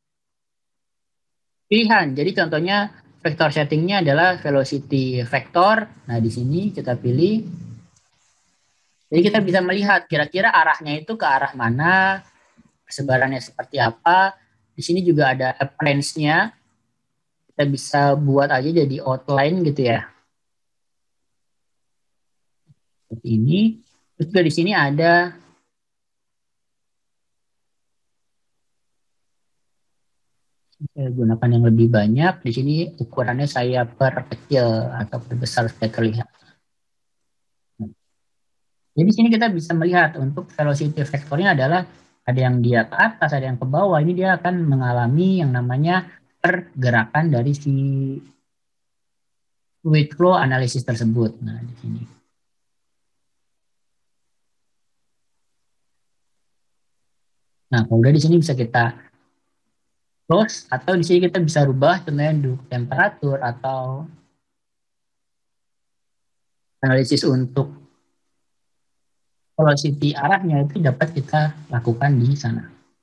pilihan. Jadi contohnya vektor settingnya adalah velocity vector. Nah, di sini kita pilih. Jadi kita bisa melihat kira-kira arahnya itu ke arah mana, persebarannya seperti apa. Di sini juga ada appearance-nya. Kita bisa buat aja jadi outline gitu ya. Seperti ini. Terus juga di sini ada saya gunakan yang lebih banyak. Di sini ukurannya saya perkecil atau perbesar supaya terlihat. Jadi di sini kita bisa melihat untuk velocity vectornya adalah ada yang dia ke atas, ada yang ke bawah. Ini dia akan mengalami yang namanya pergerakan dari si fluid flow analisis tersebut. Nah, di sini. Nah, kalau udah di sini bisa kita close, atau di sini kita bisa rubah contohnya untuk temperatur atau analisis untuk velocity arahnya itu dapat kita lakukan di sana.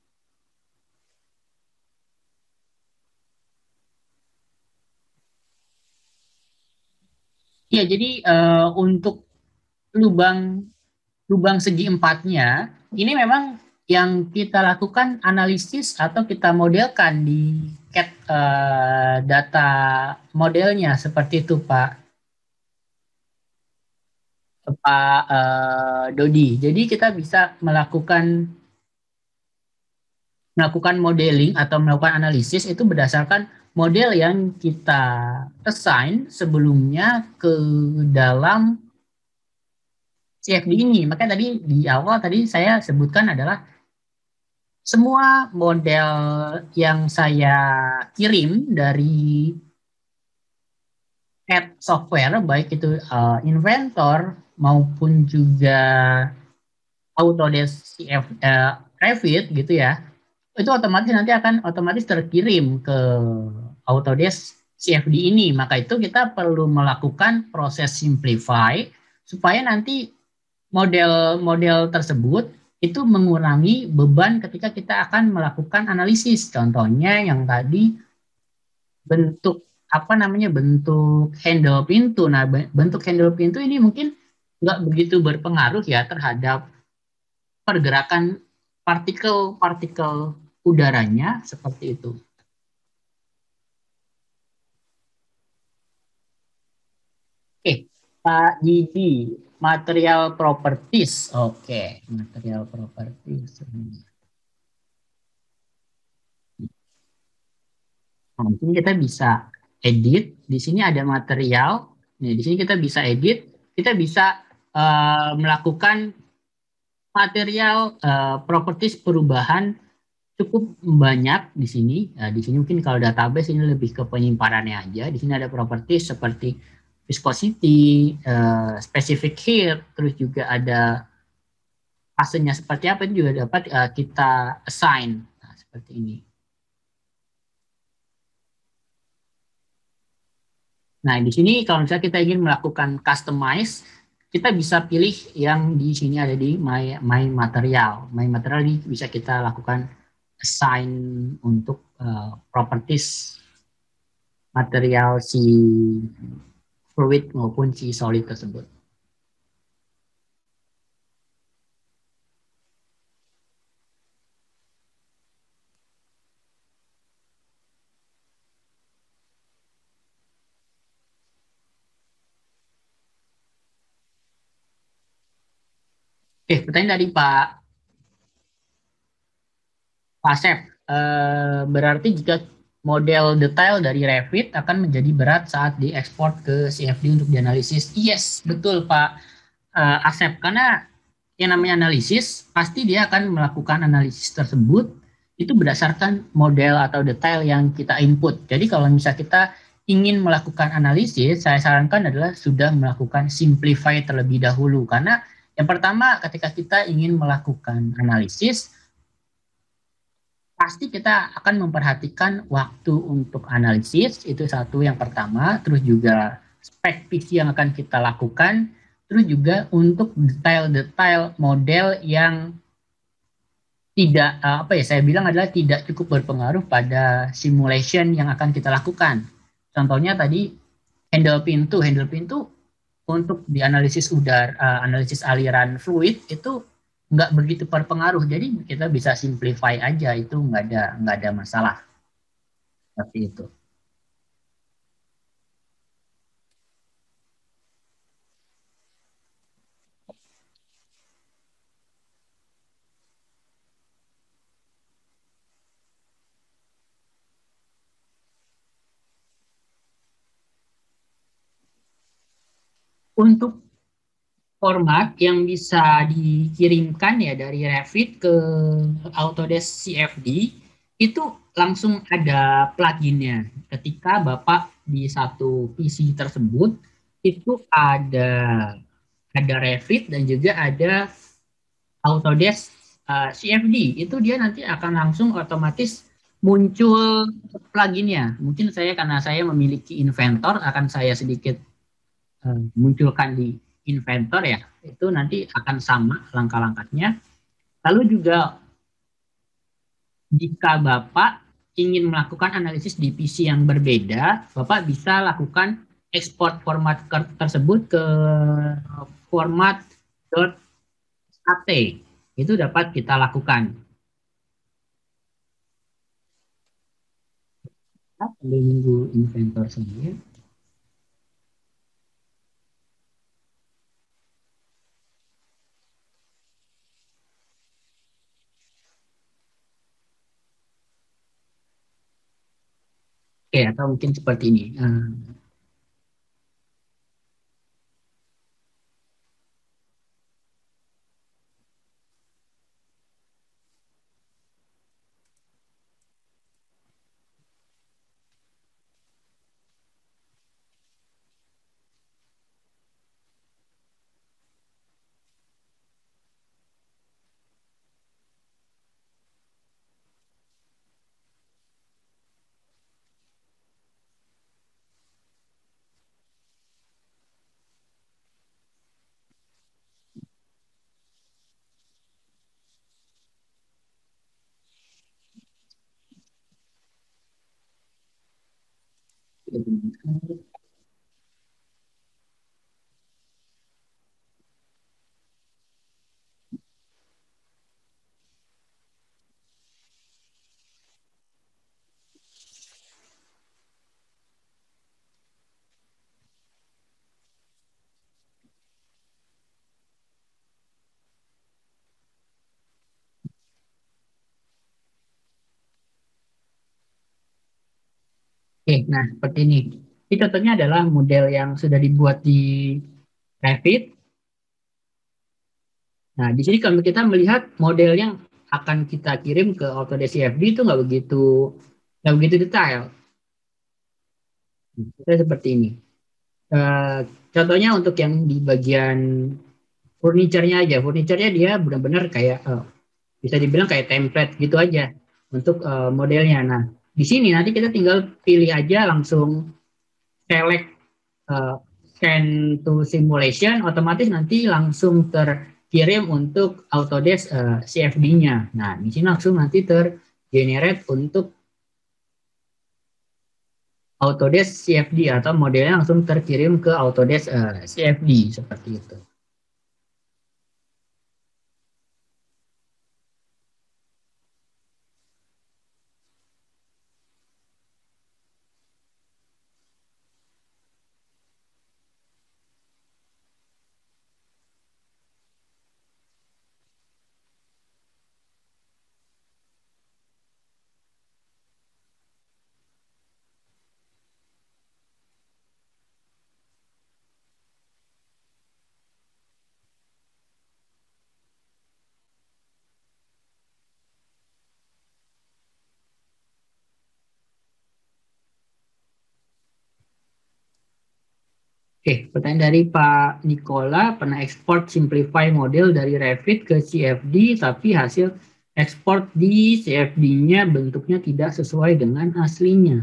Ya, jadi uh, untuk lubang lubang segi empatnya ini memang yang kita lakukan analisis atau kita modelkan di C A D uh, data modelnya seperti itu Pak Pak uh, Dodi. Jadi kita bisa melakukan melakukan modeling atau melakukan analisis itu berdasarkan model yang kita assign sebelumnya ke dalam C F D ini. Makanya tadi di awal tadi saya sebutkan adalah semua model yang saya kirim dari add software, baik itu uh, Inventor maupun juga Autodesk C F, uh, Revit gitu ya, itu otomatis nanti akan otomatis terkirim ke Autodesk C F D ini. Maka itu kita perlu melakukan proses simplify supaya nanti model-model tersebut itu mengurangi beban ketika kita akan melakukan analisis. Contohnya yang tadi bentuk apa namanya bentuk handle pintu. Nah, bentuk handle pintu ini mungkin nggak begitu berpengaruh ya terhadap pergerakan partikel-partikel udaranya seperti itu. Oke, Pak Gigi, material properties. Oke, material properties. Nah, mungkin kita bisa edit. Di sini ada material. Nih, di sini kita bisa edit. Kita bisa uh, melakukan material uh, properties perubahan cukup banyak di sini. Nah, di sini mungkin kalau database ini lebih ke penyimpanannya aja. Di sini ada properties seperti viscosity, uh, specific heat, terus juga ada fasenya seperti apa itu juga dapat uh, kita assign. Nah, seperti ini. Nah, di sini kalau misalnya kita ingin melakukan customize, kita bisa pilih yang di sini ada di my, my material. My material ini bisa kita lakukan assign untuk uh, properties material si fluid maupun si solid tersebut. Oke, pertanyaan dari Pak Pasep. Eh, berarti jika model detail dari Revit akan menjadi berat saat diekspor ke C F D untuk dianalisis. Yes, betul Pak eh, Asep. Karena yang namanya analisis, pasti dia akan melakukan analisis tersebut itu berdasarkan model atau detail yang kita input. Jadi kalau misalnya kita ingin melakukan analisis, saya sarankan adalah sudah melakukan simplify terlebih dahulu. Karena yang pertama ketika kita ingin melakukan analisis, pasti kita akan memperhatikan waktu untuk analisis, itu satu yang pertama, terus juga spek P C yang akan kita lakukan, terus juga untuk detail-detail model yang tidak, apa ya, saya bilang adalah tidak cukup berpengaruh pada simulation yang akan kita lakukan. Contohnya tadi handle pintu, handle pintu untuk dianalisis udara, analisis aliran fluid itu nggak begitu berpengaruh, jadi kita bisa simplify aja, itu nggak ada nggak ada masalah seperti itu. Untuk format yang bisa dikirimkan ya dari Revit ke Autodesk C F D itu langsung ada pluginnya. Ketika Bapak di satu P C tersebut itu ada ada Revit dan juga ada Autodesk uh, C F D, itu dia nanti akan langsung otomatis muncul pluginnya. Mungkin saya karena saya memiliki Inventor akan saya sedikit uh, munculkan di Inventor ya, itu nanti akan sama langkah-langkahnya. Lalu juga jika Bapak ingin melakukan analisis di P C yang berbeda, Bapak bisa lakukan ekspor format tersebut ke format .at. Itu dapat kita lakukan. Kita perlu menunggu Inventor saja. Oke, atau mungkin seperti ini. Uh, Oke, nah seperti ini. Ini contohnya adalah model yang sudah dibuat di Revit. Nah, di sini kalau kita melihat model yang akan kita kirim ke Autodesk C F D itu nggak begitu nggak begitu detail. Kita seperti ini. Eh, Contohnya untuk yang di bagian furniturnya aja, furniturnya dia benar-benar kayak eh, bisa dibilang kayak template gitu aja untuk eh, modelnya. Nah, di sini nanti kita tinggal pilih aja langsung select eh, scan to simulation, otomatis nanti langsung terkirim untuk Autodesk eh, C F D-nya. Nah, di sini langsung nanti tergenerate untuk Autodesk C F D atau modelnya langsung terkirim ke Autodesk eh, C F D seperti itu. Oke, pertanyaan dari Pak Nikola, pernah ekspor simplify model dari Revit ke C F D, tapi hasil ekspor di C F D-nya bentuknya tidak sesuai dengan aslinya.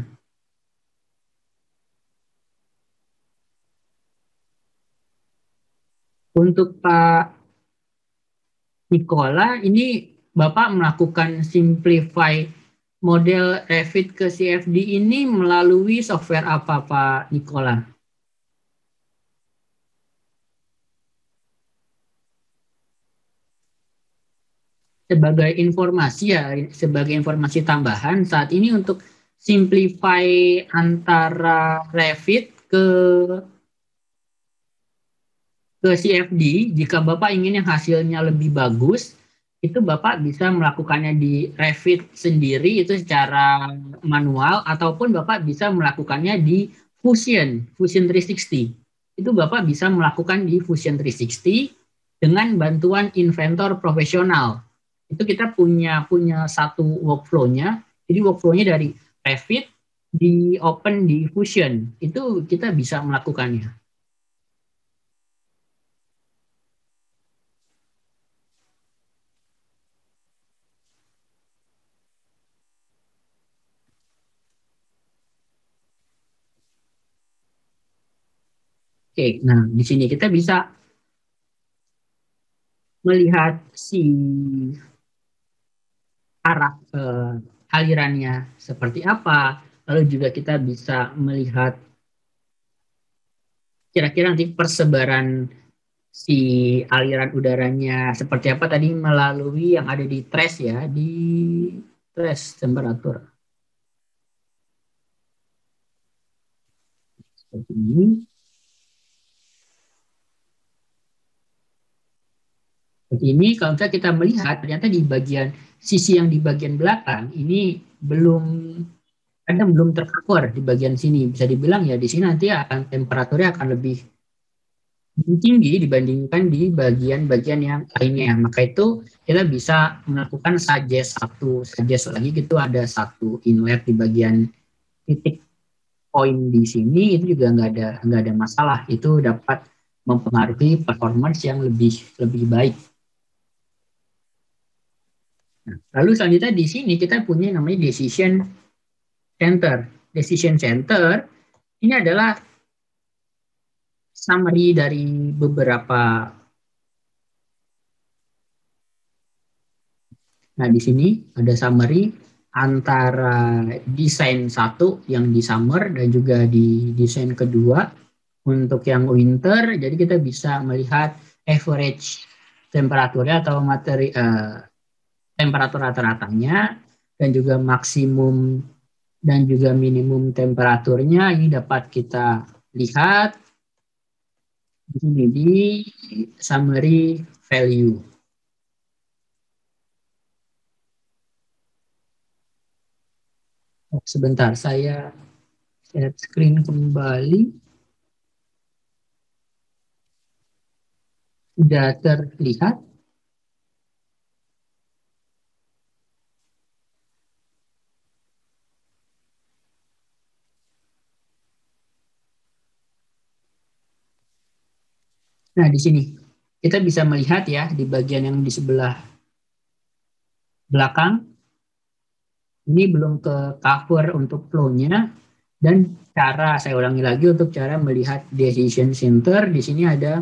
Untuk Pak Nikola, ini Bapak melakukan simplify model Revit ke C F D ini melalui software apa, Pak Nikola? Sebagai informasi ya, sebagai informasi tambahan, saat ini untuk simplify antara Revit ke ke C F D, jika Bapak ingin yang hasilnya lebih bagus, itu Bapak bisa melakukannya di Revit sendiri itu secara manual ataupun Bapak bisa melakukannya di Fusion, Fusion tiga enam nol. Itu Bapak bisa melakukan di Fusion tiga enam nol dengan bantuan inventor profesional. Itu kita punya punya satu workflow-nya. Jadi workflow-nya dari Revit di open di Fusion. Itu kita bisa melakukannya. Oke, nah di sini kita bisa melihat si arah eh, alirannya seperti apa, lalu juga kita bisa melihat kira-kira nanti persebaran si aliran udaranya seperti apa tadi melalui yang ada di trace ya, di trace temperatur. Seperti ini. Seperti ini kalau misalnya kita melihat ternyata di bagian sisi yang di bagian belakang ini belum kadang belum tercover di bagian sini. Bisa dibilang ya di sini nanti akan temperaturnya akan lebih tinggi dibandingkan di bagian-bagian yang lainnya. Maka itu kita bisa melakukan suggest satu, suggest lagi gitu ada satu inlet di bagian titik poin di sini itu juga nggak ada nggak ada masalah. Itu dapat mempengaruhi performance yang lebih lebih baik. Nah, lalu selanjutnya di sini kita punya namanya decision center. Decision center ini adalah summary dari beberapa. Nah, di sini ada summary antara desain satu yang di summer dan juga di desain kedua untuk yang winter. Jadi kita bisa melihat average temperaturnya atau materi eh, temperatur rata-ratanya dan juga maksimum dan juga minimum temperaturnya ini dapat kita lihat di sini di summary value. Oh, sebentar, saya share screen kembali. Sudah terlihat. Nah, di sini kita bisa melihat ya di bagian yang di sebelah belakang ini belum ke cover untuk flow-nya, dan cara saya ulangi lagi untuk cara melihat decision center di sini ada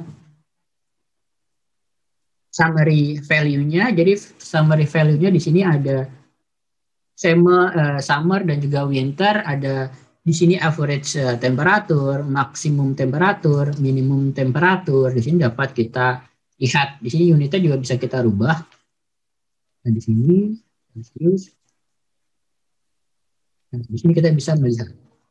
summary value-nya. Jadi summary value-nya di sini ada summer, uh, summer dan juga winter, ada di sini average uh, temperatur, maksimum temperatur, minimum temperatur. Di sini dapat kita lihat. Di sini unitnya juga bisa kita rubah. Nah, di sini Celsius. Nah, di sini kita bisa melihat.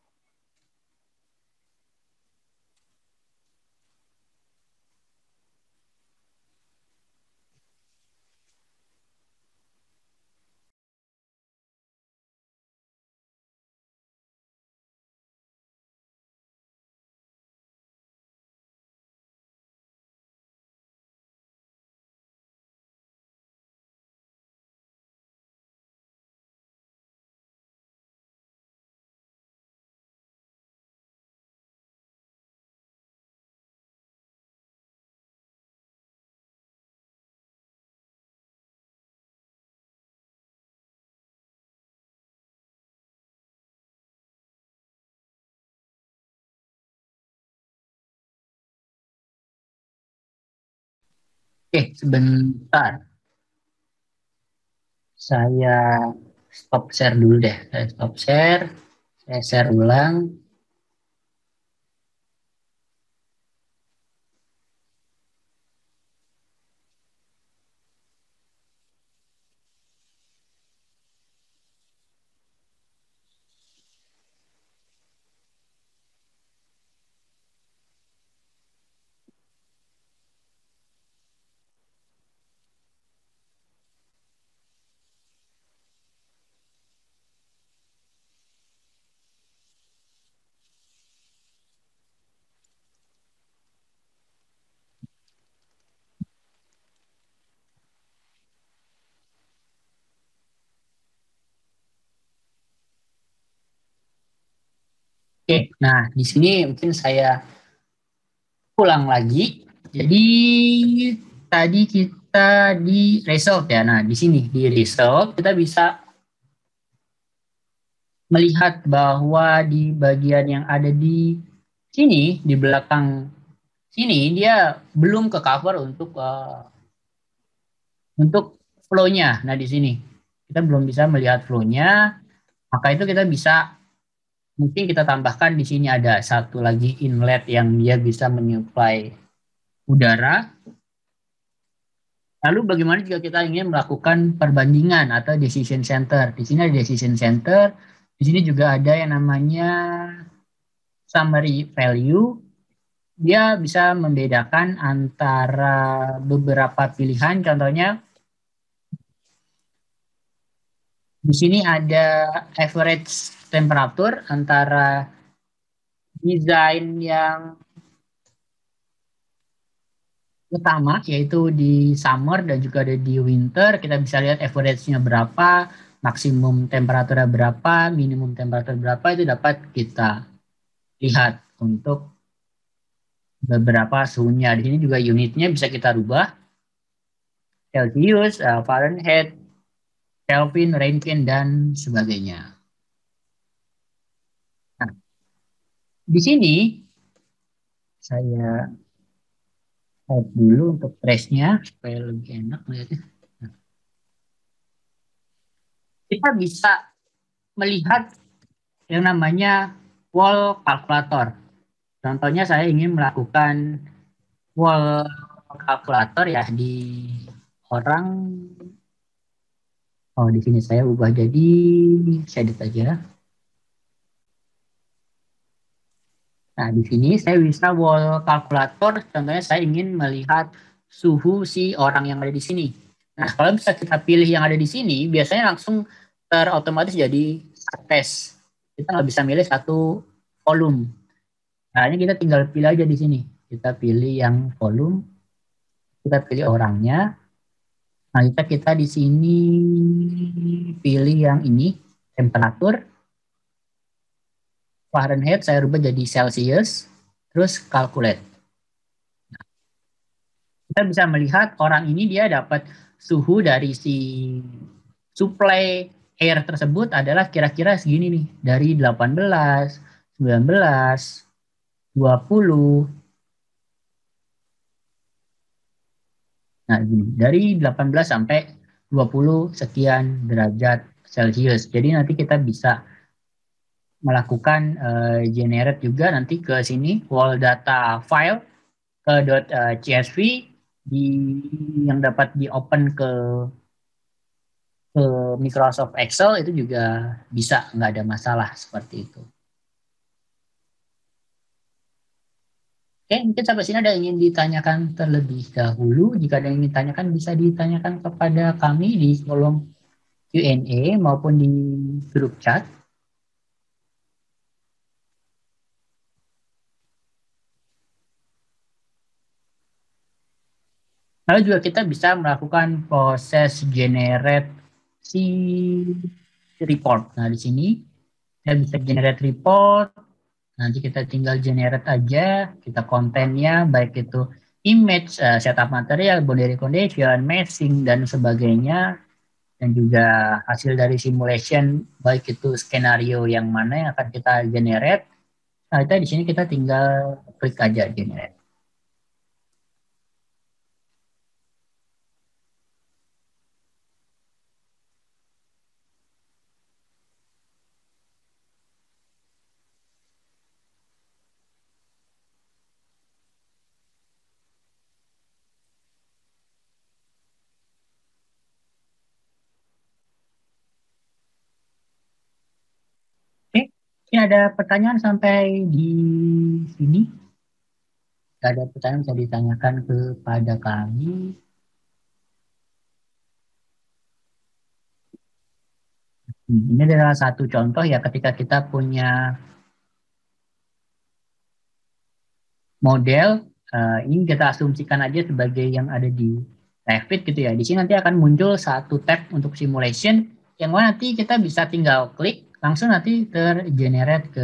Oke, sebentar. Saya stop share dulu deh. Saya stop share. Saya share ulang. Oke, nah di sini mungkin saya ulang lagi. Jadi tadi kita di result ya. Nah, di sini di result kita bisa melihat bahwa di bagian yang ada di sini, di belakang sini, dia belum ke cover untuk uh, untuk flow-nya. Nah, di sini kita belum bisa melihat flow-nya, maka itu kita bisa mungkin kita tambahkan di sini ada satu lagi inlet yang dia bisa menyuplai udara. Lalu bagaimana jika kita ingin melakukan perbandingan atau decision center? Di sini ada decision center, di sini juga ada yang namanya summary value. Dia bisa membedakan antara beberapa pilihan, contohnya di sini ada average temperatur antara desain yang utama yaitu di summer dan juga ada di winter. Kita bisa lihat average-nya berapa, maksimum temperaturnya berapa, minimum temperatur berapa, itu dapat kita lihat untuk beberapa suhunya. Di sini juga unitnya bisa kita rubah, Celsius, uh, Fahrenheit, Kelvin, Rangkine, dan sebagainya. Nah, di sini saya type dulu untuk trace-nya supaya lebih enak melihatnya. Nah, kita bisa melihat yang namanya wall calculator. Contohnya saya ingin melakukan wall calculator ya di orang. Oh, di sini saya ubah jadi shaded aja. Nah, di sini saya bisa wall calculator. Contohnya saya ingin melihat suhu si orang yang ada di sini. Nah, kalau bisa kita pilih yang ada di sini, biasanya langsung terotomatis jadi test. Kita nggak bisa milih satu volume. Nah, ini kita tinggal pilih aja di sini. Kita pilih yang volume, kita pilih orangnya. Nah, kita kita di sini pilih yang ini, temperatur. Fahrenheit saya rubah jadi Celsius, terus calculate. kita bisa melihat orang ini dia dapat suhu dari si supply air tersebut adalah kira-kira segini nih, dari delapan belas, sembilan belas, dua puluh. Nah, gini, dari delapan belas sampai dua puluh sekian derajat Celcius. Jadi nanti kita bisa melakukan uh, generate juga nanti ke sini wall data file ke .csv di yang dapat di open ke ke Microsoft Excel itu juga bisa, nggak ada masalah seperti itu. Oke, mungkin sampai sini ada yang ingin ditanyakan terlebih dahulu. Jika ada yang ingin ditanyakan, bisa ditanyakan kepada kami di kolom Q and A maupun di grup chat. Lalu juga kita bisa melakukan proses generate si report. Nah, di sini kita bisa generate report. Nanti kita tinggal generate aja, kita kontennya, baik itu image, uh, setup material, boundary condition, matching, dan sebagainya. Dan juga hasil dari simulation, baik itu skenario yang mana yang akan kita generate. Nah, kita di sini kita tinggal klik aja generate. Oke, ini ada pertanyaan sampai di sini. Tidak ada pertanyaan bisa ditanyakan kepada kami. Ini adalah satu contoh ya ketika kita punya model, uh, ini kita asumsikan aja sebagai yang ada di Revit gitu ya. Di sini nanti akan muncul satu tab untuk simulation yang mana nanti kita bisa tinggal klik langsung nanti tergenerate ke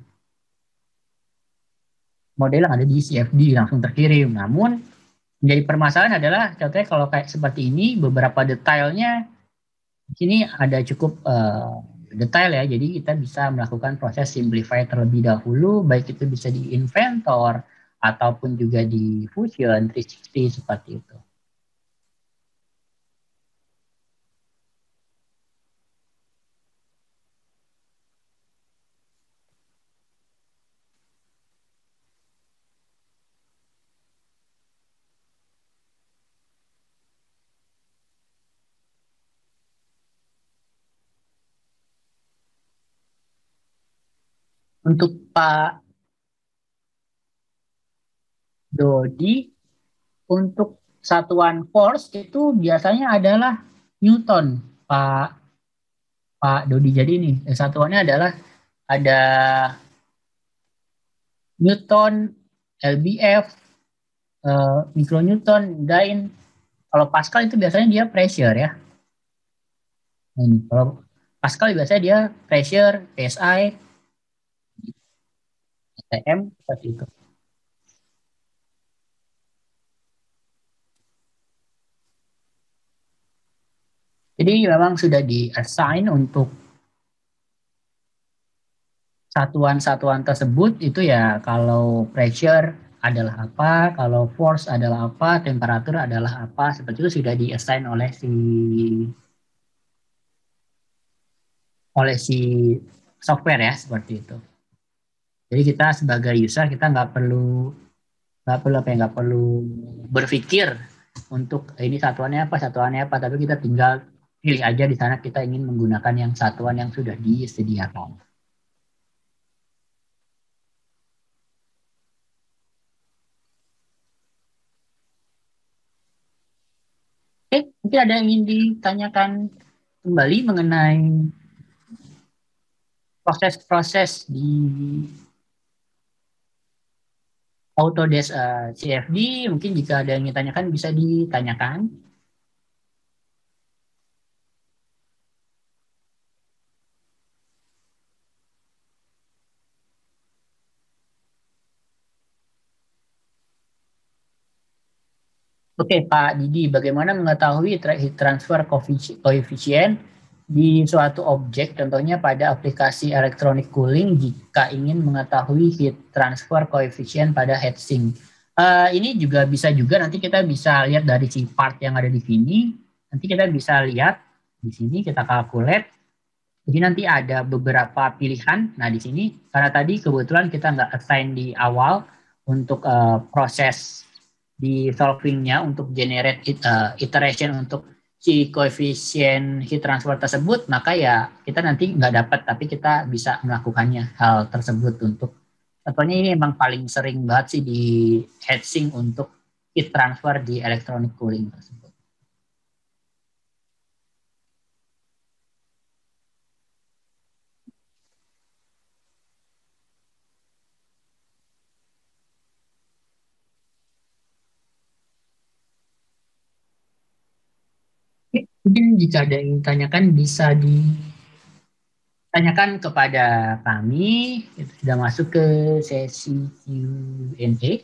model yang ada di C F D langsung terkirim. Namun menjadi permasalahan adalah contohnya kalau kayak seperti ini beberapa detailnya di sini ada cukup uh, detail ya. Jadi kita bisa melakukan proses simplify terlebih dahulu, baik itu bisa di Inventor ataupun juga di Fusion tiga ratus enam puluh seperti itu. Untuk Pak Dodi, untuk satuan force itu biasanya adalah Newton, Pak Pak Dodi. Jadi ini satuannya adalah ada Newton, L B F, uh, micronewton, dyne. Kalau Pascal itu biasanya dia pressure ya. Nah, ini kalau Pascal biasanya dia pressure, P S I, T M seperti itu. Jadi memang sudah di-assign untuk satuan-satuan tersebut itu ya kalau pressure adalah apa, kalau force adalah apa, temperatur adalah apa, seperti itu sudah di-assign oleh si oleh si software ya seperti itu. Jadi kita sebagai user kita nggak perlu nggak perlu apa ya nggak perlu berpikir untuk ini satuannya apa satuannya apa, tapi kita tinggal pilih aja di sana kita ingin menggunakan yang satuan yang sudah disediakan. Oke, mungkin ada yang ingin ditanyakan kembali mengenai proses-proses di Autodesk uh, C F D. Mungkin jika ada yang ditanyakan bisa ditanyakan. Oke, Pak Didi, bagaimana mengetahui tra- heat transfer coeffici- coefficient di suatu objek, contohnya pada aplikasi electronic cooling jika ingin mengetahui heat transfer coefficient pada heatsink. Eh, ini juga bisa juga nanti kita bisa lihat dari si part yang ada di sini. Nanti kita bisa lihat di sini kita calculate. Jadi nanti ada beberapa pilihan. Nah di sini karena tadi kebetulan kita nggak assign di awal untuk eh, proses di solvingnya untuk generate it- eh, iteration untuk si koefisien heat transfer tersebut, maka ya kita nanti nggak dapat, tapi kita bisa melakukannya hal tersebut untuk contohnya ini emang paling sering banget sih di heatsink untuk heat transfer di electronic cooling tersebut. Mungkin jika ada yang ditanyakan bisa ditanyakan kepada kami. Kita sudah masuk ke sesi Q and A.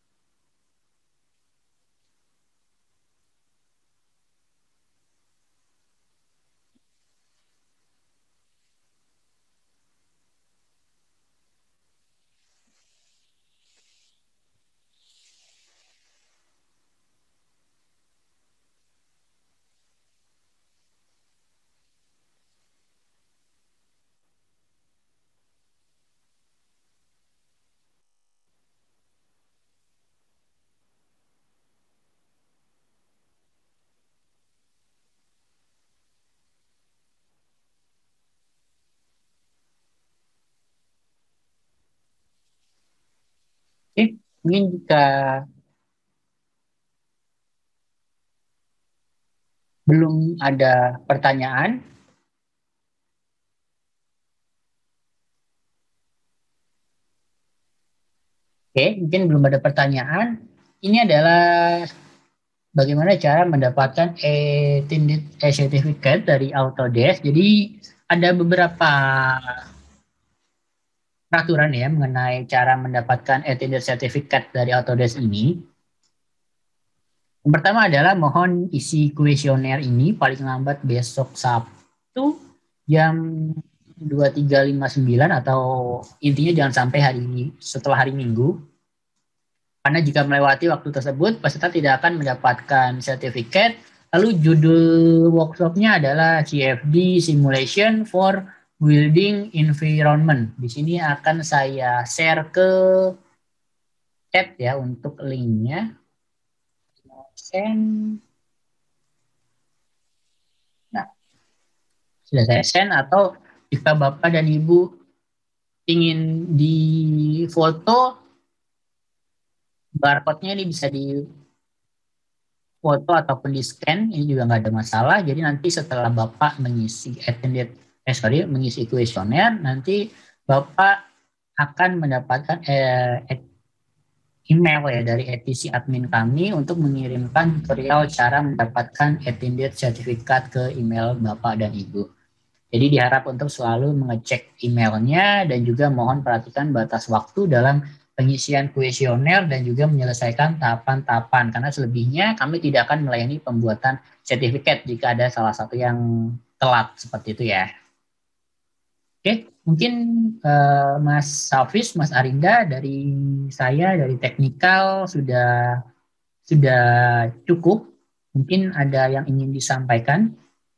Oke, mungkin jika belum ada pertanyaan, oke, mungkin belum ada pertanyaan. Ini adalah bagaimana cara mendapatkan attended certificate dari Autodesk. Jadi ada beberapa peraturan ya mengenai cara mendapatkan attended certificate dari Autodesk ini. Yang pertama adalah mohon isi kuesioner ini paling lambat besok Sabtu jam dua puluh tiga lima puluh sembilan atau intinya jangan sampai hari ini setelah hari Minggu. Karena jika melewati waktu tersebut, peserta tidak akan mendapatkan sertifikat. Lalu judul workshopnya adalah C F D Simulation for Building Environment. Di sini akan saya share ke chat ya untuk linknya. Send. Nah, sudah saya send atau jika Bapak dan Ibu ingin di foto, barcode-nya ini bisa di foto ataupun di scan, ini juga nggak ada masalah. Jadi nanti setelah Bapak mengisi attended, eh sorry, mengisi kuesioner, nanti Bapak akan mendapatkan eh, email ya dari E T C admin kami untuk mengirimkan tutorial cara mendapatkan attended sertifikat ke email Bapak dan Ibu. Jadi diharap untuk selalu mengecek emailnya dan juga mohon perhatikan batas waktu dalam pengisian kuesioner dan juga menyelesaikan tahapan-tahapan karena selebihnya kami tidak akan melayani pembuatan sertifikat jika ada salah satu yang telat seperti itu ya. Oke, mungkin uh, Mas Hafiz, Mas Arinda dari saya dari teknikal sudah sudah cukup. Mungkin ada yang ingin disampaikan.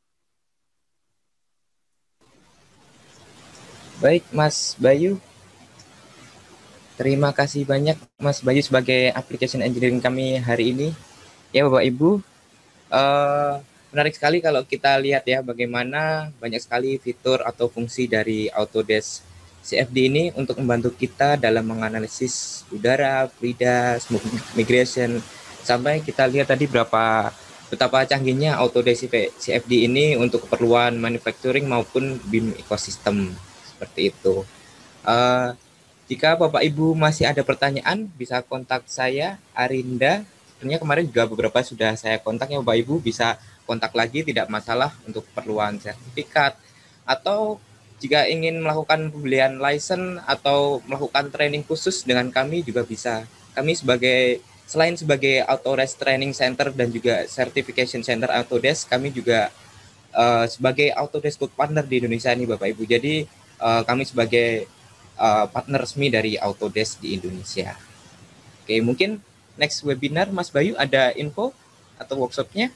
Baik, Mas Bayu. Terima kasih banyak Mas Bayu sebagai application engineering kami hari ini. Ya Bapak Ibu, uh, menarik sekali kalau kita lihat ya bagaimana banyak sekali fitur atau fungsi dari Autodesk C F D ini untuk membantu kita dalam menganalisis udara, fluida, smoke migration, sampai kita lihat tadi berapa betapa canggihnya Autodesk C F D ini untuk keperluan manufacturing maupun B I M ekosistem seperti itu. Uh, jika Bapak Ibu masih ada pertanyaan, bisa kontak saya, Arinda. Sebenarnya kemarin juga beberapa sudah saya kontak ya Bapak Ibu, bisa kontak lagi, tidak masalah untuk keperluan sertifikat. Atau jika ingin melakukan pembelian license atau melakukan training khusus dengan kami juga bisa. Kami sebagai selain sebagai Autodesk Training Center dan juga Certification Center Autodesk, kami juga uh, sebagai Autodesk Code Partner di Indonesia nih Bapak Ibu. Jadi uh, kami sebagai uh, partner resmi dari Autodesk di Indonesia. Oke, mungkin next webinar Mas Bayu ada info atau workshopnya?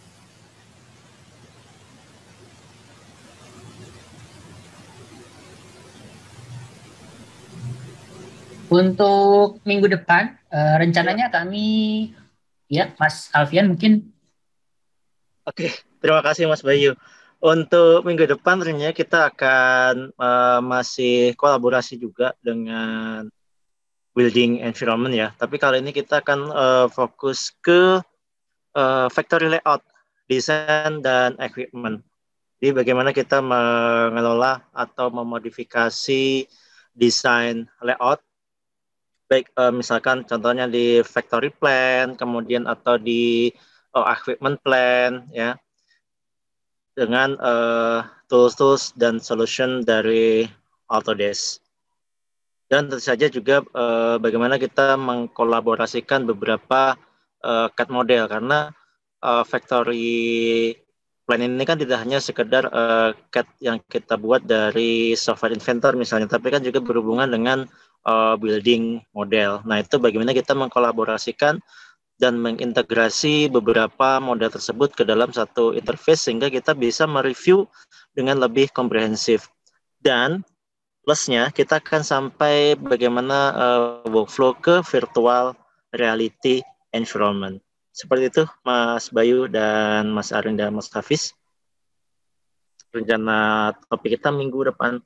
Untuk minggu depan, uh, rencananya kami, ya Mas Alfian mungkin. Oke, terima kasih Mas Bayu. Untuk minggu depan ternyata kita akan uh, masih kolaborasi juga dengan building environment ya. Tapi kali ini kita akan uh, fokus ke uh, factory layout, desain dan equipment. Jadi bagaimana kita mengelola atau memodifikasi desain layout, baik uh, misalkan contohnya di factory plan, kemudian atau di uh, equipment plan ya, dengan uh, tools-tools dan solution dari Autodesk. Dan tentu saja juga uh, bagaimana kita mengkolaborasikan beberapa uh, C A D model, karena uh, factory plan ini kan tidak hanya sekedar uh, C A D yang kita buat dari software inventor misalnya, tapi kan juga berhubungan dengan uh, building model. Nah, itu bagaimana kita mengkolaborasikan dan mengintegrasi beberapa model tersebut ke dalam satu interface sehingga kita bisa mereview dengan lebih komprehensif. Dan plusnya kita akan sampai bagaimana uh, workflow ke virtual reality environment. Seperti itu Mas Bayu dan Mas Arin dan Mas Hafiz. Rencana topik kita minggu depan.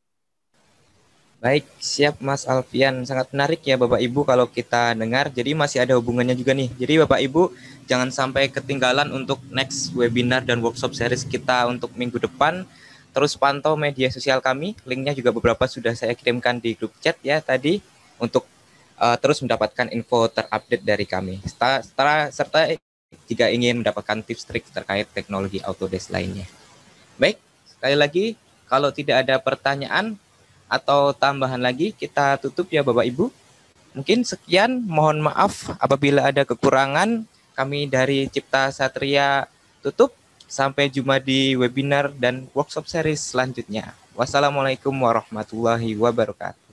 Baik, siap Mas Alfian. Sangat menarik ya Bapak Ibu kalau kita dengar. Jadi masih ada hubungannya juga nih. Jadi Bapak Ibu jangan sampai ketinggalan untuk next webinar dan workshop series kita untuk minggu depan. Terus pantau media sosial kami. Linknya juga beberapa sudah saya kirimkan di grup chat ya tadi untuk uh, terus mendapatkan info terupdate dari kami. Setelah, setelah, serta jika ingin mendapatkan tips trik terkait teknologi Autodesk lainnya. Baik, sekali lagi kalau tidak ada pertanyaan atau tambahan lagi, kita tutup ya Bapak Ibu. Mungkin sekian, mohon maaf apabila ada kekurangan. Kami dari Cipta Satria tutup. Sampai jumpa di webinar dan workshop series selanjutnya. Wassalamualaikum warahmatullahi wabarakatuh.